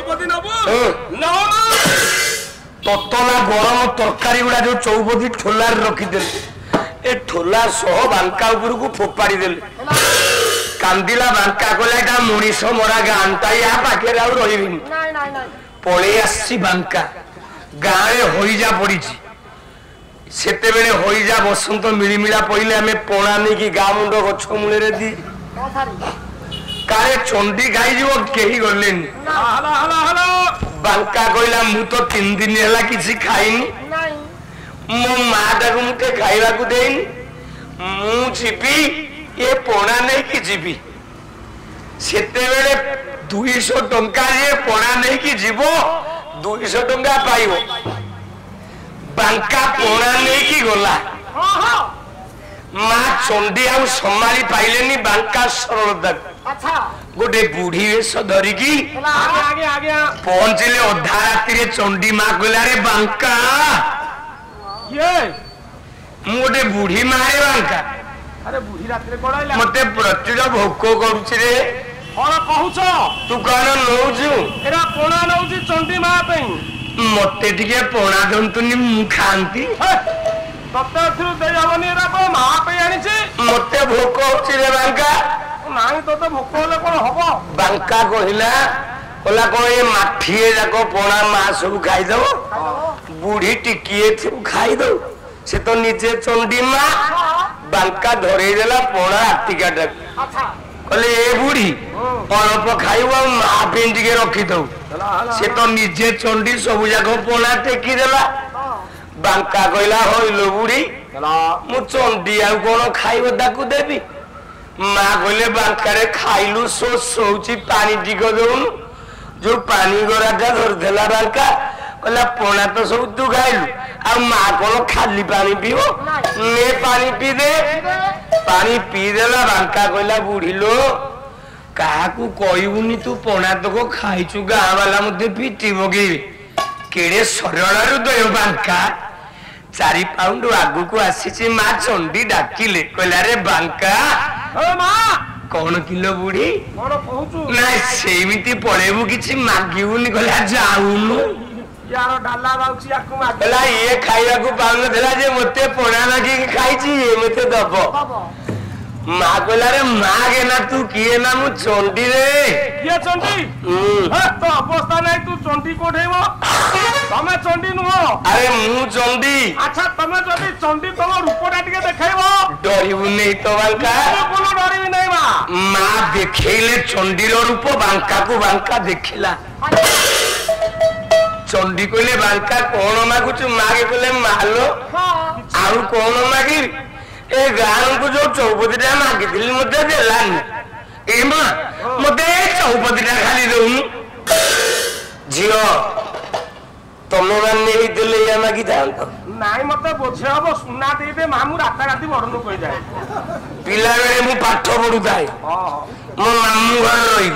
ତତଲା ଗରମ ତରକାରୀ ଗୁଡା ଯୋଉ ଚୌପଦୀ ଠୋଲାରେ ରଖିଦେଲେ ଏ ଠୋଲା ସହ ବାଙ୍କା ଉପରକୁ ଫୋପାଡି ଦେଲେ କାନ୍ଦିଲା ବାଙ୍କା କହିଲା ଏଟା ମଣିଷ ମରା ଗାଁଟା ୟା ପାଖରେ ଆଉ ରହିବିନି ପଳେଇ ଆସିଛି ବାଙ୍କା ଗାଁରେ ହଇଜା ପଡିଛି ସେତେବେଳେ ହଇଜା ବସନ୍ତ ମିଳିମିଳା ପଇଲେ ଆମେ ପଣା ନେଇକି ଗାଁ ମୁଣ୍ଡ ଗଛ ମୂଳରେ ଦି କାଳେ ଚଣ୍ଡୀ ଖାଇଯିବ କେହି ଗଲେନି ବାଙ୍କା କହିଲା ମୁଁ ତ 3 ଦିନ ହେଲା କିଛି ଖାଇନି ମୋ ମା ଟାକୁ ମୁଠେ ଖାଇବାକୁ ଦେଇନି ମୁଁ ଯିବି ଏ ପଣା ନେଇକି ଯିବି ସେତେବେଳେ 200 ଟଙ୍କା ଯେ ପଣା ନେଇକି ଯିବ 200 ଟଙ୍କା ପାଇବ ବାଙ୍କା ପଣା ନେଇକି ଗଲା ମା ଚଣ୍ଡୀ ଆଉ ସମ୍ଭାଳି ପାଇଲେନି ବାଙ୍କା ସରଳତାକୁ ଗୋଟେ ବୁଢୀ ବେଶ ଧରିକି ପହଞ୍ଚିଲେ ଅଧା ରାତିରେ ଚଣ୍ଡୀ ମା କହିଲା ରେ ବାଙ୍କା ମୁଁ ଗୋଟେ ବୁଢୀ ମାରେ ବାଙ୍କା ମତେ ପ୍ରଚୁର ଭୋକ କରୁଛି ରେ କଣ କହୁଛ ତୁ କଣ ନଉଛୁ ଏରା ପଣା ନଉଛି ଚଣ୍ଡୀ ମା ପାଇଁ ମତେ ଟିକେ ପଣା ଦନ୍ତୁନି ମୁଁ ଖାଆନ୍ତି ତତେ ଏଥିରୁ ଦେଇ ହବନି ଏରା କଣ ମା ପାଇଁ ଆଣିଛି ମତେ ଭୋକ ହଉଛି ରେ ବାଙ୍କା ନାଇଁ ତତେ ଭୋକ ହେଲେ କଣ ହବ ବାଙ୍କା କହିଲା कहला कौन ये माठिए जाक पणा माँ सब खाईदब बुढ़ी टिकिए खाईद से तो निजे चंडी माँ बांका धरे देला पणा आटिकाटा कहले ए बुढ़ी अल्प खाइब माँ पे टिके रखी दऊ से तो निजे चंडी सब जाक पणा टेकी देला बांका कहला हईलो बुढ़ी मु चंडी आ कौन खाइब ताकू देवी माँ कहले बांकारे खाइलु शोची पानी टिक दउनु जो पानी गराटा धरदेला बांका कहला पणा तो सब तू खाइलु आ माँ कौन खाली पानी पीब ने पानी पी दे पानी पी देला बांका कहला बुढ़ी लो काहाकू कहबुनी तू पणा तक खाइचु गाँ वाला मते पिटी पकेबे केड़े सरल दय बांका 4 पाउंड आगु को आसी माँ चंडी डाकिले कहला रे बांका कौन किलो बुढ़ी ना सेमती पड़ेबू किसी मागिबुनी कहला जाऊनु ये खाइबा को पाउन देला जे मते पणा लागी खाइची मते दब माँ कहला रे माँ के ना तू किए ना मु चंडी रे किए चंडी तो अवस्था नहीं तू चंडी कोठेबो तमे चंडी नुहो अरे मु चंडी अच्छा तमे जदी चंडी तम रूपटा टिके देखाइबो डरिबु नहीं तो बांका कोनो डरिबि नहीं माँ देखेले चंडीर रूप बांका को बांका देखिला चंडी कहले बांका कौन मागुच माँ के कहले मालो आउ कौन मागी ए गाँव को जो चौपतीटा मागिली मत देलानी ए माँ मत चौपतीटा खाली दउनु झील तमे माने या मागी था नाई मत बोझे हम सुना दे दे मामू राता राती बड़न कह जाए पिला बेले मु पाठ पढ़ु थाए मो मामू घर रही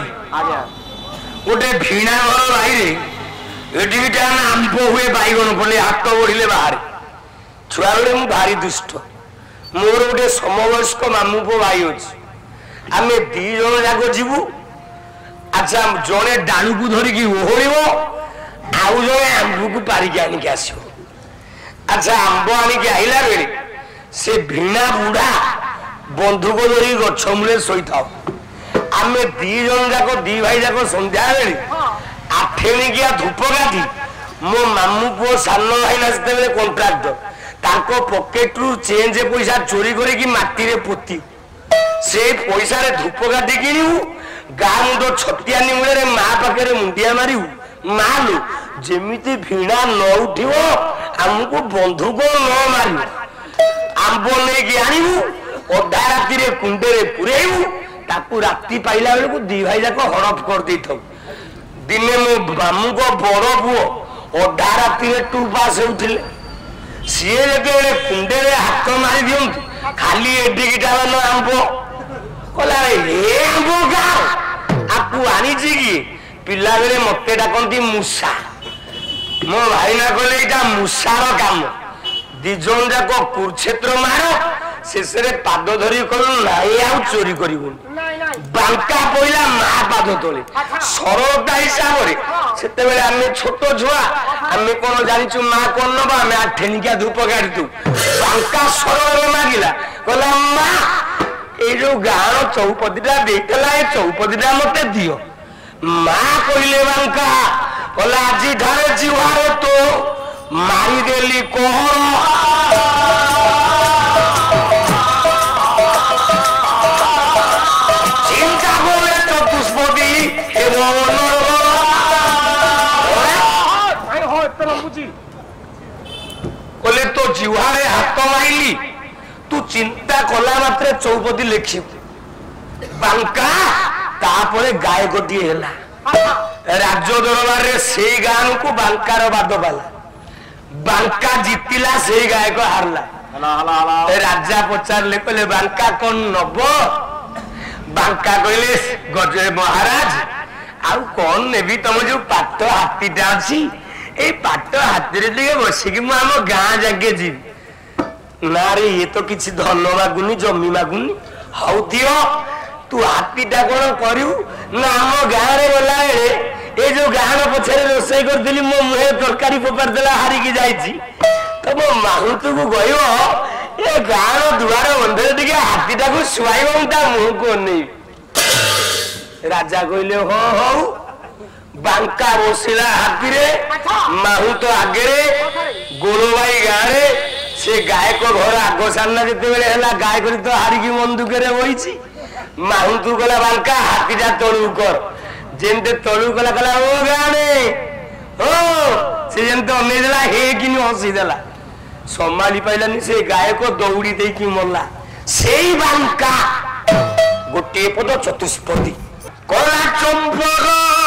गोटे भिणा घर बाहर एटी आंब हुए बैगण पड़े हाथ बढ़िले बाहर छुआ बेले मु भारी दुष्ट मोर गोटे समवयस्क मामू पो भाई अच्छे आम 2 जन जाक जीवु अच्छा जड़े डाणु को धरिकी ओहलिब आउ जड़े आंब को पारिकी आनिक आसो अच्छा आंब आनिक आइला बेले से भिणा बुढ़ा बंधुक धरी गछ मूले शोई था आम 2 जन जाक 2 भाई जाक संध्या बेले आठेणिकिया धूपकाठी मो मामू पुओ सान भाई ना से कंट्राक्टर ताको पॉकेट रु चेंज पैसा चोरी करी माटी रे पोती से पैसा रे धूपकाठी किणु गाँ मुंड छतिया निमूले माँ पाखे मुंडिया मारू माँ लो जेमिति भिणा न उठिव आमको बंधुक न मारू आंब नहीं आणु अधा राति कुंडे पुरेबू ताकू राति पाइला बेलू 2 भाई जाक हड़प कर दे दिने मो मामू को बड़ पुओ अधा राति टू पास होते सी जो कुंडे हाथ मारी दिंतु खाली एडिटा मान आंब कहला आंब गाँ आपको आनी कि पिला बेले मत डाकती मूषा मो भाई ना कहले यहाँ मूषार काम 2 जन जाक कुरुक्षेत्र मार शेष पाद धरी कहलु नाई आ चोरी कर बांका पड़ा माँ पाद तले सरलता हिसाब से आम छोट छुआ आम कौन जाचु माँ कौन नब आम आठेनिकिया धूप गाड़ी बांका सरल मागिला कहला माँ ये जो गाँव चौपतीटा देला ये चौपतीटा मत दियो माँ कहले बांका कहला आज ठारे जीवार तो मारिदेली कहर तो जीवारे हाथ माइली तू चिंता कला मात्रे चौपदी लिखी बांका तापरे गाय गोटी है राज्य दरबार रे से गाँव को बांकार बाद पाला बांका जीतिला से गाय को हारला राजा पचारे कहले बांका कौन नब बांका कहले गजे महाराज आउ कौन नेबी तुम जो पाट हाथीटा अच्छी ए पाट हाथी रे बसिकी मु आम गाँ जाके जी ना रे ये तो किसी धन मागुनी जमी मागुनी हौ दियो तू हाथीटा कौन करू ना आम गाँ रे गला ये जो गाँ पछरे रोसई करी मो मुहे तरकारी फोपार देला हारिकी जाइछि तो मो माहुतु को गयो ये गाँ दुआर बंधे टिके हाथीटा को शुआइब ता मुह को नहीं राजा कहले हो ବାଙ୍କା ବସିଲା ହାତୀରେ ମାହୁତ ଆଗରେ ଗୋଳବାଇ ଗାଁରେ ସେ ଗାୟକ ଘର ଆଗ ସାମ୍ନା ଯେତେବେଳେ ହେଲା ଗାୟକ ତ ହାରିକି ମନ୍ଦୁକରେ ବଇଛି ମାହୁତୁ ଗଲା ବାଙ୍କା ହାତୀଟା ତଳୁ କର ଯେମିତି ତଳୁ କଲା କଲା ଓ ଗାଁରେ ଓ ସେ ଯେମିତି ଅନେଇ ଦେଲା ହେଇକିନି ହସି ଦେଲା ସମ୍ଭାଳି ପାଇଲାନି ସେ ଗାୟକ ଦୌଡ଼ି ଦେଇକି ମଲା ସେଇ ବାଙ୍କା ଗୋଟିଏ ପଦ ଚତୁଷ୍ପଦୀ କଳା ଚମ୍ପକ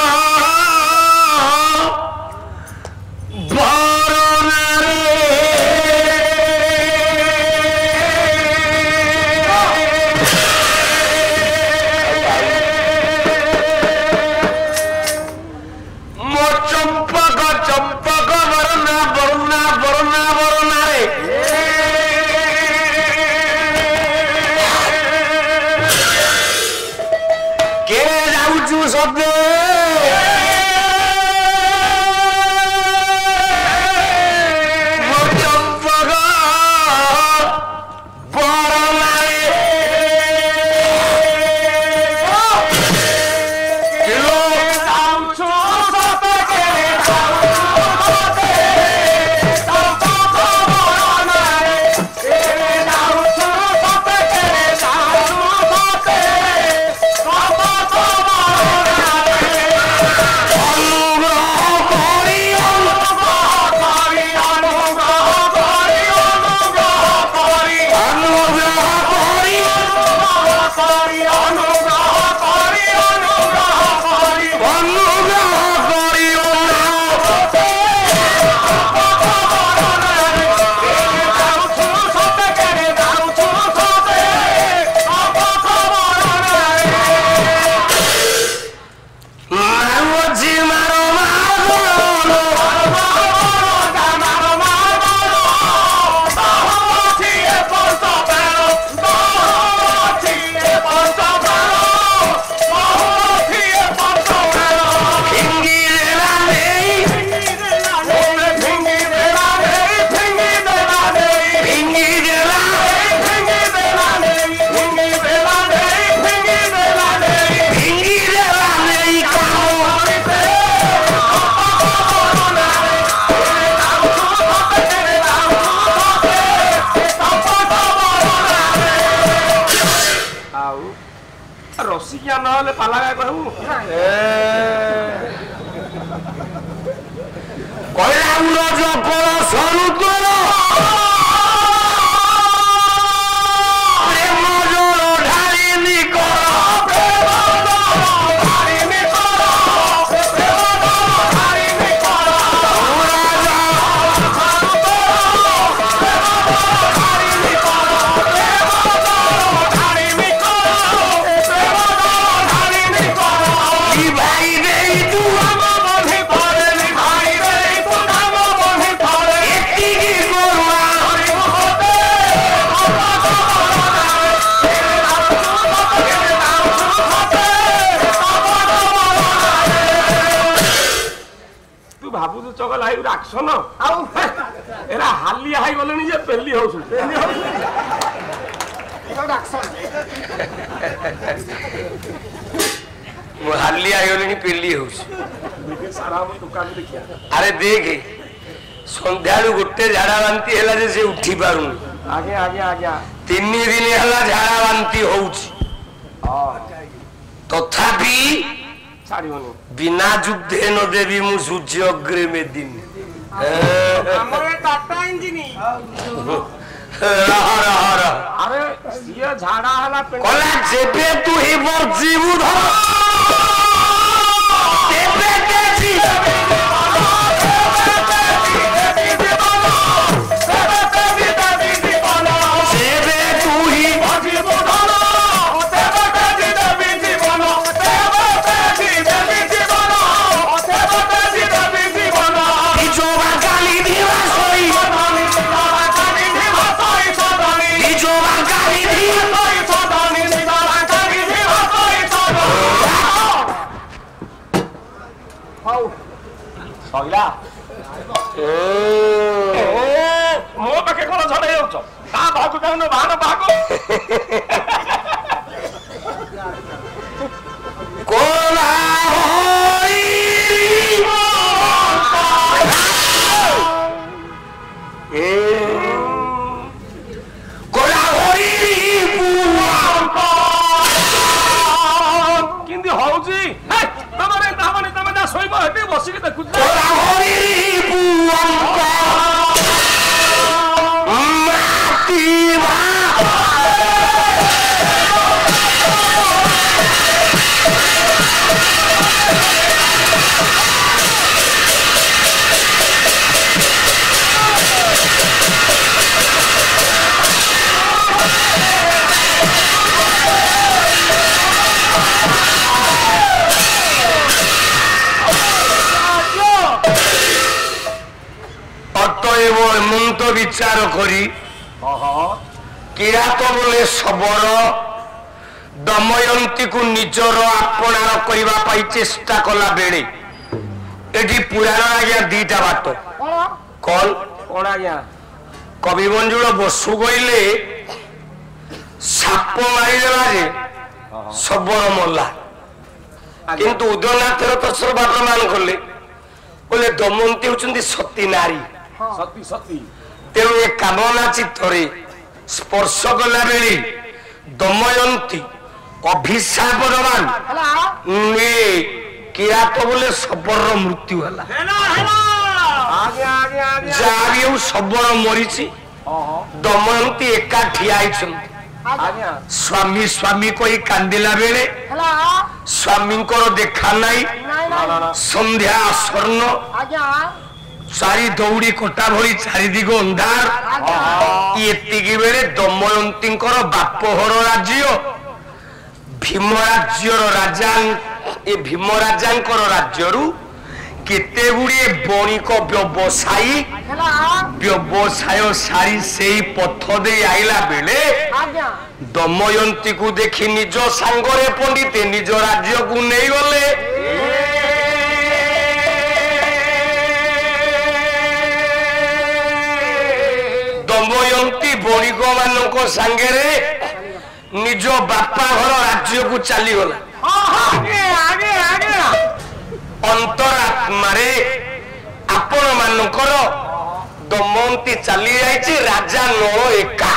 रसिकिया नहले पालागा कहू कइला उरो जपल सरू तोर प्रेम जोर ढाली निकर प्रेम जोर ढाली निकर प्रेम जोर ढाली निकर उरो जपल प्रेम जोर ढाली निकर प्रेम जोर ढाली निकर की भाई रे तू हम बंधी पड़े भाई रे तू हम बंधी पड़े इतनी की गोरुआ हरि होते तू भाबु तू चगल हाई राखसन आउ एरा हालिया हाई गलेनी जे पेली होसु हालिया आयोनी पेली होस सारा हम दुकान देखिया अरे देख संध्यालु गोटे झाड़ा बांती हैला जे से उठी पारुन आगे आगे आगे 3 दिन हैला झाड़ा बांती होउची तथापि छाड़ियोनी बिना युद्धे न देवी मु सूर्य अग्रे में दिन हमरे टाटा इंजिन अरे ये झाड़ा हला कला जेबे तू ही बर जीवु धर तेबे के जी जेबे तू ही जीवु धर तेबे के जी देवी जीवन तेबे के जी देवी जीवन तेबे के जी देवी जीवन ई जो गाली दिवा सोई जो गाली दिवा सोई सइला मो पाखे कोन छड़े होछ ता भागु जाउन भान भागो कोला होई କେମିତି ହଉଛି ତମେ ଯା ଶୋଇବ ହେଠି ବସିକି ଦେଖୁଛ ଏମନ୍ତ ବିଚାର କରି କିରାତ ବୋଲେ ଶବର ଦମୟନ୍ତୀକୁ ନିଜର ଆପଣାର କରିବା ପାଇଁ ଚେଷ୍ଟା କଲା ବେଳେ ଏଠି ପୁରାଣ ଆଜ୍ଞା ଦିଟା ବାଟ କଣ ଆଜ୍ଞା କବି ମଞ୍ଜୁଳ ବସୁ କହିଲେ ସାପ ମାରିଦେଲା ଯେ ଶବର ମଲା କିନ୍ତୁ ଉଦୟନାଥର ତତ୍ସର ପ୍ରମାଣ କଲେ ବୋଲେ ଦମୟନ୍ତୀ ହଉଛନ୍ତି ସତୀ ନାରୀ ସତୀ ସତୀ ତେଣୁ ଏ କାମନା ଚିତ୍ତରେ ସ୍ପର୍ଶ କଲା ବେଳେ ଦମୟନ୍ତୀ ଅଭିଶାପ ଦବାନ କିରାତ ବୋଲେ ଶବର ମୃତ୍ୟୁ ହେଲା ଯାହା ବି ହଉ ଶବର ମରିଛି ଦମୟନ୍ତୀ ଏକା ଠିଆ ହେଇଛନ୍ତି ସ୍ୱାମୀ ସ୍ୱାମୀ କହି କାନ୍ଦିଲା ବେଳେ ସ୍ୱାମୀଙ୍କର ଦେଖା ନାହିଁ ସନ୍ଧ୍ୟା ସ୍ୱର୍ଣ୍ଣ ଚାରି ଦୌଡ଼ି କଟା ଭଳି ଚାରିଦିଗ ଅନ୍ଧାର ଏତିକି ବେଳେ ଦମୟନ୍ତୀଙ୍କର ବାପଘର ରାଜ୍ୟ ଭୀମ ରାଜ୍ୟର ରାଜା ଏ ଭୀମ ରାଜାଙ୍କର ରାଜ୍ୟରୁ କେତେ ଗୁଡିଏ ବଣିକ ବ୍ୟବସାୟୀ ବ୍ୟବସାୟ ସାରି ସେଇ ପଥ ଦେଇ ଆଇଲା ବେଳେ ଦମୟନ୍ତୀକୁ ଦେଖି ନିଜ ସାଙ୍ଗରେ ପଣ୍ଡିତେ ନିଜ ରାଜ୍ୟକୁ ନେଇଗଲେ ଦମୟନ୍ତୀ ବଣିକ ମାନଙ୍କ ସାଙ୍ଗରେ ନିଜ ବାପା ଘର ରାଜ୍ୟକୁ ଚାଲିଗଲା ଅନ୍ତରାତ୍ମାରେ ଆପଣ ମାନଙ୍କର ଦମୟନ୍ତୀ ଚାଲି ଯାଇଛି ରାଜା ନଳ ଏକା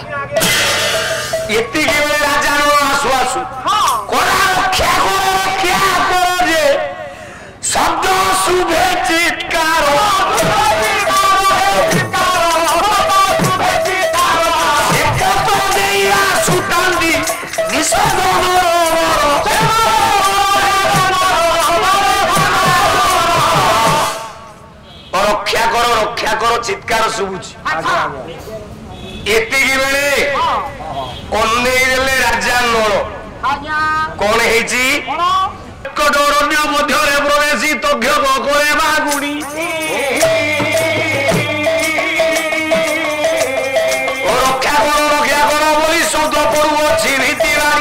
ଏତିକି ବେଳେ ରାଜା ନଳ ଆସୁ ଆସୁ ରକ୍ଷା କର ଯେ ଶବ୍ଦ ଶୁଭେ ଚିତ୍କାର ରକ୍ଷା କର ଚିତ୍କାର ଶୁଭୁଛି ଏତିକି ବେଳେ ଅନେଇ ଦେଲେ ରାଜା ନଳ କଣ ହେଇଛି କଟୋରଣ୍ୟ ମଧ୍ୟରେ ପ୍ରବେଶୀ ତଥ୍ୟ କରେ ବାଗୁଣି ରକ୍ଷା କର ବୋଲି ଶବ୍ଦ ପଡୁଅଛି ଭିତ୍ତି ବାଣୀ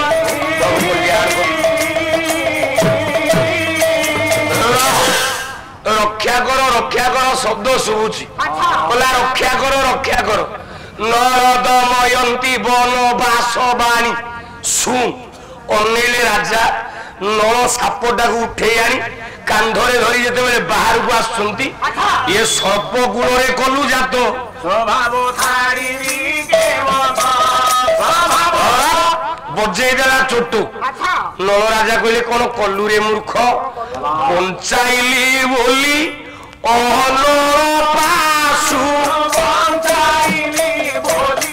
ରକ୍ଷା କର ଶବ୍ଦ ଶୁଭୁଛି କହିଲା ରକ୍ଷା କର ନରଦମୟନ୍ତୀ ବନବାସ ବାଣୀ ଶୁଣ ଅନେଇଲେ ରାଜା ନଳ ସାପଟାକୁ ଉଠେଇ ଆଣି କାନ୍ଧରେ ଧରି ଯେତେବେଳେ ବାହାରକୁ ଆସୁଛନ୍ତି ଏ ସର୍ପ କୂଳରେ କଲୁ ଜାତ ବଜେଇ ଦେଲା ଚୋଟୁ ନଳ ରାଜା କହିଲେ କଣ କଲୁରେ ମୂର୍ଖ ପଞ୍ଚାଇଲି ବୋଲି ଅହନ ପାଶୁ ପଞ୍ଚାଇଲି ବୋଲି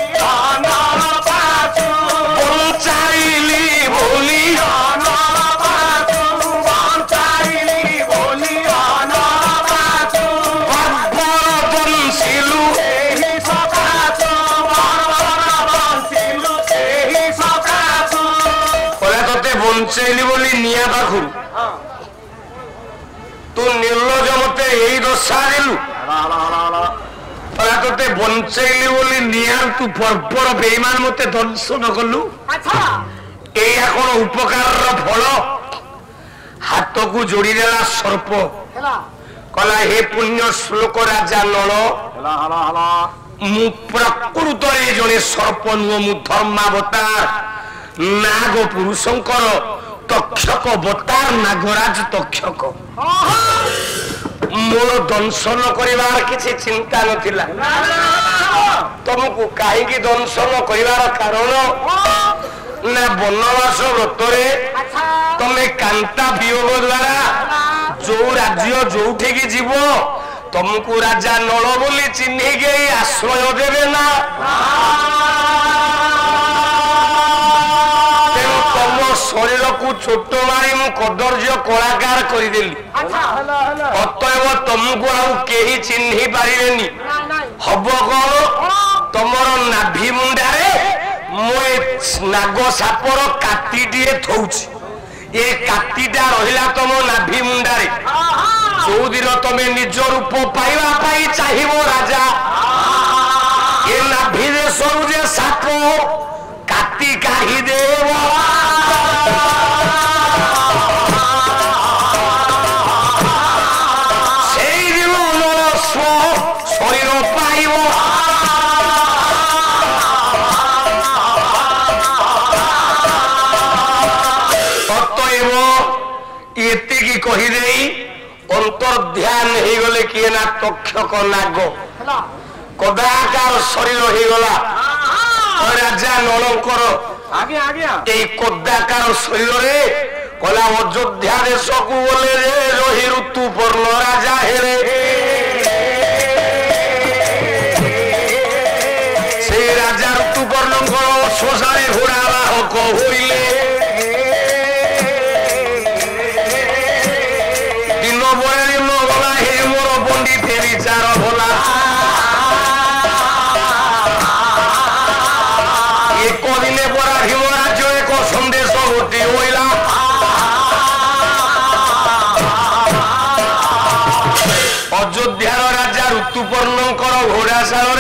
ବଞ୍ଚେଇଲି ବୋଲି ନିଆଁ ପାଖରୁ ତୁ ନିର୍ଲଜ ମତେ ଏଇ ଦଶା ଦେଲୁ ତତେ ବଞ୍ଚେଇଲି ବୋଲି ନିଆଁ ତୁ ପର୍ବର ବେଇମାନ ମତେ ଦର୍ଶନ କଲୁ ଏଇଆ କଣ ଉପକାରର ଫଳ ହାତକୁ ଯୋଡ଼ିଦେଲା ସର୍ପ କହିଲା ହେ ପୁଣ୍ୟ ଶ୍ଲୋକ ରାଜା ନଳ ମୁଁ ପ୍ରକୃତରେ ଜଣେ ସର୍ପ ନୁହଁ ମୁଁ ଧର୍ମାବତାର ନାଗ ପୁରୁଷଙ୍କର ତକ୍ଷକ ବତାର ନାଗରାଜ ତକ୍ଷକ मोर दंशन करिवार किसी चिंता नथिला तुमको कहीं दंशन करिवार कारण ना बनवास व्रतरे तमे कांता वियोग द्वारा जो राज्य जोठी की जीव तुमको राजा नल बोली चिन्ह गई आश्रय देवे ना तुम शरीर को छोट मारी मु कदर्य कलाकार करदेली अतएव तुमको आही चिन्ह पारे हम कौन तुमर नाभि मुंडारे मुझे नाग सापर काटीटे थौची ये काटीटा रहा तुम नाभि मुंडारे जो दिन तुम निज रूप पाइबा चाहिए राजा ये नाभि देशरू जे साप काटी काढ़ी देव से दिन शरीर पाइब एतिकी कहीदे अंतर्ध्यान हो गले किए ना तक्षक नाग कदाकार शरीर हो गला राजा नलंकर कदाकार शरीर रे कला अयोध्या देश को बोले रही ऋतुपर्ण राजा हेरे से राजा ऋतुपर्ण श्मशाने घोड़ा बाहक होइले अयोध्यार राजा ऋतुपर्ण घोड़ाशाल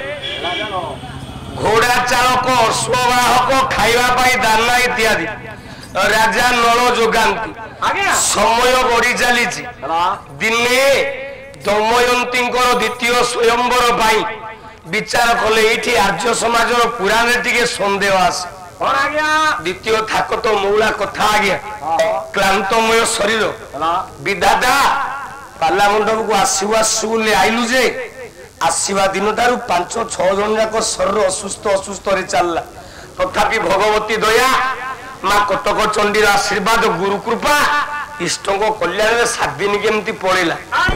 घोड़ा चालक अश्ववाहक खाइबा दाना इत्यादि राजा नल जोगांती समय बढ़ी चली दिने दमयंती द्वितीय स्वयंवर विचार कले ये आर्य समाज पुराण टे सन्देह आस द्वितीय थाक तो मौला कथा आज्ञा क्लांतमय शरीर विधाता पाला मंडप को आसू आसू आईलु जे आसवा दिन ठार 5-6 जन जाक शरीर असुस्थ असुस्थ चलला तथापि भगवती दया माँ कटक चंडीर आशीर्वाद गुरु कृपा इष्ट कल्याण 7 दिन केमती पड़ेगा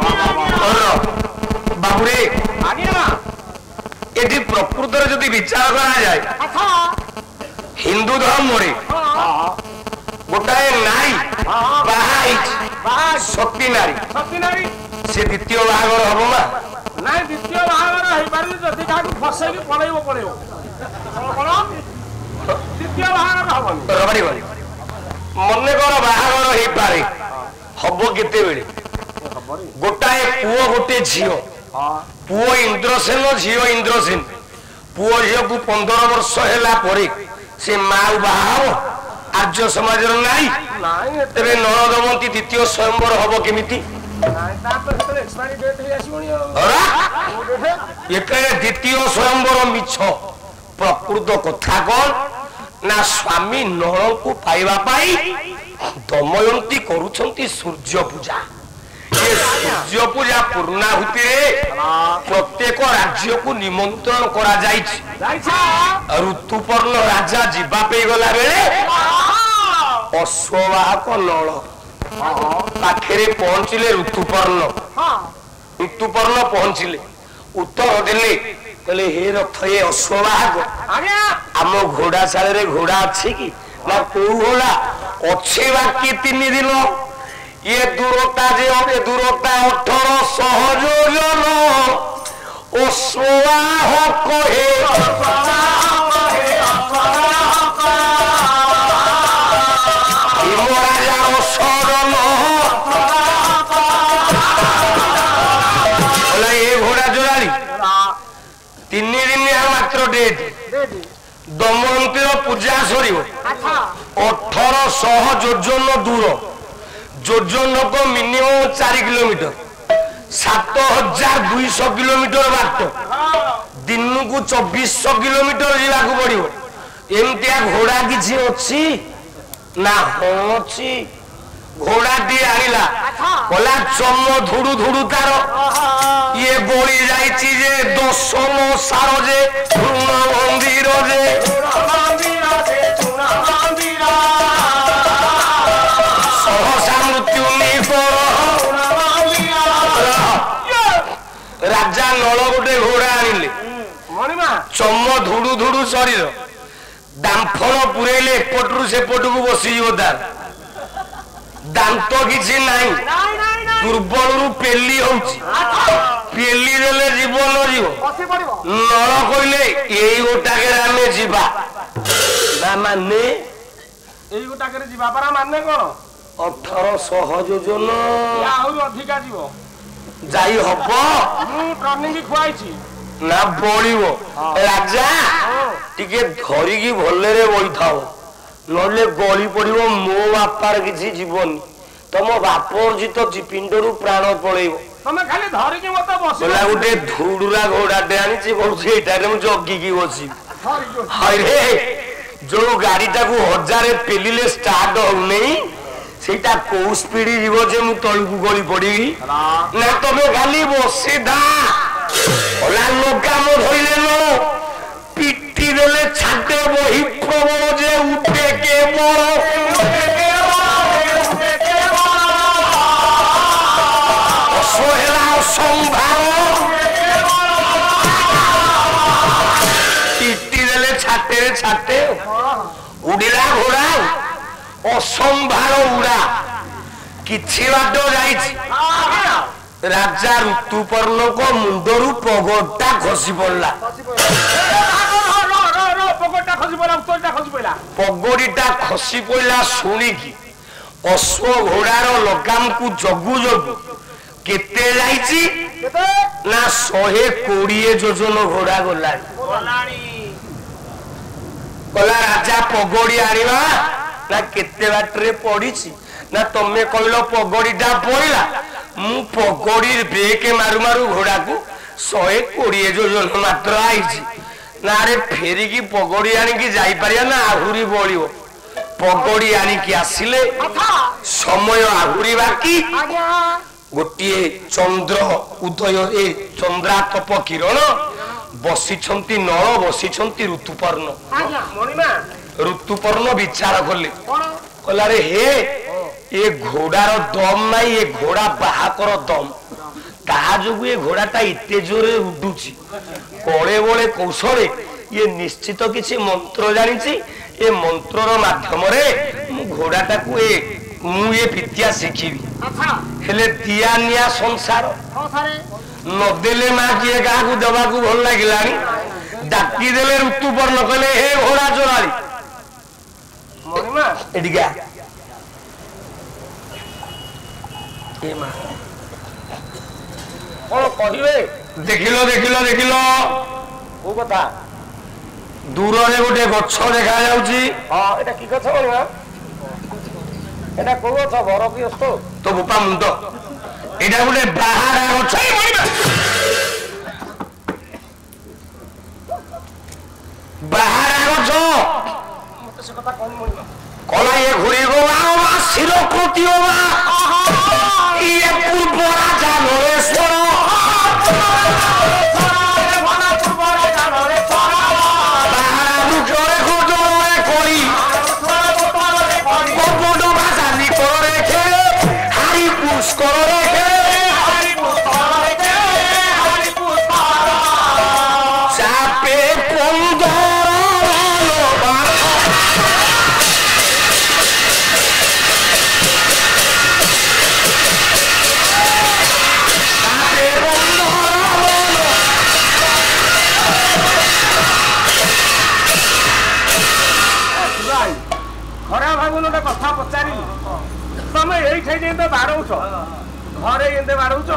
बाबुरे ये प्रकृत जदि विचार करा जाए हिंदू धर्म गोटाए नारी सती नारी से द्वितीय बाहागर हम ना नाई द्वितीय बाहागर हो पारे जदि का फसैली पळैबो पळैबो द्वितीय बाहागर हबनी रबड़ी बनी मने कर बाहागर हो पारे हबो केते बेले गोटाए पुओ गोटे झियो पुओ इंद्रसेन झियो इंद्रसेन पुओ झियो को 15 वर्ष हैला परे से मां बाहाव आर्य समाज नाई तेरे नरदमती द्वितीय स्वयंवर हम केमिति द्वितीय स्वयंवर मिछ प्रकृत कथा कौन ना स्वामी नल को पाइबा दमयंती करुछंती सूर्य पूजा ये सूर्य पूजा पूर्णाहुति प्रत्येक राज्य को निमंत्रण करा जाइछि ऋतुपर्ण राजा जीवा पे गला बेले अश्ववाहक नल पाखे पहुंचले ऋतुपर्ण पहुंचले उत्तर देले कहले हे रथ ये अश्ववाहक आम घोड़ाशाल रे घोड़ा अच्छी कि ना को घोड़ा अच्छे बाकी 3 दिन ये दूरता जे दूरता 1800 योजन अश्ववाहक हे दमयंती पूजा सर 1800 योजन दूर योजन को मिनिमम 4 किलोमीटर 7200 किलोमीटर बाट दिन को 2400 किलोमीटर जावाक पड़ो एमतिया घोड़ा किसी अच्छी ना हाँ अच्छी ଘୋଡ଼ାଟି ଆଣିଲା କଲା ଚମ ଧୁଡୁ ଧୁଡୁ ତାର ଇଏ ବଳି ଯାଇଛି ଯେ ଦଶମ ସାର ଯେ ତୃଣ ମନ୍ଦିର ଯେ ସହସା ମୃତ୍ୟୁ ରାଜା ନଳ ଗୋଟେ ଘୋଡ଼ା ଆଣିଲେ ଚମ ଧୁଡୁ ଧୁଡୁ ଶରୀର ଦାମ୍ଫଣ ପୁରେଇଲେ ଏପଟରୁ ସେପଟକୁ ବସିଯିବ ତାର ଦାନ୍ତ କିଛି ନାହିଁ ଦୁର୍ବଳରୁ ପେଲି ହଉଛି ପେଲି ଦେଲେ ଜୀବନ ଯିବ ନଳ କହିଲେ ଏଇ ଗୋଟାକରେ ଆମେ ଯିବା ମାନେ ଏଇ ଗୋଟାକରେ ଯିବା ପରା ମାନେ କଣ 1800 ଯୋଜନା ଆହୁରି ଅଧିକା ଯିବ ଯାଇ ହବ ମୁଁ ଟ୍ରେନିଂ ଖୁଆଇଛି ନା ବଳିବ ରାଜା ଟିକେ ଧରିକି ଭଲରେ ବଇଥାଅ ନହେଲେ ଗଳି ପଡିବ ମୋ ବାପାର କିଛି ଯିବନି ତମ ବାପ ଅର୍ଜିତ ପିଣ୍ଡରୁ ପ୍ରାଣ ପଳେଇବ ତମେ ଖାଲି ଧରିକି ମତେ ବସିଲା ଗୋଟେ ଧୁଡୁରା ଘୋଡାଟେ ଆଣିଛି କହୁଛି ଏଇଟାରେ ମୁଁ ଜଗିକି ବସିବି ହଇରେ ଯୋଉ ଗାଡିଟାକୁ 1000 ପେଲିଲେ ଷ୍ଟାର୍ଟ ହଉନେଇ ସେଇଟା କୋଉ ସ୍ପିଡ ଯିବ ଯେ ମୁଁ ତଳକୁ ଗଳି ପଡିବି ନା ତମେ ଖାଲି ବସିଧା ଲଗାମ ଧରିଲେ ନ ପିଟି ଦେଲେ ଛାଟେ ବହି ପ୍ରବଳ ଯେ ଉଠେ କେବଳ ଅସହେଲା ଅସମ୍ଭାର ପିଟି ଦେଲେ ଛାଟେରେ ଛାଟେ ଉଡ଼ିଲା ଘୋଡ଼ା ଅସମ୍ଭାର ଉଡ଼ା କିଛି ବାଟ ଯାଇଛି ରାଜା ଋତୁପର୍ଣ୍ଣଙ୍କ ମୁଣ୍ଡରୁ ପଗଡଟା ଖସି ପଡିଲା ପଗଡିଟା ଖସି ପଡିଲା ଶୁଣିକି ଅଶ୍ଵ ଘୋଡାର ଲଗାମକୁ ଜଗୁ ଜଗୁ କେତେ ଯାଇଛି ନା 120 ଯୋଜନ ଘୋଡା ଗଲାଣି ଗଲା ରାଜା ପଗଡି ଆଣିବା ନା କେତେ ବାଟରେ ପଡିଛି ନା ତମେ କହିଲ ପଗଡିଟା ପଡିଲା ମୁଁ ପଗଡି ବ୍ରେକ ମାରୁ ମାରୁ ଘୋଡାକୁ 120 ଯୋଜନ ମାତ୍ର ଆଇଛି ନା ରେ ଫେରିକି ପଗଡି ଆଣିକି ଯାଇପାରିବା ନା ଆହୁରି ବଳିବ ପଗଡି ଆଣିକି ଆସିଲେ ସମୟ ଆହୁରି ବାକି ଗୋଟିଏ ଚନ୍ଦ୍ର ଉଦୟ ଏ ଚନ୍ଦ୍ରାତପ କିରଣ ବସିଛନ୍ତି ନଳ ବସିଛନ୍ତି ଋତୁପର୍ଣ୍ଣ ଋତୁପର୍ଣ୍ଣ ବିଚାର କଲେ କଲାରେ ହେ ଏ ଘୋଡାର ଦମ ନାହିଁ ଏ ଘୋଡା ବାହାକର ଦମ ତାହା ଯୋଗୁ ଏ ଘୋଡାଟା ଏତେ ଜୋରେ ଉଡୁଛି କଳେ ବଳେ କୌଶଳେ ଇଏ ନିଶ୍ଚିତ କିଛି ମନ୍ତ୍ର ଜାଣିଛି ଏ ମନ୍ତ୍ରର ମାଧ୍ୟମରେ ମୁଁ ଘୋଡାଟାକୁ ମୁଁ ଏ ବିଦ୍ୟା ଶିଖିବି ହେଲେ ଦିଆ ନିଆ ସଂସାର ନଦେଲେ ମା କିଏ କାହାକୁ ଦେବାକୁ ଭଲ ଲାଗିଲାଣି ଡାକିଦେଲେ ଋତୁପର୍ଣ୍ଣ କହିଲେ ହେ ଘୋଡା ଚୋରାଳି ଏଠିକା କଣ କହିବେ ଦେଖିଲ ଦେଖିଲ ଦେଖିଲ କୋଉ କଥା ଦୂରରେ ଗୋଟେ ଗଛ ଦେଖା ଯାଉଛି ହଁ ଏଟା କି ଗଛ କଣ এটা কোন গছ বড় কি অস্ত তো বোপা মুন্ড এটা গোটে বাহারা গছ বাহারা গছ মতে সে কথা কোন মনি কলাইয়ে ঘুরি গো মা শিরপ্রতি ও মা ইয়ে পূর্ব রাজা নরেশ্বর বাহারা মুখরে গোজরে করি কপট ভাষা নিকর রেখে হারি পুষ্কর রেখে চাপে 15 কথা পচারি তুমি এইঠে যেতে বাড়াউছ ঘরে এতে বাড়াউছ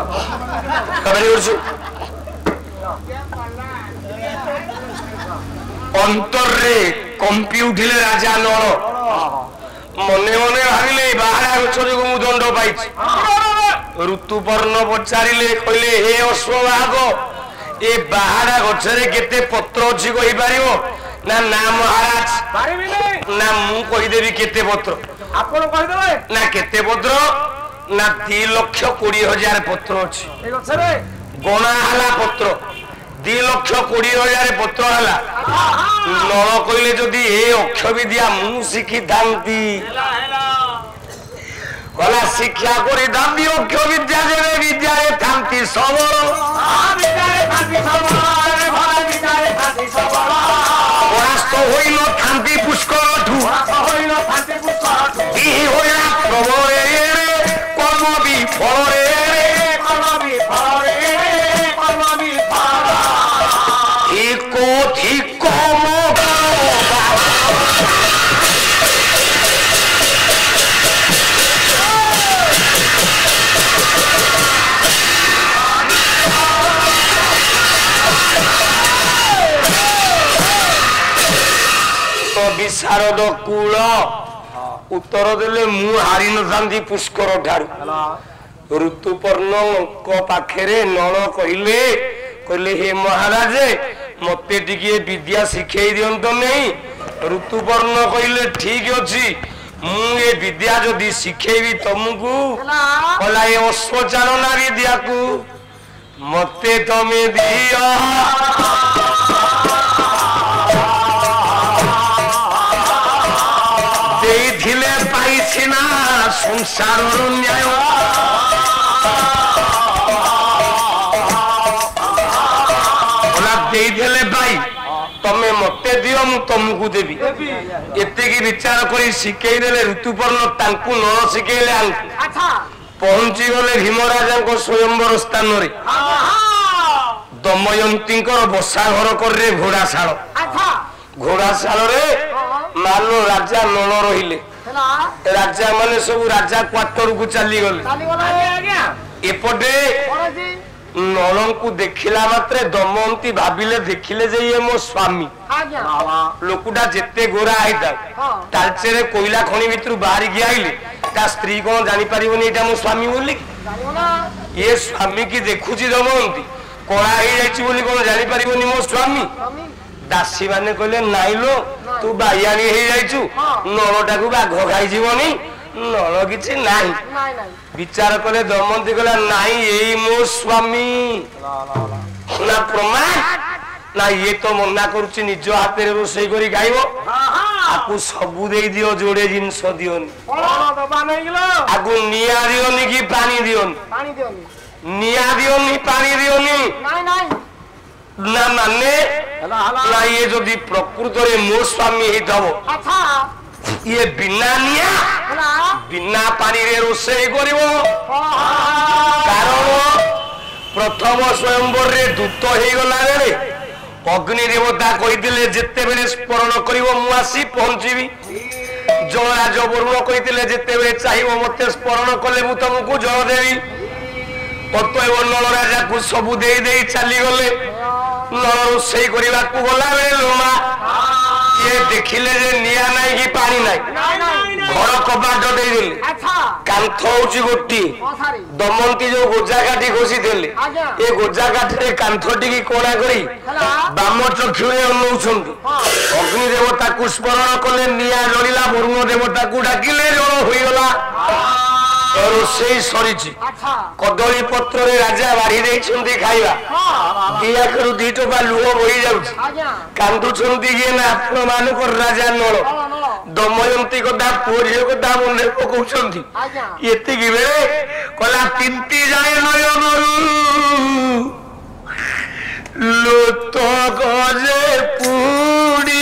অন্তরে কম্পি উঠিলে রাজা নল মনে মনে ভাবিলে বাহারা গছ যোগ মু দণ্ড পাইছি ঋতুপর্ণ পচারিলে কইলে হে অশ্ববাহক এ বাহারা গছরে কেতে পত্র অছি কইপারিব ନା ନା ମହାରାଜ ପାରିବିନି ନା ମୁଁ କହିଦେବି କେତେ ପତ୍ର ଆପଣ କହିଦେବେ ନା କେତେ ପତ୍ର ନା 2,20,000 ପତ୍ର ଅଛି ଏ ଗଛରେ ଗଣା ହେଲା ପତ୍ର 2,20,000 ପତ୍ର ହେଲା ନଳ କହିଲେ ଯଦି ଏ ଅକ୍ଷ ବିଦ୍ୟା ମୁଁ ଶିଖିଥାନ୍ତି କଲା ଶିକ୍ଷା କରିଥାନ୍ତି ଅକ୍ଷ ବିଦ୍ୟା ଯେବେ ବିଦ୍ୟାରେ ଥାନ୍ତି ସବଳ ପରାସ୍ତ ହୋଇନଥାନ୍ତି ପୁଷ୍କରଠୁ ହୋଇଲା ପ୍ରବଳରେ କର୍ମ ବିଫଳରେ ଠିକ ବିଶାରଦ କୂଳ ଉତ୍ତର ଦେଲେ ମୁଁ ହାରି ନଥାନ୍ତି ପୁଷ୍କର ଠାରୁ ଋତୁପର୍ଣ୍ଣଙ୍କ ପାଖରେ ନଳ କହିଲେ ହେ ମହାରାଜ ମତେ ଟିକେ ବିଦ୍ୟା ଶିଖେଇ ଦିଅନ୍ତୁ ନାହିଁ ଋତୁପର୍ଣ୍ଣ କହିଲେ ଠିକ ଅଛି ମୁଁ ଏ ବିଦ୍ୟା ଯଦି ଶିଖେଇବି ତମକୁ କହିଲା ଏ ଅଶ୍ୱଚାଳନା ବିଦ୍ୟାକୁ ମତେ ତମେ ଦିଅ ଦେଇଥିଲେ ପାଇଛି ନା ସଂସାରର ନ୍ୟାୟ ଦେଇଥିଲେ ଭାଇ ତମେ ମତେ ଦିଅ ମୁଁ ତମକୁ ଦେବି ଏତିକି ବିଚାର କରି ଶିଖେଇ ଦେଲେ ଋତୁପର୍ଣ୍ଣ ତାଙ୍କୁ ନ ଶିଖେଇଲେ ପହଞ୍ଚି ଗଲେ ଭୀମରାଜାଙ୍କ ସ୍ୱୟଂବର ସ୍ଥାନରେ ଦମୟନ୍ତୀଙ୍କର ବସା ଘର କରେ ଘୋଡାଶାଳ ଘୋଡାଶାଳରେ ମାନ ରାଜା ନଳ ରହିଲେ ରାଜା ମାନେ ସବୁ ରାଜା କ୍ୱାର୍ଟରକୁ ଚାଲିଗଲେ ଏପଟେ ନଳଙ୍କୁ ଦେଖିଲା ମାତ୍ରେ ଦମୟନ୍ତୀ ଭାବିଲେ ଦେଖିଲେ ଯେ ଇଏ ମୋ ସ୍ୱାମୀ ଲୋକଟା ଯେତେ ଗୋରା ହେଇଥାଏ ତାଳଚେରେ କୋଇଲା ଖଣି ଭିତରୁ ବାହାରିକି ଆଇଲେ ତା ସ୍ତ୍ରୀ କଣ ଜାଣିପାରିବନି ଏଇଟା ମୋ ସ୍ୱାମୀ ବୋଲି ଇଏ ସ୍ୱାମୀ କି ଦେଖୁଛି ଦମୟନ୍ତୀ କଳା ହେଇଯାଇଛି ବୋଲି କଣ ଜାଣିପାରିବନି ମୋ ସ୍ୱାମୀ ଦାସୀ ମାନେ କହିଲେ ନାଇଁ ଲୋ ତୁ ବାଇଆଣୀ ହେଇଯାଇଛୁ ନଳଟାକୁ ବାଘ ଖାଇଯିବନି ନଳ କିଛି ନାହିଁ ବିଚାର କଲେ ଦମୟନ୍ତୀ କହିଲା ନାଇଁ ଏଇ ମୋ ସ୍ୱାମୀ ନା ପ୍ରମାଣ ନା ଇଏ ତ ମନା କରୁଛି ନିଜ ହାତରେ ରୋଷେଇ କରି ଖାଇବ ଆକୁ ସବୁ ଦେଇଦିଅ ଯୋଡେ ଜିନିଷ ଦିଅନି ଆକୁ ନିଆଁ ଦିଅନି କି ପାଣି ଦିଅନି ନିଆଁ ଦିଅନି ପାଣି ଦିଅନି ନା ମାନେ ନା ଇଏ ଯଦି ପ୍ରକୃତରେ ମୋ ସ୍ୱାମୀ ହେଇଥିବ ଇଏ ବିନା ନିଆଁ ବିନା ପାଣିରେ ରୋଷେଇ କରିବ କାରଣ ପ୍ରଥମ ସ୍ୱୟଂବରରେ ଦୂତ ହେଇଗଲା ବେଳେ ଅଗ୍ନି ଦେବତା କହିଥିଲେ ଯେତେବେଳେ ସ୍ମରଣ କରିବ ମୁଁ ଆସି ପହଞ୍ଚିବି ଜଳରାଜ ବରୁଣ କହିଥିଲେ ଯେତେବେଳେ ଚାହିଁବ ମତେ ସ୍ମରଣ କଲେ ମୁଁ ତମକୁ ଜଳ ଦେବି ଅତଏବ ନଳ ରାଜାକୁ ସବୁ ଦେଇ ଦେଇ ଚାଲିଗଲେ ନଳ ରୋଷେଇ କରିବାକୁ ଗଲା ବେଳେ ଲୋମା ଇଏ ଦେଖିଲେ ଯେ ନିଆଁ ନାହିଁ କି ପାଣି ନାହିଁ ଘର କବାଟ ଦେଇଦେଲେ କାନ୍ଥ ହଉଛି ଗୋଟିଏ ଦମୟନ୍ତୀ ଯୋଉ ଗୋଜା କାଠି ଘୋଷିଥିଲେ ଏ ଗୋଜା କାଠିରେ କାନ୍ଥ ଟିକେ କଣା କରି ବାମ ଚକ୍ଷୁରେ ଅନଉଛନ୍ତି ଅଗ୍ନି ଦେବତାକୁ ସ୍ମରଣ କଲେ ନିଆଁ ଜଳିଲା ବରୁଣ ଦେବତାକୁ ଡାକିଲେ ଜଳ ହୋଇଗଲା ରୋଷେଇ ସରିଛି କଦଳୀ ପତ୍ରରେ ରାଜା ବାଢି ଦେଇଛନ୍ତି ଖାଇବା ଦି ଆଖରୁ 2 ଟୋପା ଲୁହ ବୋହି ଯାଉଛି କାନ୍ଦୁଛନ୍ତି କିଏ ନା ଆପଣ ମାନଙ୍କର ରାଜା ନଳ ଦମୟନ୍ତୀ କଥା ପୁଅ ଝିଅ କଥା ମନେ ପକଉଛନ୍ତି ଏତିକି ବେଳେ କହିଲା ତିନ୍ତି ଯାଏ ନୟନରୁ ଲୋତ ଗଜେ ପୁଡି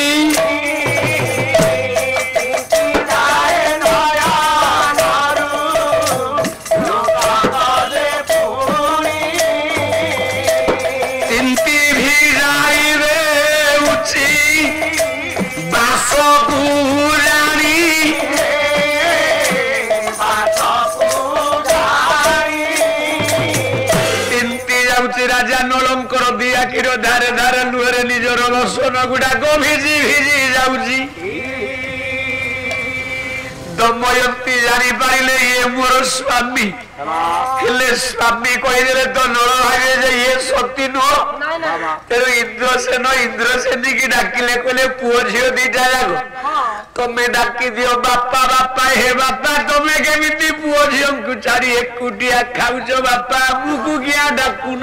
ରାଜା ନଳଙ୍କର ଦି ଆଖିର ଧାରେ ଧାରେ ଲୁହରେ ନିଜର ରସନ ଗୁଡାକ ଭିଜି ଭିଜି ଯାଉଛି दमयंती जानी पारिले ये मोर स्वामी हेले स्वामी कहीदेले तो नल भागे जे ये सती नुह तेरे इंद्रसेन की डाकिले कहले पुओ झील दीटा जाक तमें डाकी दियो बापा बापा हे बापा तमें केमिति पुओ झील को छाड़ी एकुटिया खाउछ बापा मुकु किया डाकुन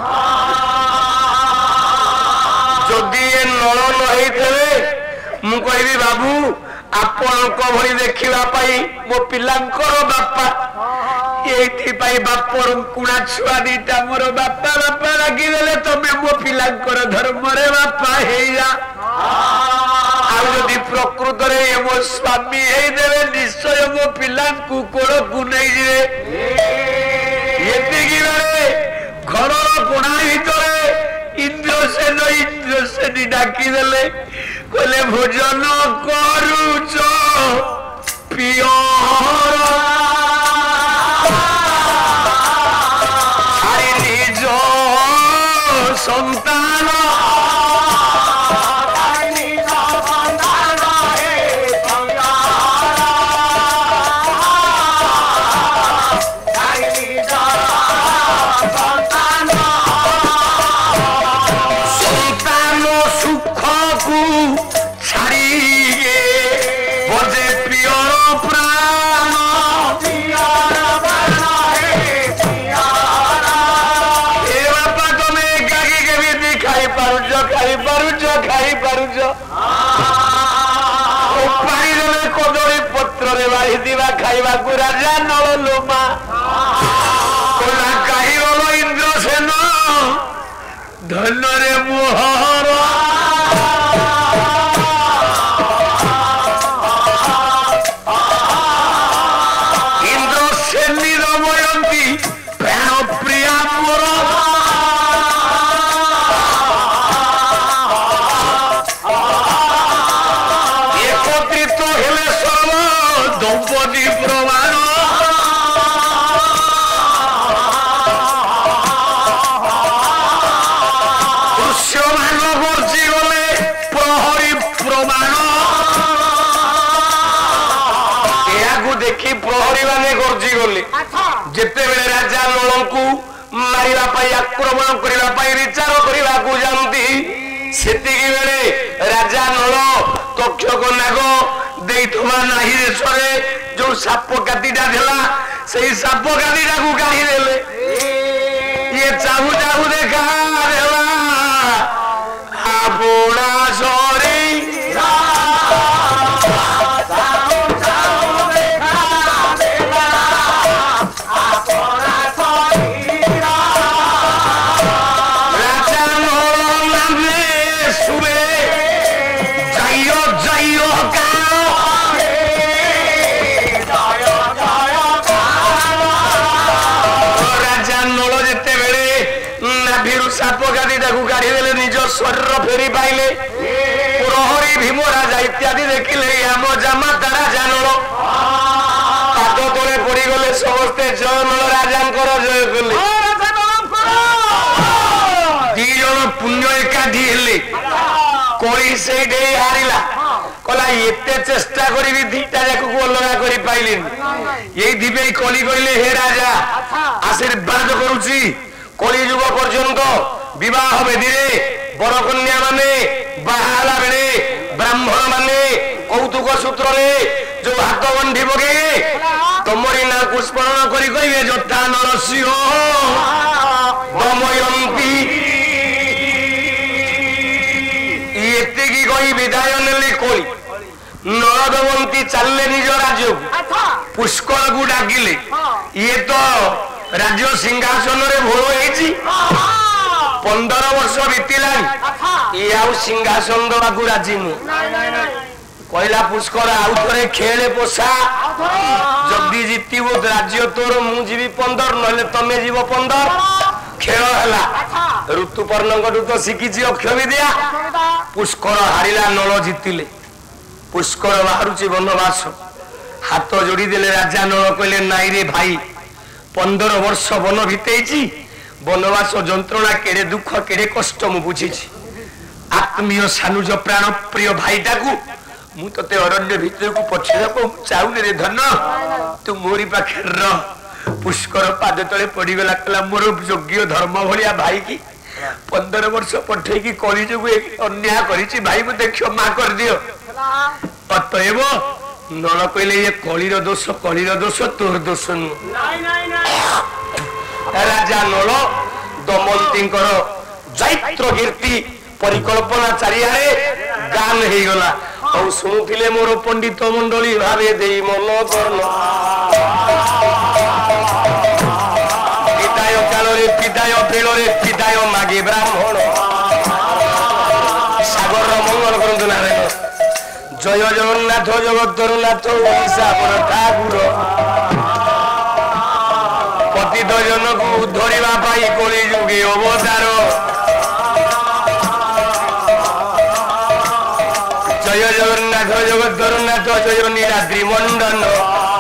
जदि ए नल नही थे मु कहबी बाबू आपण भली देखा मो पिलांकर बापा ये बापर कुणा छुआ दीटा मोर बापा बापा लगिदेले तमें मो पिलांकर धर्म रे बापा हेया प्रकृत मो स्वामी देवे निश्चय मो पिला कोल को नहीं जाए घर कोणा भर इंद्रसेन डाकिदेले कहले भोजन करुच पियर निज संतान कदली पत्र खाइबा को राजा नल लोमा कहीबल इंद्रसेन धन रे मोहर इंद्रसेन दमयंती प्राण प्रिया मोर एकत्रित हेले सर्व दंपति प्रमाण पुष्यमान गर्जी गले प्रहरी प्रमाण या देखी प्रहरी माने गर्जी गले जिते बेले राजा नल को मारिबा आक्रमण करने विचार करने को जानती सेतिकी बेले राजा नल तक्षक नाग देइथवा नाही देशरे जो साप काटीटा थिला सेही साप काटीटा को काढ़ी देले ये चाहू चाहू देखा देला आपोड़ा सरी राजा नल नामे सुबे जाइयो जाइयो का साप गादीटा को काढ़ी देले निज शरीर फेरी पाइले प्रहरी भीम राजा इत्यादि देखिले आम जामा तारा जानल पाद तले पड़गले समस्ते जय नल राजा जय कले दी जन पुण्य एकाठी हेले कली से हारिला कहला एते चेष्टा करी दीटा जाक को अलगा करी पाइलेनी यही कली कहले हे राजा आशीर्वाद करुची कली युग पर्यंत विवाह बेदी बरकन्या माने बाहाला बेले ब्राह्मण माने कौतुक सूत्र जो हाथ गंढी पके तमरी ना को स्मरण करी कहे जटा नरसिंह दमयंती एतिकी कही विदाय नेले कली नरदमंती चलले निज राज्य पुष्कर को डाकिले ये तो राज्य सिंहासन रे भोर होइछि 15 वर्ष बीतिलानी ये आउ सिंहासन दवा को राजी नु कहला पुष्कर आउ थरे खेले पोसा जल्दी जीतिबो राज्य तोर मु जीवी 15 नले तमे जीव 15 खेल हला ऋतुपर्णंगटू तो शिखिछि अक्षय विद्या पुष्कर हारिला नल जीतिले पुष्कर बाहरुछि वनवास हाथ जोड़ी देले राजा नल कहले नाई रे भाई 15 वर्ष वन बीतेची वनवास जंत्रणा केड़े दुख केड़े कष्ट मु बुझी आत्मीय सानुज प्राण प्रिय भाईटा को ମୁଁ ତତେ ଅରଣ୍ୟ ଭିତରକୁ ପଛେଇବାକୁ ଚାହୁଁନି ରେ ଧନ ତୁ ମୋରି ପାଖରେ ରହ ପୁଷ୍କର ପାଦ ତଳେ ପଡିଗଲା କହିଲା ମୋର ଯୋଗ୍ୟ ଧର୍ମ ଭଳିଆ ଭାଇ କି 15 ବର୍ଷ ପଠେଇକି କଳି ଯୋଗୁ ଅନ୍ୟାୟ କରିଛି ଭାଇ ମତେ କ୍ଷମା କରିଦିଅ ଅତଏବ ନଳ କହିଲେ ଇଏ କଳିର ଦୋଷ ତୋର ଦୋଷ ନୁହଁ ରାଜା ନଳ ଦମୟନ୍ତୀଙ୍କର ଜୈତ୍ର କୀର୍ତ୍ତି ପରିକଳ୍ପନା ଚାରିଆଡେ ଗାନ ହେଇଗଲା ଆଉ ଶୁଣୁଥିଲେ ମୋର ପଣ୍ଡିତ ମଣ୍ଡଳୀ ଭାବେ ଦେଇ ମନ କର୍ଣ୍ଣ ବିଦାୟ କାଳରେ ବିଦାୟ ବେଳରେ ବିଦାୟ ମାଗେ ବ୍ରାହ୍ମଣ ସାଗରର ମଙ୍ଗଳ କରନ୍ତୁ ନାରାୟଣ ଜୟ ଜଗନ୍ନାଥ ଜଗତର ନାଥ ଓଡ଼ିଶା ବର ଠାକୁର ପତିତ ଜନକୁ ଧରିବା ପାଇଁ କଳି ଯୁଗେ ଅବତାର ଜୟ ଜଗନ୍ନାଥ ଜଗତର ନାଥ ଜୟ ନୀଳାଦ୍ରି ମଣ୍ଡନ